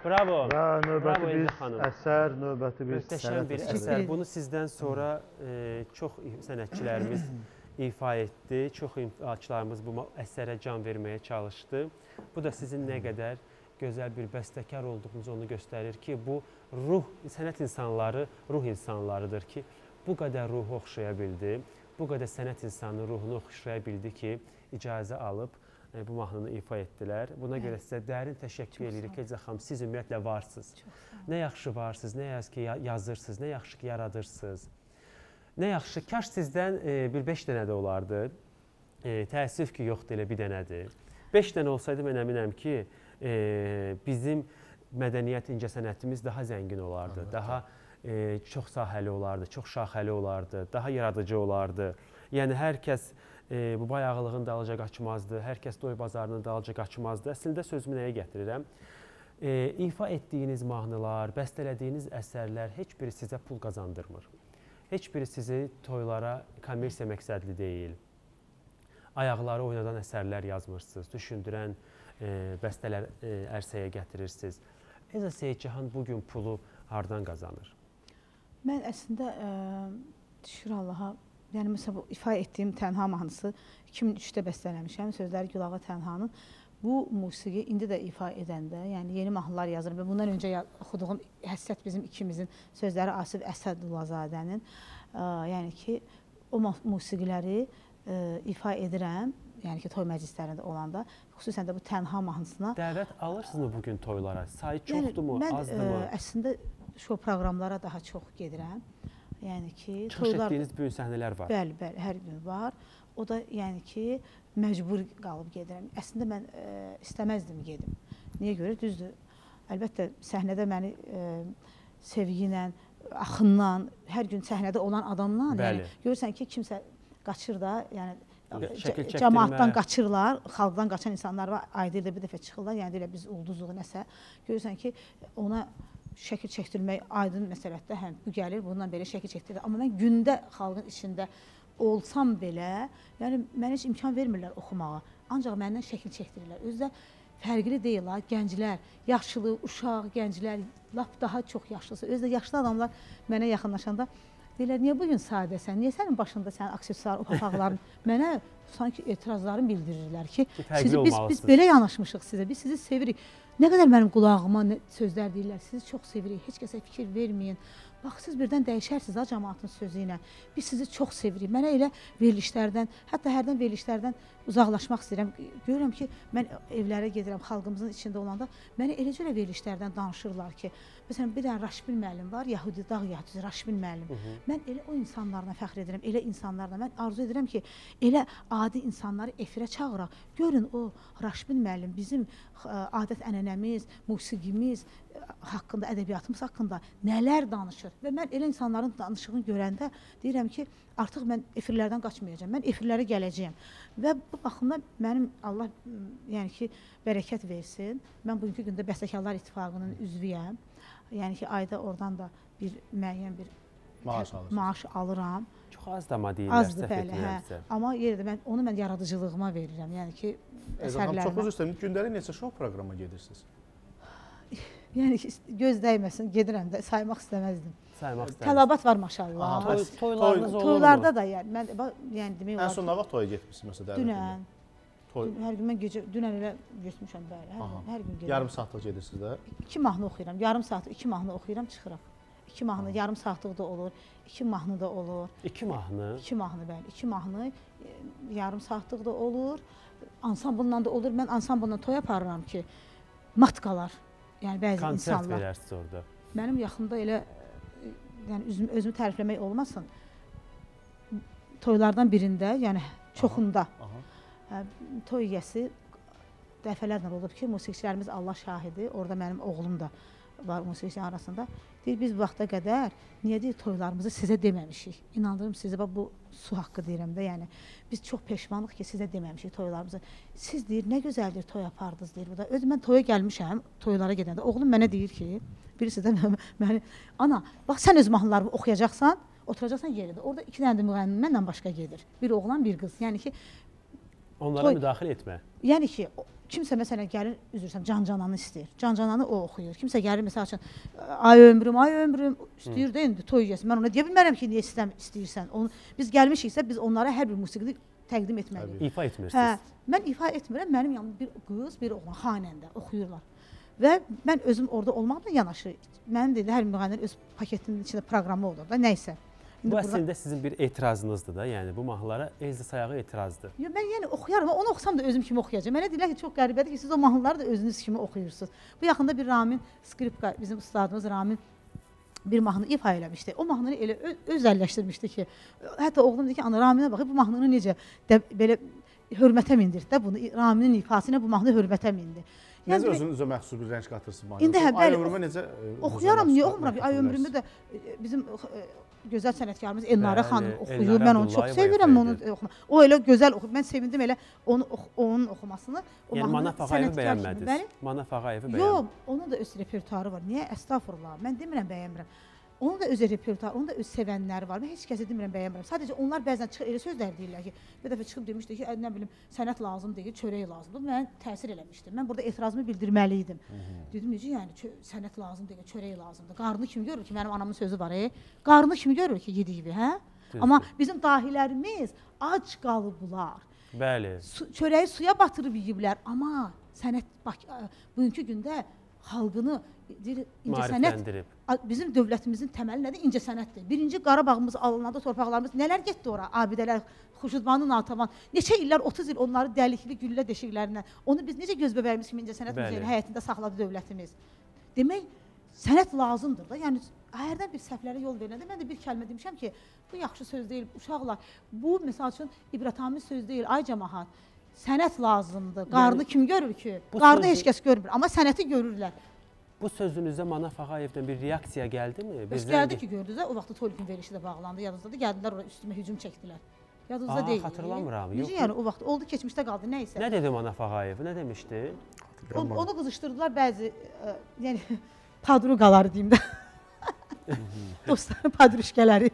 Bravo. Və növbəti Bravo, bir Eldə xanım. əsər, növbəti bir Möhtəşəm sənət bir əsəri. əsər. Bunu sizdən sonra e, çox sənətçilərimiz ifa etdi. Çox ifaçılarımız bu əsərə can verməyə çalışdı. Bu da sizin nə qədər gözəl bir bəstəkar olduğunuzu onu göstərir ki, bu ruh, sənət insanları ruh insanlarıdır ki, bu qədər ruhu oxşaya bildi, bu qədər sənət insanının ruhunu oxşaya bildi ki, icazə alıb bu mahnını ifa etdilər. Buna görə sizə dərin təşəkkür edirik. Elza xanım, siz ümumiyyətlə varsınız. Nə yaxşı varsınız, nə yaxşı ki yazırsınız, nə yaxşı ki yaradırsınız. Nə yaxşı, kaş sizdən e, bir beş dənə də olardı. E, təəssüf ki, yoxdur, elə bir dənədir. Beş dənə olsaydı, mən əminəm ki, e, bizim mədəniyyət, incəsənətimiz daha zəngin olardı, evet, daha e, çox sahəli olardı, çox şaxəli olardı, daha yaradıcı olardı. Yəni, hər kəs E, bu bayağılığın dalınca qaçmazdı, hər kəs doy bazarının dalınca qaçmazdı. Əslində sözümü nəyə gətirirəm? E, ifa etdiyiniz mahnılar, bəstələdiyiniz əsərlər heç biri sizə pul qazandırmır. Heç biri sizi toylara kommersiya məqsədli deyil. Ayaqları oynadan əsərlər yazmırsınız, düşündürən e, bəstələr e, ərsəyə gətirirsiniz. Elza Seyidcahan bugün pulu hardan qazanır? Mən əslində ə, şükür Allaha, yəni məsələn, bu ifa etdiyim Tənha mahnısı iki min üçdə bəstələmişəm, sözləri Gülağa Tənhanın. Bu musiqi indi də ifa edəndə, yəni yeni mahnılar yazırım və bundan öncə oxuduğum Həssət bizim ikimizin sözləri Asif Əsədullahzadənin, yəni ki, o musiqiləri ə, ifa edirəm, yəni ki, toy məclislərində olanda, xüsusən də bu Tənha mahnısına. Dəvət alırsınız bugün toylara? Sayı çoxdurmu, yəni, azdırmı? Mən ə, əslində şou proqramlara daha çox gedirəm. Yəni ki, çıxış toylar, etdiyiniz böyük səhnələr var. Bəli, bəli, hər gün var. O da yəni ki, məcbur qalıb gedirəm. Əslində mən ə, istəməzdim gedim. Niyə görə? Düzdür. Əlbəttə səhnədə məni ə, sevgi ilə, axınla, hər gün səhnədə olan adamla, yəni görürsən ki, kimsə qaçır da, yəni cəmaatdan qaçırlar, xalqdan qaçan insanlar var, ayda ildə bir dəfə çıxırlar, yəni elə biz ulduzluq nəsə. Görürsən ki, ona şəkil çəkdirmək aydın məsələdə, həm bu gəlir, bundan belə şəkil çəkdirir. Amma mən gündə xalqın içində olsam belə, yəni mənə heç imkan vermirlər oxumağa. Ancaq məndən şəkil çəkdirirlər. Özü də fərqli deyil ha, gənclər, yaşlı, uşaq, gənclər, lap daha çox yaşlısı. Özü də yaşlı adamlar mənə yaxınlaşanda deyirlər, niyə bugün sadəsən, niyə sənin başında sənin aksesuar, o papaqların mənə sanki etirazlarını bildirirlər ki, sizi, biz, biz belə yanaşmışıq sizə, biz sizi sevirik. Nə qədər mənim qulağıma sözlər deyirlər, sizi çox sevirik, heç kəsə fikir verməyin. Bax, siz birdən dəyişərsiniz ha cəmaatın sözü ilə. Biz sizi çox sevirik. Mənə elə verilişlərdən, hətta hərdən verilişlərdən uzaqlaşmaq istəyirəm. Görürəm ki, mən evlərə gedirəm, xalqımızın içində olanda mənə eləcə elə verilişlərdən danışırlar ki, məsələn, bir dənə Raşbil müəllim var, Yahudi, Dağ Yahudisi Raşbil müəllim. Hı -hı. Mən elə o insanlarla fəxr edirəm, elə insanlarla. Mən arzu edirəm ki, elə adi insanları efirə çağıraq. Görün o Raşbil müəllim bizim adət-ənənəmiz, musiqimiz haqqında, ədəbiyyatımız haqqında nələr danışır. Və mən elə insanların danışığını görəndə deyirəm ki, artıq mən efirlərdən qaçmayacağam, mən efirlərə gələcəyəm. Və bu baxımda mənim Allah yəni ki, bərəkət versin. Mən bugünkü gündə Bəstəkarlar İttifaqının üzvüyəm. Yəni ki, ayda oradan da bir müəyyən bir maaş, maaş alıram. Çox az da ma deyirlər, azdır, bəli, hə. Amma yerdə mən onu mən yaradıcılığıma verirəm. Yəni ki, əsərlərimə. Çox üzr istəyirəm, gündəlik neçə şou proqrama gedirsiniz? Yəni ki, göz dəyməsin, gedirəm də, saymaq istəməzdim. Saymaq istəməzdim. Tələbat var maşallah. Aha, toy, toylarınız toy, olurmu? Toylarda da yəni, mən, yəni demək olar. Ən son nə vaxt toya getmişsiniz məsələn? Dünən. Toy. Hər gün mən gecə, dünən elə getmişəm, bəli, hər, hər gün gedirəm. Yarım saatlıq gedirsiniz də? İki mahnı oxuyuram, yarım saat, iki mahnı oxuyuram, çıxıram. İki mahnı, Aha. yarım saatlıq da olur, iki mahnı da olur. İki mahnı? İki mahnı, bəli, iki mahnı, yarım saatlıq da olur, ansamblla da olur. Mən ansamblla toy aparıram ki, matqalar, yəni bəzi Konsert insanlar. Konsert verərsiniz orada. Mənim yaxında elə, yəni özümü, özümü tərifləmək olmasın, toylardan birində, yəni çoxunda, Aha. Aha. toy yiyəsi dəfələrlə olub ki, musiqiçilərimiz Allah şahidi, orada mənim oğlum da var musiqiçilərin arasında. Deyir, biz bu vaxta qədər niyə deyir, toylarımızı sizə deməmişik. İnandırım sizi, bu su haqqı deyirəm də, yəni biz çox peşmanıq ki, sizə deməmişik toylarımızı. Siz deyir, nə gözəldir toy apardınız deyir bu da. Özü mən toya gəlmişəm, toylara gedəndə. Oğlum mənə deyir ki, birisi də məni, ana, bax sən öz mahnılarımı oxuyacaqsan, oturacaqsan yerində. Orada iki dənə də müğənnim mənlə başqa gedir. Bir oğlan, bir qız. Yəni ki, onlara toy, müdaxilə etmə. Yəni ki, kimsə məsələn gəlir, üzrsən, Can-Cananı istəyir. Can-Cananı o oxuyur. Kimsə gəlir məsəl üçün ay ömrüm, ay ömrüm istəyir də indi toy yesin. Mən ona deyə bilmərəm ki, niyə istəm istəyirsən. Onu biz gəlmişiksə biz onlara hər bir musiqini təqdim etməliyik. İfa etmirsiniz. Hə, mən ifa etmirəm. Mənim yanımda bir qız, bir oğlan xanəndə oxuyurlar. Və mən özüm orada olmaqla yanaşı, mənim də hər müğənninin öz paketinin içində proqramı olur da, nəysə. Bu əslində sizin bir etirazınızdır da, yəni bu mahnılara Elza Sayağı etirazdır. Yo, mən yəni oxuyaram, onu oxusam da özüm kimi oxuyacağam. Mənə deyirlər ki, çox qəribədir ki, siz o mahnıları da özünüz kimi oxuyursunuz. Bu yaxında bir Ramin skripka, bizim ustadımız Ramin bir mahnı ifa eləmişdi. O mahnını elə özəlləşdirmişdi ki, hətta oğlum dedi ki, ana Raminə baxıb bu mahnını necə də belə hörmətə mindirdi də bunu. Raminin ifasına bu mahnı hörmətə mindi. Necə özünüzə məxsus bir rəng qatırsın mahnı? İndi hə, Ay ömrümə necə oxuyaram, niyə oxumuram? Ay ömrümü də bizim gözəl sənətkarımız Elnarə xanım oxuyur. Mən onu çox sevirəm onu oxumaq. O elə gözəl oxuyur. Mən sevindim elə onu onun oxumasını. O yəni Manaf Ağayevi bəyənmədiniz. Manaf Ağayevi bəyənmədiniz. Yox, onun da öz repertuarı var. Niyə? Əstəğfurullah. Mən demirəm bəyənmirəm. Onun da öz repertuarı, onun da öz sevənləri var. Mən heç kəsə demirəm bəyənmirəm. Sadəcə onlar bəzən çıxır elə sözlər deyirlər ki, bir dəfə çıxıb demişdi ki, nə bilim, sənət lazım deyil, çörək lazımdır. Mən təsir eləmişdim. Mən burada etirazımı bildirməli idim. Dedim necə yəni sənət lazım deyil, çörək lazımdır. Qarnı kimi görür ki, mənim anamın sözü var, e? Qarnı kimi görür ki, yediyi, hə? Amma bizim dahilərimiz ac qalıblar. Bəli. Su, çörəyi suya batırıb yeyiblər, amma sənət bax bugünkü gündə xalqını deyir, incə sənət bizim dövlətimizin təməli nədir? İncə sənətdir. Birinci Qarabağımız alınanda torpaqlarımız nələr getdi ora? Abidələr, Xuşudvanı, Natəvan. Neçə illər, otuz il onları dəlikli güllə deşiklərindən. Onu biz necə göz bəbəyimiz kimi incə sənət muzeyinin həyətində saxladı dövlətimiz. Demək, sənət lazımdır da. Yəni hərdən bir səhvlərə yol veriləndə mən də bir kəlmə demişəm ki, bu yaxşı söz deyil, uşaqlar. Bu məsəl üçün ibrətamiz söz deyil, ay cəmaət. Sənət lazımdır. Qarnı yəni, kim görür ki? Qarnı heç kəs görmür, amma sənəti görürlər. Bu sözünüzdə Manaf Ağayevdən bir reaksiya gəldimi? Bəs gəldi ki, gördünüz də, o vaxtda Tolik'in verilişi də bağlandı, yadınızdadır. Gəldilər oraya üstümə hücum çəkdilər. Yadınızda deyil. Xatırlamıram. Necə yəni o vaxt oldu, keçmişdə qaldı, nə isə. Nə dedi Manaf Ağayev? Nə demişdi? Onu qızışdırdılar bəzi, yəni padruqaları deyim də. Dostların padruşkələri.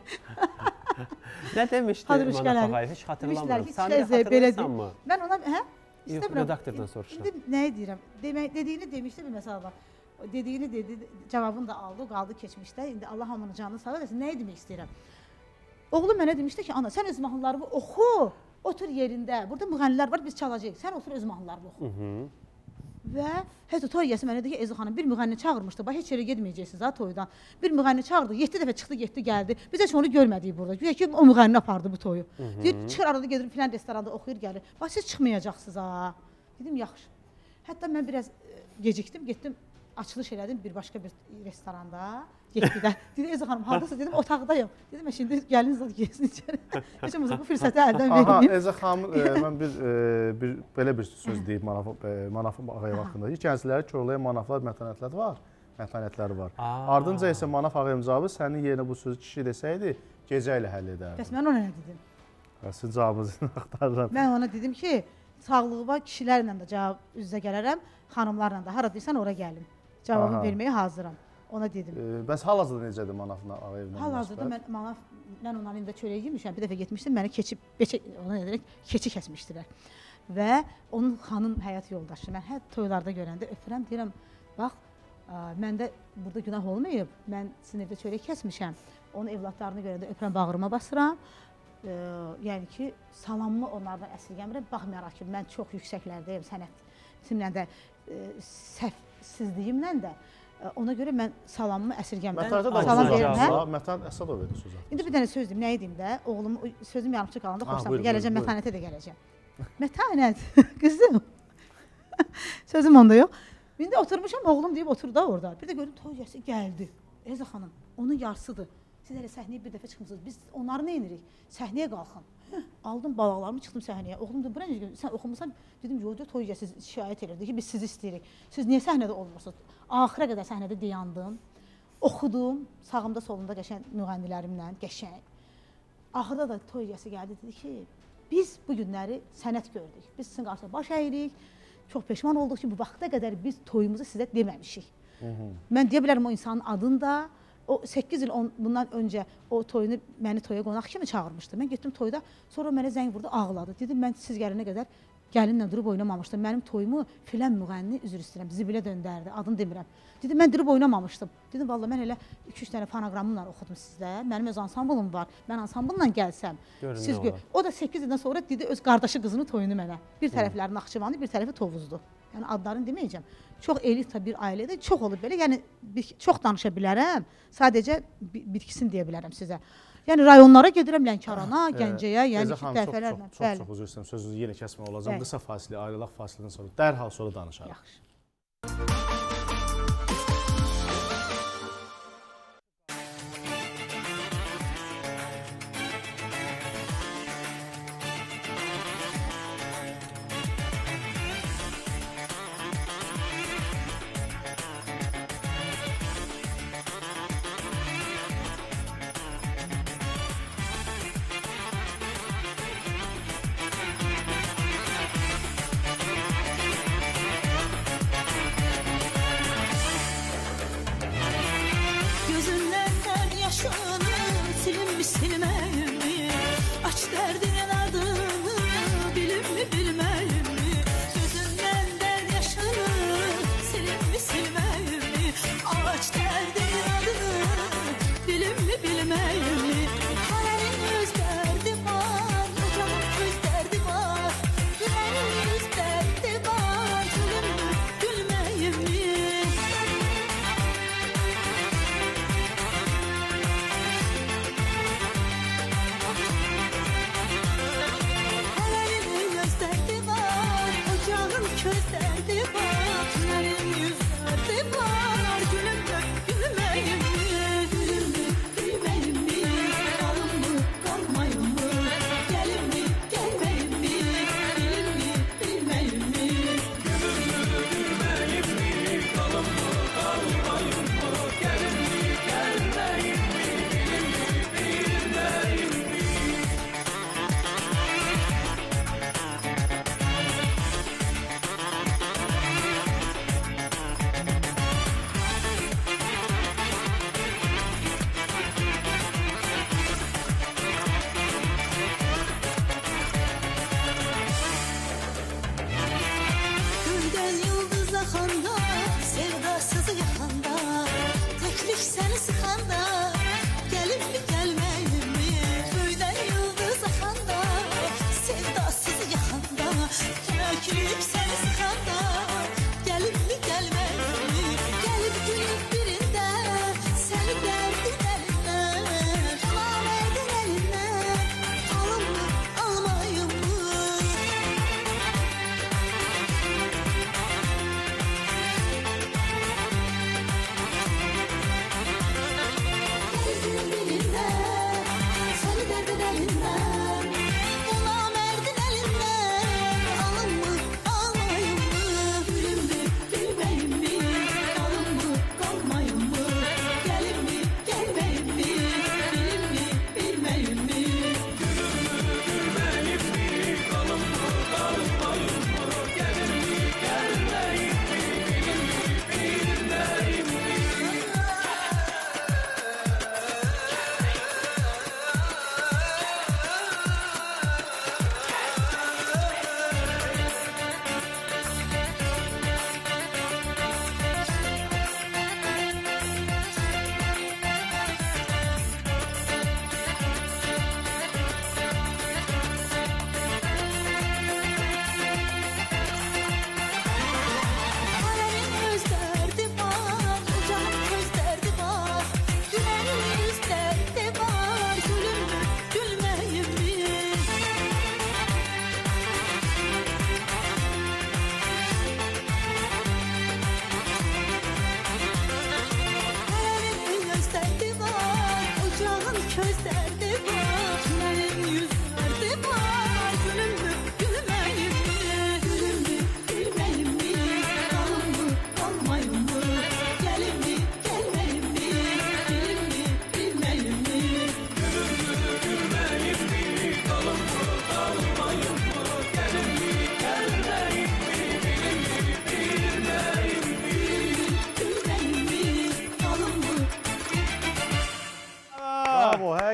Nə demişdi Manaf Ağayev? Heç xatırlamıram. Saniyə xatırlayırsan mı? Mən ona, hə? Yox, redaktordan soruşuram. İndi nəyi deyirəm? Dediyini demişdi bir məsələ var. Dediyini dedi, cavabını da aldı, qaldı keçmişdə. İndi Allah hamının canını sağ eləsin. Nəyi demək istəyirəm? Oğlum mənə demişdi ki, ana sən öz mahnılarını oxu, otur yerində. Burada müğənnilər var, biz çalacağıq. Sən otur öz mahnılarını oxu. Və hətta toy yəsi mənə dedi ki, Ezgi xanım bir müğənni çağırmışdı. Bax heç yerə getməyəcəksiniz ha toydan. Bir müğənni çağırdı, yeddi dəfə çıxdı, getdi, gəldi. Biz heç onu görmədik burada. Güya ki, o müğənni apardı bu toyu. Deyir, çıxır arada gedir filan restoranda oxuyur, gəlir. Bax siz çıxmayacaqsınız ha. Dedim, yaxşı. Hətta mən biraz gecikdim, getdim. Açılış elədim bir başqa bir restoranda. Getdi də. Dedi Ezgi xanım, hardasınız? Dedim, otaqdayım. Dedim, mən şimdi gəlin zad gəlsin içəri. Heç olmasa bu fürsəti əldən verməyim. Aha, Ezgi xanım, mən bir, bir belə bir söz deyib Manaf Ağayev haqqında. Gəncləri körləyə Manaflar mətanətləri var. Mətanətləri var. Ardınca isə Manaf Ağayev cavabı sənin yerinə bu sözü kişi desəydi, gecə ilə həll edərdi. Bəs mən ona nə dedim? Sizin cavabınızı axtarıram. Mən ona dedim ki, sağlığıma kişilərlə də cavab üzə gələrəm, xanımlarla da. Hara deyirsən, ora gəlim. Cavabı verməyə hazıram. Ona dedim. E, bəs hal-hazırda necədir Manaf Ağayevlə? Hal-hazırda mən Manaf, mən onların evində çörək yemişəm. Bir dəfə getmişdim, məni keçi, beçə, ona nə deyək, keçi kəsmişdilər. Və onun xanım həyat yoldaşı. Mən hər toylarda görəndə öpürəm, deyirəm, bax, ə, məndə burada günah olmayıb. Mən sizin evdə çörək kəsmişəm. Onun evlatlarını görəndə öpürəm, bağrıma basıram. E, yəni ki, salamımı onlardan əsirgəmirəm. Baxmayaraq ki, mən çox yüksəklərdəyim sənətimlə də, e, səhvsizliyimlə də. Ona görə mən salamımı əsirgəmirəm. Salam verirəm. Mətan Əsədov verdi sözü. İndi bir dənə söz deyim, nə edim də? Oğlum sözüm yarımçı qalanda xoşlanmır. Gələcəm, mətanətə də gələcəm. Mətanət, qızım. Sözüm onda yox. İndi oturmuşam, oğlum deyib otur da orada. Bir də gördüm, toy yəsi gəldi. Ezgi xanım, onun yarısıdır. Siz hələ səhnəyə bir dəfə çıxmısınız. Biz onları nə edirik? Səhnəyə qalxın. Aldım balaqlarımı, çıxdım səhnəyə. Oğlum da bura necə sən oxumusan? Dedim, yox, toy yəsi şikayət edirdi ki, biz sizi istəyirik. Siz niyə səhnədə olmursunuz? Axıra qədər səhnədə dayandım. Oxudum, sağımda solumda qəşəng müğənnilərimlə, qəşəng. Axırda da toy yəsi gəldi, dedi ki, biz bu günləri sənət gördük. Biz sizin qarşısında baş əyirik. Çox peşman olduq ki, bu vaxta qədər biz toyumuzu sizə deməmişik. Mən deyə bilərəm o insanın adını da. O səkkiz il on, bundan öncə o toyunu məni toya qonaq kimi çağırmışdı. Mən getdim toyda, sonra mənə zəng vurdu, ağladı. Dedim, mən siz gələnə qədər gəlinlə durub oynamamışdım. Mənim toyumu filən müğənni, üzr istəyirəm, zibilə döndərdi, adını demirəm. Dedim, mən durub oynamamışdım. Dedim, valla mən elə iki üç dənə fonoqramımla oxudum sizdə. Mənim öz ansamblım var. Mən ansamblımla gəlsəm. Siz gör. O da səkkiz ildən sonra dedi öz qardaşı qızının toyunu mənə. Bir tərəfləri Naxçıvanlı, bir tərəfi Tovuzdu. Yəni adlarını deməyəcəm. Çox elita bir ailədə çox olub belə. Yəni çox danışa bilərəm. Sadəcə bitkisini deyə bilərəm sizə. Yəni rayonlara gedirəm, Lənkərana, Gəncəyə, yəni ki, dəfələrlə. Çox çox çox üzr istəyirəm. Sözünüzü yenə kəsmək olacaq. Qısa fasilə, ayrılaq fasilədən sonra dərhal sonra danışarıq. Yaxşı. Elinden, ona merdin elinden, alın mı, almayın mı?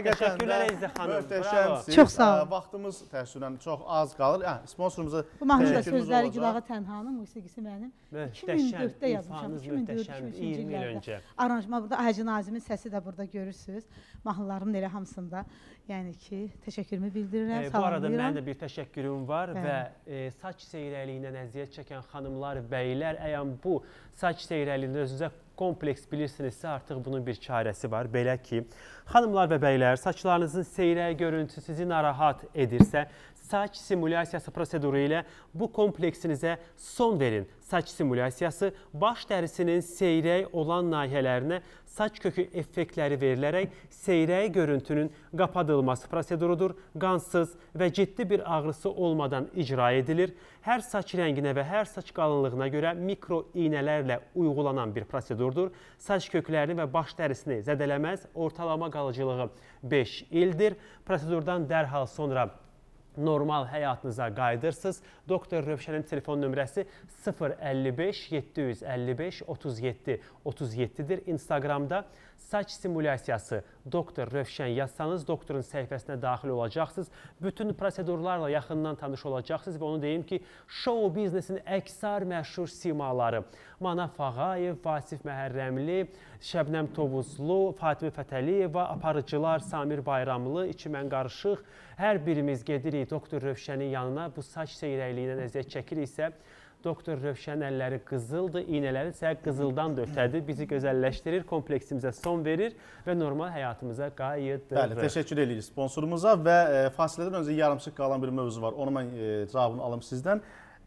Təşəkkürlər Əzizə xanım. Möhtəşəmsiniz. Çox sağ olun. Vaxtımız təəssüfən çox az qalır. Hə, sponsorumuza Bu mahnı da təşəkkürümüz sözləri olacaq. Gülağa Tənhanın, musiqisi mənim. iki min dörddə yazmışam. iki min dörd iki min üçüncü illərdə. Aranjma burada Hacı Nazimin səsi də burada görürsünüz. Mahnılarımın elə hamısında. Yəni ki, təşəkkürümü bildirirəm, E, bu arada salamlayıram. mənim də bir təşəkkürüm var Bəli. və e, saç seyrəliyindən əziyyət çəkən xanımlar, bəylər, əgər bu saç seyrəliyində özünüzə kompleks bilirsinizsə, artıq bunun bir çarəsi var. Belə ki, xanımlar və bəylər, saçlarınızın seyrək görüntüsü sizi narahat edirsə, saç simulyasiyası proseduru ilə bu kompleksinizə son verin. Saç simulyasiyası baş dərisinin seyrək olan nahiyələrinə saç kökü effektləri verilərək seyrək görüntünün qapadılması prosedurudur. Qansız və ciddi bir ağrısı olmadan icra edilir. Hər saç rənginə və hər saç qalınlığına görə mikro iynələrlə uygulanan bir prosedurdur. Saç köklərini və baş dərisini zədələməz, ortalama qalıcılığı beş ildir. Prosedurdan dərhal sonra normal həyatınıza qayıdırsınız. Doktor Rövşənin telefon nömrəsi sıfır əlli beş yeddi yüz əlli beş otuz yeddi otuz yeddidir. Instagramda saç simulyasiyası Doktor Rövşən yazsanız doktorun səhifəsinə daxil olacaqsınız. Bütün prosedurlarla yaxından tanış olacaqsınız və onu deyim ki, show biznesin əksar məşhur simaları Manaf Ağayev, Vasif Məhərrəmli, Şəbnəm Tovuzlu, Fatimə Fətəliyeva, aparıcılar Samir Bayramlı, İçimən Qarışıq, hər birimiz gedirik Doktor Rövşənin yanına. Bu saç seyrəkliyindən əziyyət çəkiriksə, Doktor Rövşənin əlləri qızıldır, iynələri isə qızıldan da ötədir. Bizi gözəlləşdirir, kompleksimizə son verir və normal həyatımıza qayıdırır. Bəli, təşəkkür edirik sponsorumuza və e, fasilədən öncə yarımçıq qalan bir mövzu var. Onu mən e, cavabını alım sizdən.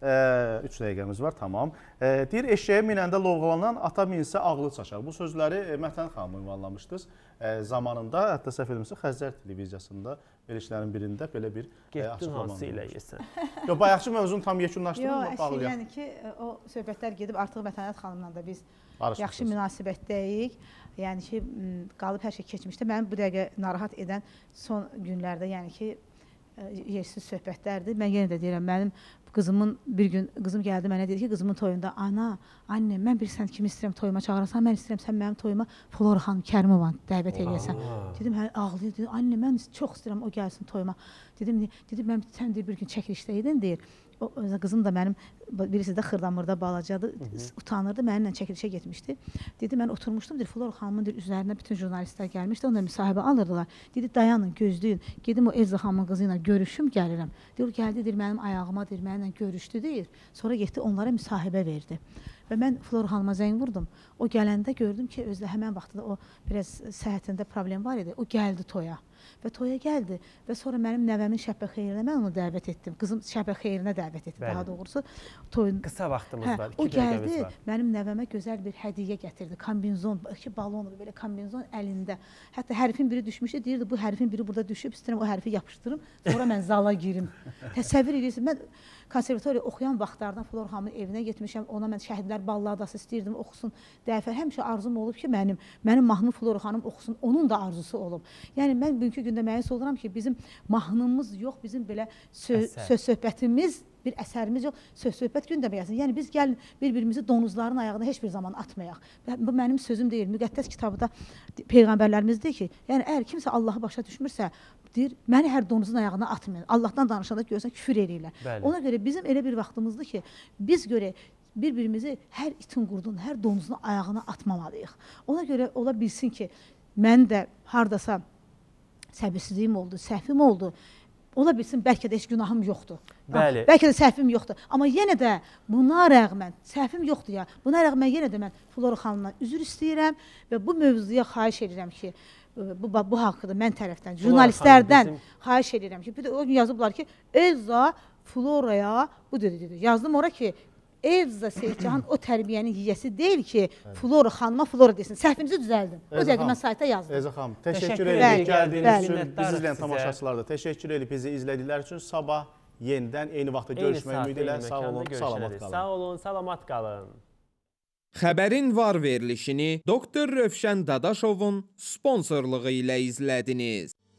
üç dəqiqəmiz var, tamam. E, deyir, eşeğə minəndə lovğalanan, ata minsə ağlı çaşar. Bu sözləri e, Mətən xanım ünvanlamışdınız e, zamanında. Hətta səhv edilmirsə Xəzər televiziyasında verilişlərin birində belə bir e, Getdin hansı ilə yesən? Yox, bayaqçı mövzunu tam yekunlaşdırın. Yox, əşkil, yəni ki, o söhbətlər gedib artıq Mətənət xanımla da biz Barışmışsınız. yaxşı münasibətdəyik. Yəni ki, qalıb hər şey keçmişdə. Mənim bu dəqiqə narahat edən son günlərdə, yəni ki, yersiz söhbətlərdir. Mən yenə də deyirəm, mənim qızımın bir gün, qızım gəldi mənə dedi ki, qızımın toyunda, ana, anne, mən bilirsən kimi istəyirəm toyuma çağırasan, mən istəyirəm sən mənim toyuma Flora xanım Kərimovanı dəvət eləyəsən. Dedim, hə, ağlayır, dedi, anne, mən çox istəyirəm o gəlsin toyuma. Dedim, dedim mən sən bir gün çəkilişdəydin, deyir. O, qızım da mənim, birisi də Xırdamırda balacadır, utanırdı, mənimlə çəkilişə getmişdi. Dedi, mən oturmuşdum, deyir, Flora xanımın üzərinə bütün jurnalistlər gəlmişdi, onda müsahibə alırdılar. Dedi, dayanın, gözləyin, gedim o Elza xanımın qızı ilə görüşüm, gəlirəm. Deyir, gəldi, deyir, mənim ayağıma, deyir, mənimlə görüşdü, deyir. Sonra getdi, onlara müsahibə verdi. Və mən Flora xanıma zəng vurdum. O gələndə gördüm ki, özdə həmən vaxtda o biraz səhhətində problem var idi. O gəldi toya. Və toya gəldi və sonra mənim nəvəmin şəhbə xeyrinə mən onu dəvət etdim. Qızım şəhbə xeyrinə dəvət etdi, Bəli. daha doğrusu. Toyun... Qısa vaxtımız hə, var, o iki dəqiqəmiz gəldi, var. mənim nəvəmə gözəl bir hədiyyə gətirdi. Kombinzon, iki balon, belə kombinzon əlində. Hətta hərfin biri düşmüşdü, deyirdi, bu hərfin biri burada düşüb, istəyirəm o hərfi yapışdırım, sonra mən zala girim. Təsəvvür edirsin, mən konservatoriya oxuyan vaxtlardan Flora xanımın evinə getmişəm, ona mən Şəhidlər Balladası istəyirdim, oxusun. Dəfə həmişə arzum olub ki, mənim, mənim mahnım Flora xanım oxusun, onun da arzusu olub. Yəni, mən bugünkü gündə məyus oluram ki, bizim mahnımız yox, bizim belə söz, söz söhbətimiz, bir əsərimiz yox, söz-söhbət gündəmə yazın. Yəni, biz gəlin bir-birimizi donuzların ayağına heç bir zaman atmayaq. Bu, mənim sözüm deyil. Müqəddəs kitabda Peyğəmbərlərimiz deyir ki, yəni, əgər kimsə Allahı başa düşmürsə, deyir, məni hər donuzun ayağına atmayın. Allahdan danışanda görsən, küfür edirlər. Bəli. Ona görə bizim elə bir vaxtımızdır ki, biz görə bir-birimizi hər itin qurdun, hər donuzun ayağına atmamalıyıq. Ona görə ola bilsin ki, mən də hardasa səbirsizliyim oldu, səhvim oldu. Ola bilsin, bəlkə də heç günahım yoxdur. Bəli. Bəlkə də səhvim yoxdur. Amma yenə də buna rəğmən, səhvim yoxdur ya, buna rəğmən yenə də mən Flora xanımdan üzr istəyirəm və bu mövzuya xahiş edirəm ki, bu, bu haqqıda mən tərəfdən, jurnalistlərdən bizim... xahiş edirəm ki, bir də o gün yazıblar ki, Elza Floraya, bu dedi, dedi. Yazdım ora ki, Elza Seyidcahan o tərbiyənin yiyəsi deyil ki, Flora xanıma Flora desin. Səhvinizi düzəldim. O dəqiqə mən sayta yazdım. Elza xanım, təşəkkür Təşəkkür edirik edirik. gəldiyiniz Bəli, üçün. bəli. Bizi izləyən tamaşaçılar da təşəkkür edib bizi izlədikləri üçün. Sabah yenidən eyni vaxtda görüşmək ümidi ilə sağ olun, salamat qalın. Sağ olun, salamat qalın. Xəbərin var verilişini Doktor Rövşən Dadaşovun sponsorluğu ilə izlədiniz.